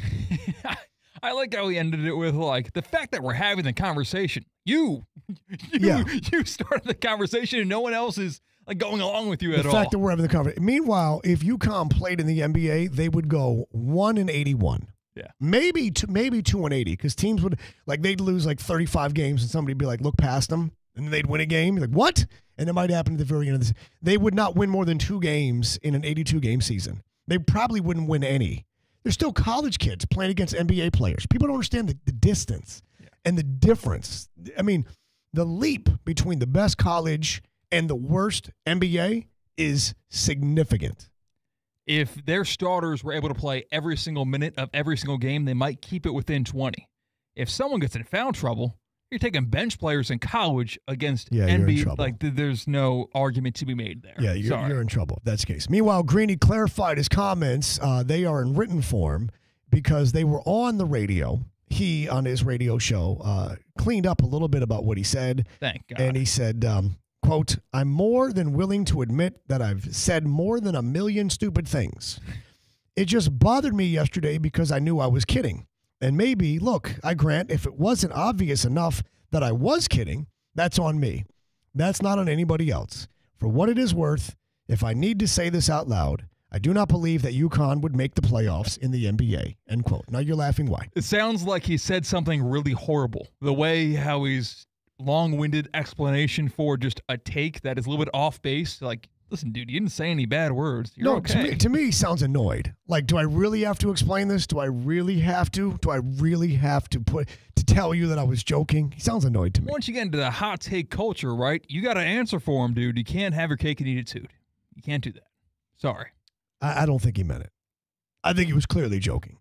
S16: I like how he ended it with, like, the fact that we're having the conversation. You, you,
S15: Yeah.
S16: you started the conversation, and no one else is like going along with you
S15: The
S16: at all.
S15: fact that we're having the conversation. Meanwhile, if UConn played in the N B A, they would go one and eighty-one.
S16: Yeah.
S15: Maybe two, maybe two and eighty, because teams would, like, they'd lose like thirty-five games, and somebody'd be like, look past them, and then they'd win a game. Like, what? And it might happen at the very end of this. They would not win more than two games in an eighty-two game season. They probably wouldn't win any. They're still college kids playing against N B A players. People don't understand the, the distance yeah. and the difference. I mean, the leap between the best college and the worst N B A is significant.
S16: If their starters were able to play every single minute of every single game, they might keep it within twenty. If someone gets in foul trouble, you're taking bench players in college against
S15: Yeah,
S16: N B A.
S15: you're in trouble.
S16: Like, th- there's no argument to be made there.
S15: Yeah, you're,
S16: Sorry.
S15: you're in trouble if that's the case. Meanwhile, Greeny clarified his comments. Uh, they are in written form because they were on the radio. He, on his radio show, uh, cleaned up a little bit about what he said.
S16: Thank God.
S15: And he said, um, quote, I'm more than willing to admit that I've said more than a million stupid things. It just bothered me yesterday because I knew I was kidding. And maybe, look, I grant, if it wasn't obvious enough that I was kidding, that's on me. That's not on anybody else. For what it is worth, if I need to say this out loud, I do not believe that UConn would make the playoffs in the N B A, end quote. Now you're laughing, why?
S16: It sounds like he said something really horrible. The way how he's long-winded explanation for just a take that is a little bit off base. Like, listen, dude, you didn't say any bad words. You're
S15: no,
S16: okay.
S15: to me, to me, he sounds annoyed. Like, do I really have to explain this? Do I really have to? Do I really have to put to tell you that I was joking? He sounds annoyed to me.
S16: Once you get into the hot take culture, right, you got to answer for him, dude. You can't have your cake and eat it too. You can't do that. Sorry.
S15: I, I don't think he meant it. I think he was clearly joking.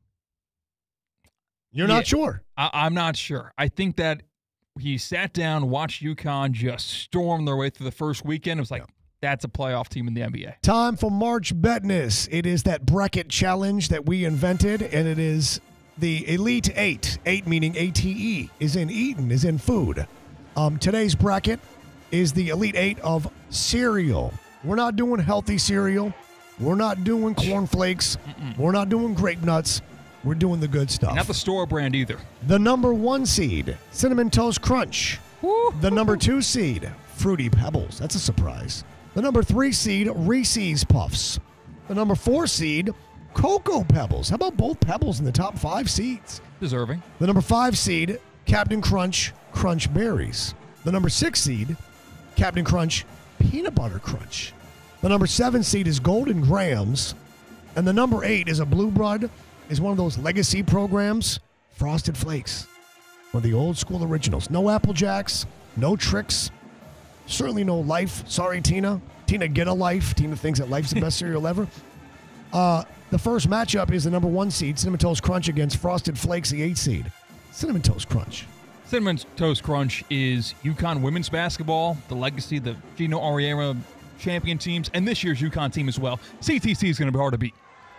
S15: You're
S16: Yeah,
S15: not sure?
S16: I, I'm not sure. I think that he sat down, watched UConn just storm their way through the first weekend. It was like, that's a playoff team in the N B A.
S15: Time for March Madness. It is that bracket challenge that we invented, and it is the Elite Eight. Eight meaning A T E, is in eaten, is in food. Um, today's bracket is the Elite Eight of cereal. We're not doing healthy cereal. We're not doing cornflakes. Mm-mm. We're not doing grape nuts. We're doing the good stuff.
S16: Not the store brand either.
S15: The number one seed, Cinnamon Toast Crunch.
S16: Woo-hoo.
S15: The number two seed, Fruity Pebbles. That's a surprise. The number three seed, Reese's Puffs. The number four seed, Cocoa Pebbles. How about both Pebbles in the top five seeds?
S16: Deserving.
S15: The number five seed, Captain Crunch Crunch Berries. The number six seed, Captain Crunch Peanut Butter Crunch. The number seven seed is Golden Grahams. And the number eight is a Blue Blood, is one of those legacy programs, Frosted Flakes. One of the old school originals. No Apple Jacks, no Tricks, certainly no Life. Sorry, Tina. Tina, get a Life. Tina thinks that Life's the best cereal ever. Uh, the first matchup is the number one seed, Cinnamon Toast Crunch, against Frosted Flakes, the eight seed. Cinnamon Toast Crunch.
S16: Cinnamon Toast Crunch is UConn women's basketball, the legacy, the Gino Auriemma champion teams, and this year's UConn team as well. C T C is going to be hard to beat.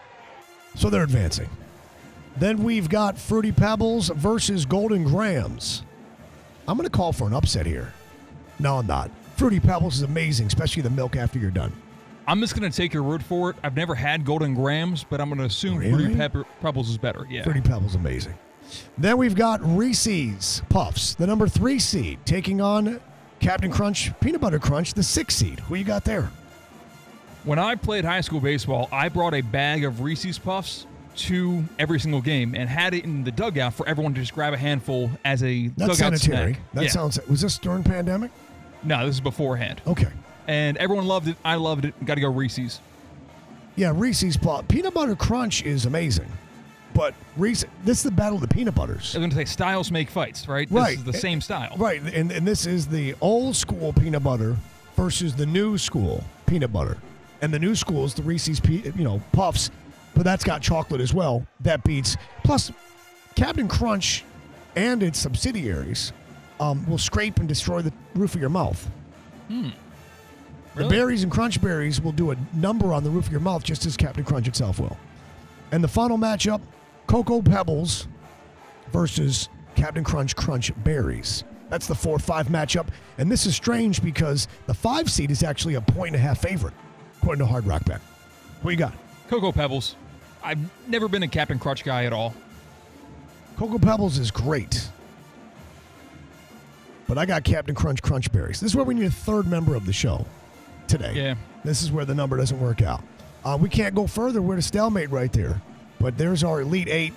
S15: So they're advancing. Then we've got Fruity Pebbles versus Golden Grahams. I'm going to call for an upset here. No, I'm not. Fruity Pebbles is amazing, especially the milk after you're done.
S16: I'm just going to take your word for it. I've never had Golden Grahams, but I'm going to assume
S15: Really?
S16: Fruity Pepper, Pebbles is better. Yeah.
S15: Fruity Pebbles, amazing. Then we've got Reese's Puffs, the number three seed, taking on Captain Crunch Peanut Butter Crunch, the six seed. Who you got there?
S16: When I played high school baseball, I brought a bag of Reese's Puffs to every single game and had it in the dugout for everyone to just grab a handful as a
S15: That's
S16: dugout
S15: sanitary.
S16: snack.
S15: That
S16: Yeah.
S15: sounds. Was this during pandemic?
S16: No, this is beforehand.
S15: Okay.
S16: And everyone loved it. I loved it. Got to go Reese's.
S15: Yeah, Reese's Puff. Peanut Butter Crunch is amazing. But Reese, this is the battle of the peanut butters.
S16: I was going to say styles make fights, right?
S15: Right.
S16: This is the same style.
S15: Right, and, and this is the old school peanut butter versus the new school peanut butter. And the new school is the Reese's, pe- you know, Puffs, but that's got chocolate as well. That beats. Plus, Captain Crunch and its subsidiaries um, will scrape and destroy the roof of your mouth.
S16: Hmm.
S15: The
S16: Really?
S15: berries and crunch berries will do a number on the roof of your mouth just as Captain Crunch itself will. And the final matchup, Cocoa Pebbles versus Captain Crunch Crunch Berries. That's the four five matchup. And this is strange because the five seed is actually a point and a half favorite, according to Hard Rock Bet. What you got?
S16: Cocoa Pebbles. I've never been a Captain Crunch guy at all.
S15: Cocoa Pebbles is great. But I got Captain Crunch Crunch Berries. This is where we need a third member of the show today.
S16: Yeah.
S15: This is where the number doesn't work out. Uh, we can't go further. We're at a stalemate right there. But there's our Elite Eight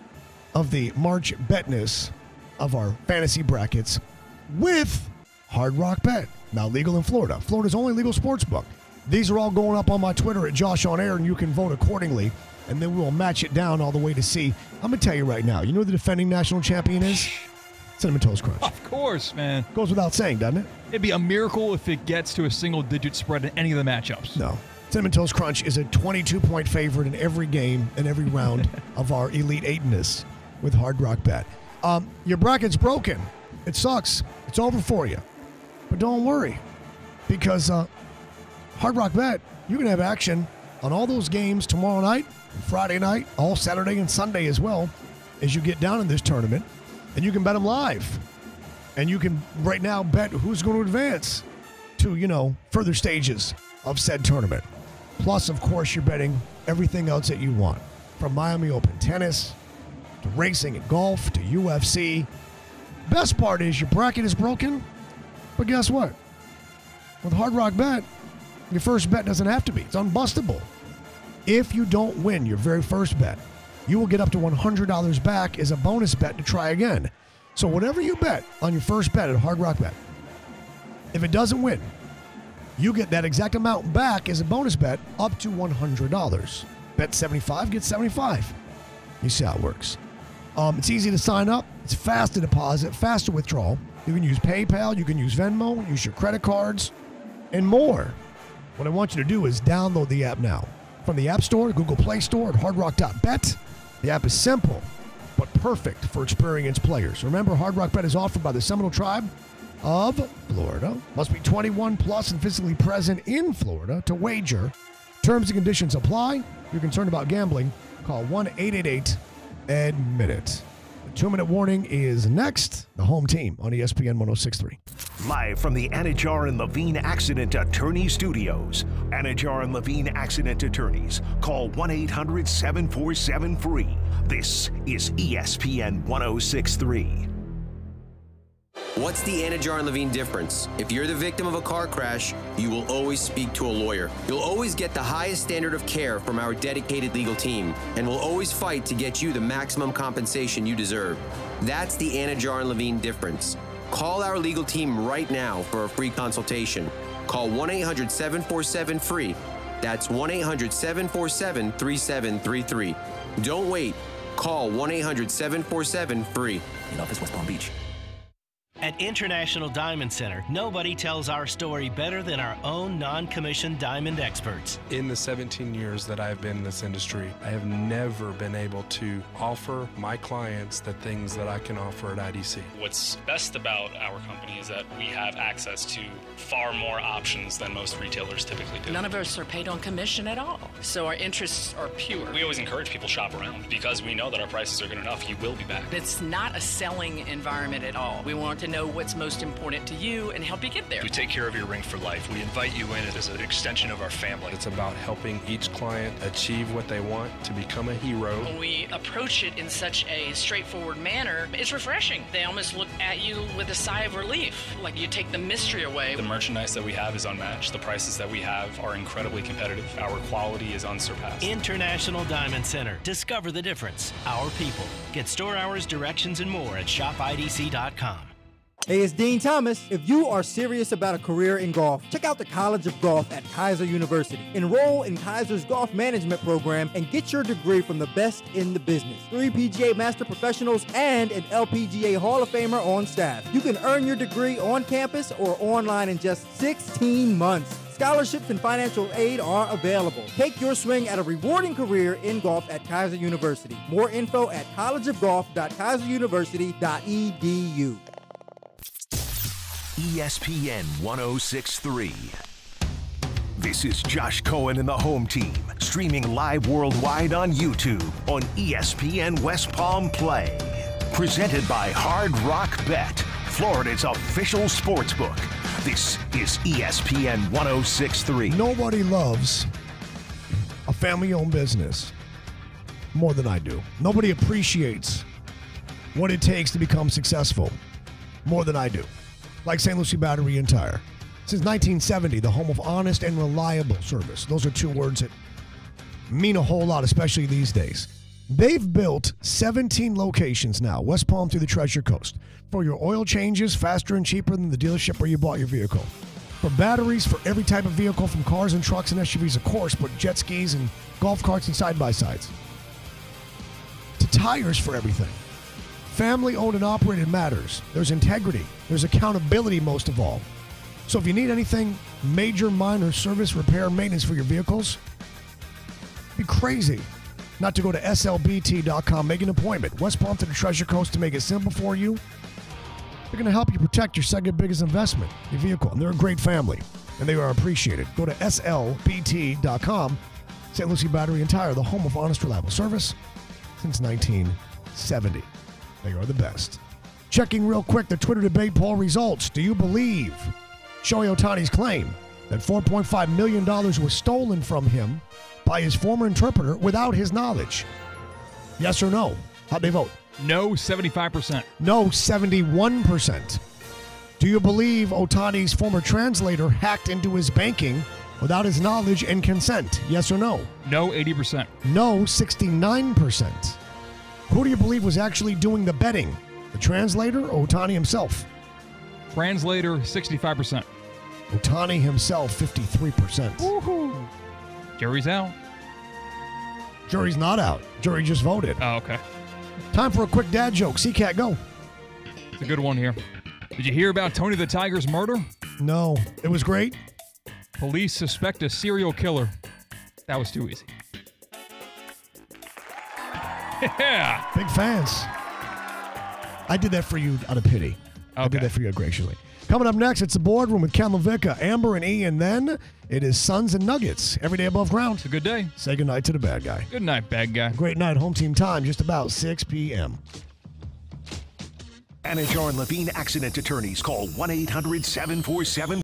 S15: of the March Betness of our fantasy brackets with Hard Rock Bet. Now legal in Florida. Florida's only legal sports book. These are all going up on my Twitter at Josh On Air, and you can vote accordingly. And then we'll match it down all the way to see. I'm going to tell you right now. You know who the defending national champion is? Cinnamon Toast Crunch.
S16: Of course, man.
S15: Goes without saying, doesn't it?
S16: It'd be a miracle if it gets to a single-digit spread in any of the matchups.
S15: No. Cinnamon Toast Crunch is a twenty-two point favorite in every game and every round of our Elite Eight-ness with Hard Rock Bet. Um, your bracket's broken. It sucks. It's over for you. But don't worry, because uh, Hard Rock Bet, you can have action on all those games tomorrow night, Friday night, all Saturday and Sunday as well, as you get down in this tournament. And you can bet them live. And you can right now bet who's going to advance to, you know, further stages of said tournament. Plus, of course, you're betting everything else that you want. From Miami Open tennis, to racing and golf, to U F C. Best part is your bracket is broken, but guess what? With Hard Rock Bet, your first bet doesn't have to be. It's unbustable. If you don't win your very first bet, you will get up to one hundred dollars back as a bonus bet to try again. So whatever you bet on your first bet at Hard Rock Bet, if it doesn't win, you get that exact amount back as a bonus bet up to one hundred dollars. Bet seventy-five, get seventy-five. You see how it works. Um, it's easy to sign up. It's fast to deposit, fast to withdrawal. You can use PayPal, you can use Venmo, use your credit cards, and more. What I want you to do is download the app now. From the App Store, Google Play Store, at hard rock dot bet. The app is simple, but perfect for experienced players. Remember, Hard Rock Bet is offered by the Seminole Tribe of Florida. Must be twenty-one plus and physically present in Florida to wager. Terms and conditions apply. If you're concerned about gambling, call one eight eight eight admit it. The two-minute warning is next. The home team on E S P N one oh six point three.
S8: Live from the Anajar and Levine Accident Attorney Studios. Anajar and Levine Accident Attorneys. Call one eight hundred seven four seven free. This is E S P N one oh six point three.
S9: What's the Anajar and Levine difference? If you're the victim of a car crash, you will always speak to a lawyer. You'll always get the highest standard of care from our dedicated legal team, and we'll always fight to get you the maximum compensation you deserve. That's the Anajar and Levine difference. Call our legal team right now for a free consultation. Call one eight hundred seven four seven free. That's one eight hundred seven four seven three seven three three. Don't wait. Call one eight hundred seven four seven free.
S10: In office, West Palm Beach. At International Diamond Center, nobody tells our story better than our own non-commissioned diamond experts.
S20: In the seventeen years that I've been in this industry, I have never been able to offer my clients the things that I can offer at I D C.
S23: What's best about our company is that we have access to far more options than most retailers typically do.
S24: None of us are paid on commission at all, so our interests are pure.
S23: We always encourage people to shop around because we know that our prices are good enough. You will be back.
S24: It's not a selling environment at all. We want to know what's most important to you and help you get there.
S23: We take care of your ring for life. We invite you in as an extension of our family.
S20: It's about helping each client achieve what they want, to become a hero.
S24: When we approach it in such a straightforward manner, it's refreshing. They almost look at you with a sigh of relief, like you take the mystery away.
S23: The merchandise that we have is unmatched. The prices that we have are incredibly competitive. Our quality is unsurpassed.
S10: International Diamond Center. Discover the difference. Our people. Get store hours, directions, and more at shop I D C dot com.
S25: Hey, it's Dean Thomas. If you are serious about a career in golf, check out the College of Golf at Kaiser University. Enroll in Kaiser's golf management program and get your degree from the best in the business. Three P G A Master Professionals and an L P G A Hall of Famer on staff. You can earn your degree on campus or online in just sixteen months. Scholarships and financial aid are available. Take your swing at a rewarding career in golf at Kaiser University. More info at college of golf dot kaiser university dot e d u.
S8: E S P N one oh six point three. This is Josh Cohen and the Home Team, streaming live worldwide on YouTube on E S P N West Palm Play. Presented by Hard Rock Bet, Florida's official sports book. This is E S P N one oh six point three.
S15: Nobody loves a family-owned business more than I do. Nobody appreciates what it takes to become successful more than I do. Like Saint Lucie Battery and Tire. Since nineteen seventy, the home of honest and reliable service. Those are two words that mean a whole lot, especially these days. They've built seventeen locations now, West Palm through the Treasure Coast, for your oil changes faster and cheaper than the dealership where you bought your vehicle. For batteries for every type of vehicle, from cars and trucks and S U Vs, of course, but jet skis and golf carts and side-by-sides. To tires for everything. Family owned and operated matters. There's integrity. There's accountability most of all. So if you need anything major, minor, service, repair, maintenance for your vehicles, it'd be crazy not to go to S L B T dot com, make an appointment. West Palm to the Treasure Coast to make it simple for you. They're going to help you protect your second biggest investment, your vehicle. And they're a great family, and they are appreciated. Go to S L B T dot com. Saint Lucie Battery and Tire, the home of honest, reliable service since nineteen seventy. They are the best. Checking real quick the Twitter debate poll results. Do you believe Shohei Ohtani's claim that four point five million dollars was stolen from him by his former interpreter without his knowledge? Yes or no? How'd they vote?
S16: No, seventy-five percent.
S15: No, seventy-one percent. Do you believe Ohtani's former translator hacked into his banking without his knowledge and consent? Yes or no?
S16: No, eighty percent.
S15: No, sixty-nine percent. Who do you believe was actually doing the betting? The translator or Ohtani himself?
S16: Translator, sixty-five percent.
S15: Ohtani himself, fifty-three percent.
S16: Woohoo. Jury's out.
S15: Jury's not out. Jury just voted.
S16: Oh, okay.
S15: Time for a quick dad joke. C-Cat, go.
S16: It's a good one here. Did you hear about Tony the Tiger's murder?
S15: No. It was great?
S16: Police suspect a serial killer. That was too easy. Yeah.
S15: Big fans. I did that for you out of pity. Okay. I did that for you graciously. Coming up next, it's the Boardroom with Ken LaVicka, Amber, and E, and then it is Suns and Nuggets. Every day above ground.
S16: It's a good day.
S15: Say goodnight to the bad guy.
S16: Good night, bad guy.
S15: Great night. Home team time, just about six p.m.
S8: Anajar and Levine Accident Attorneys. Call one eight hundred seven four seven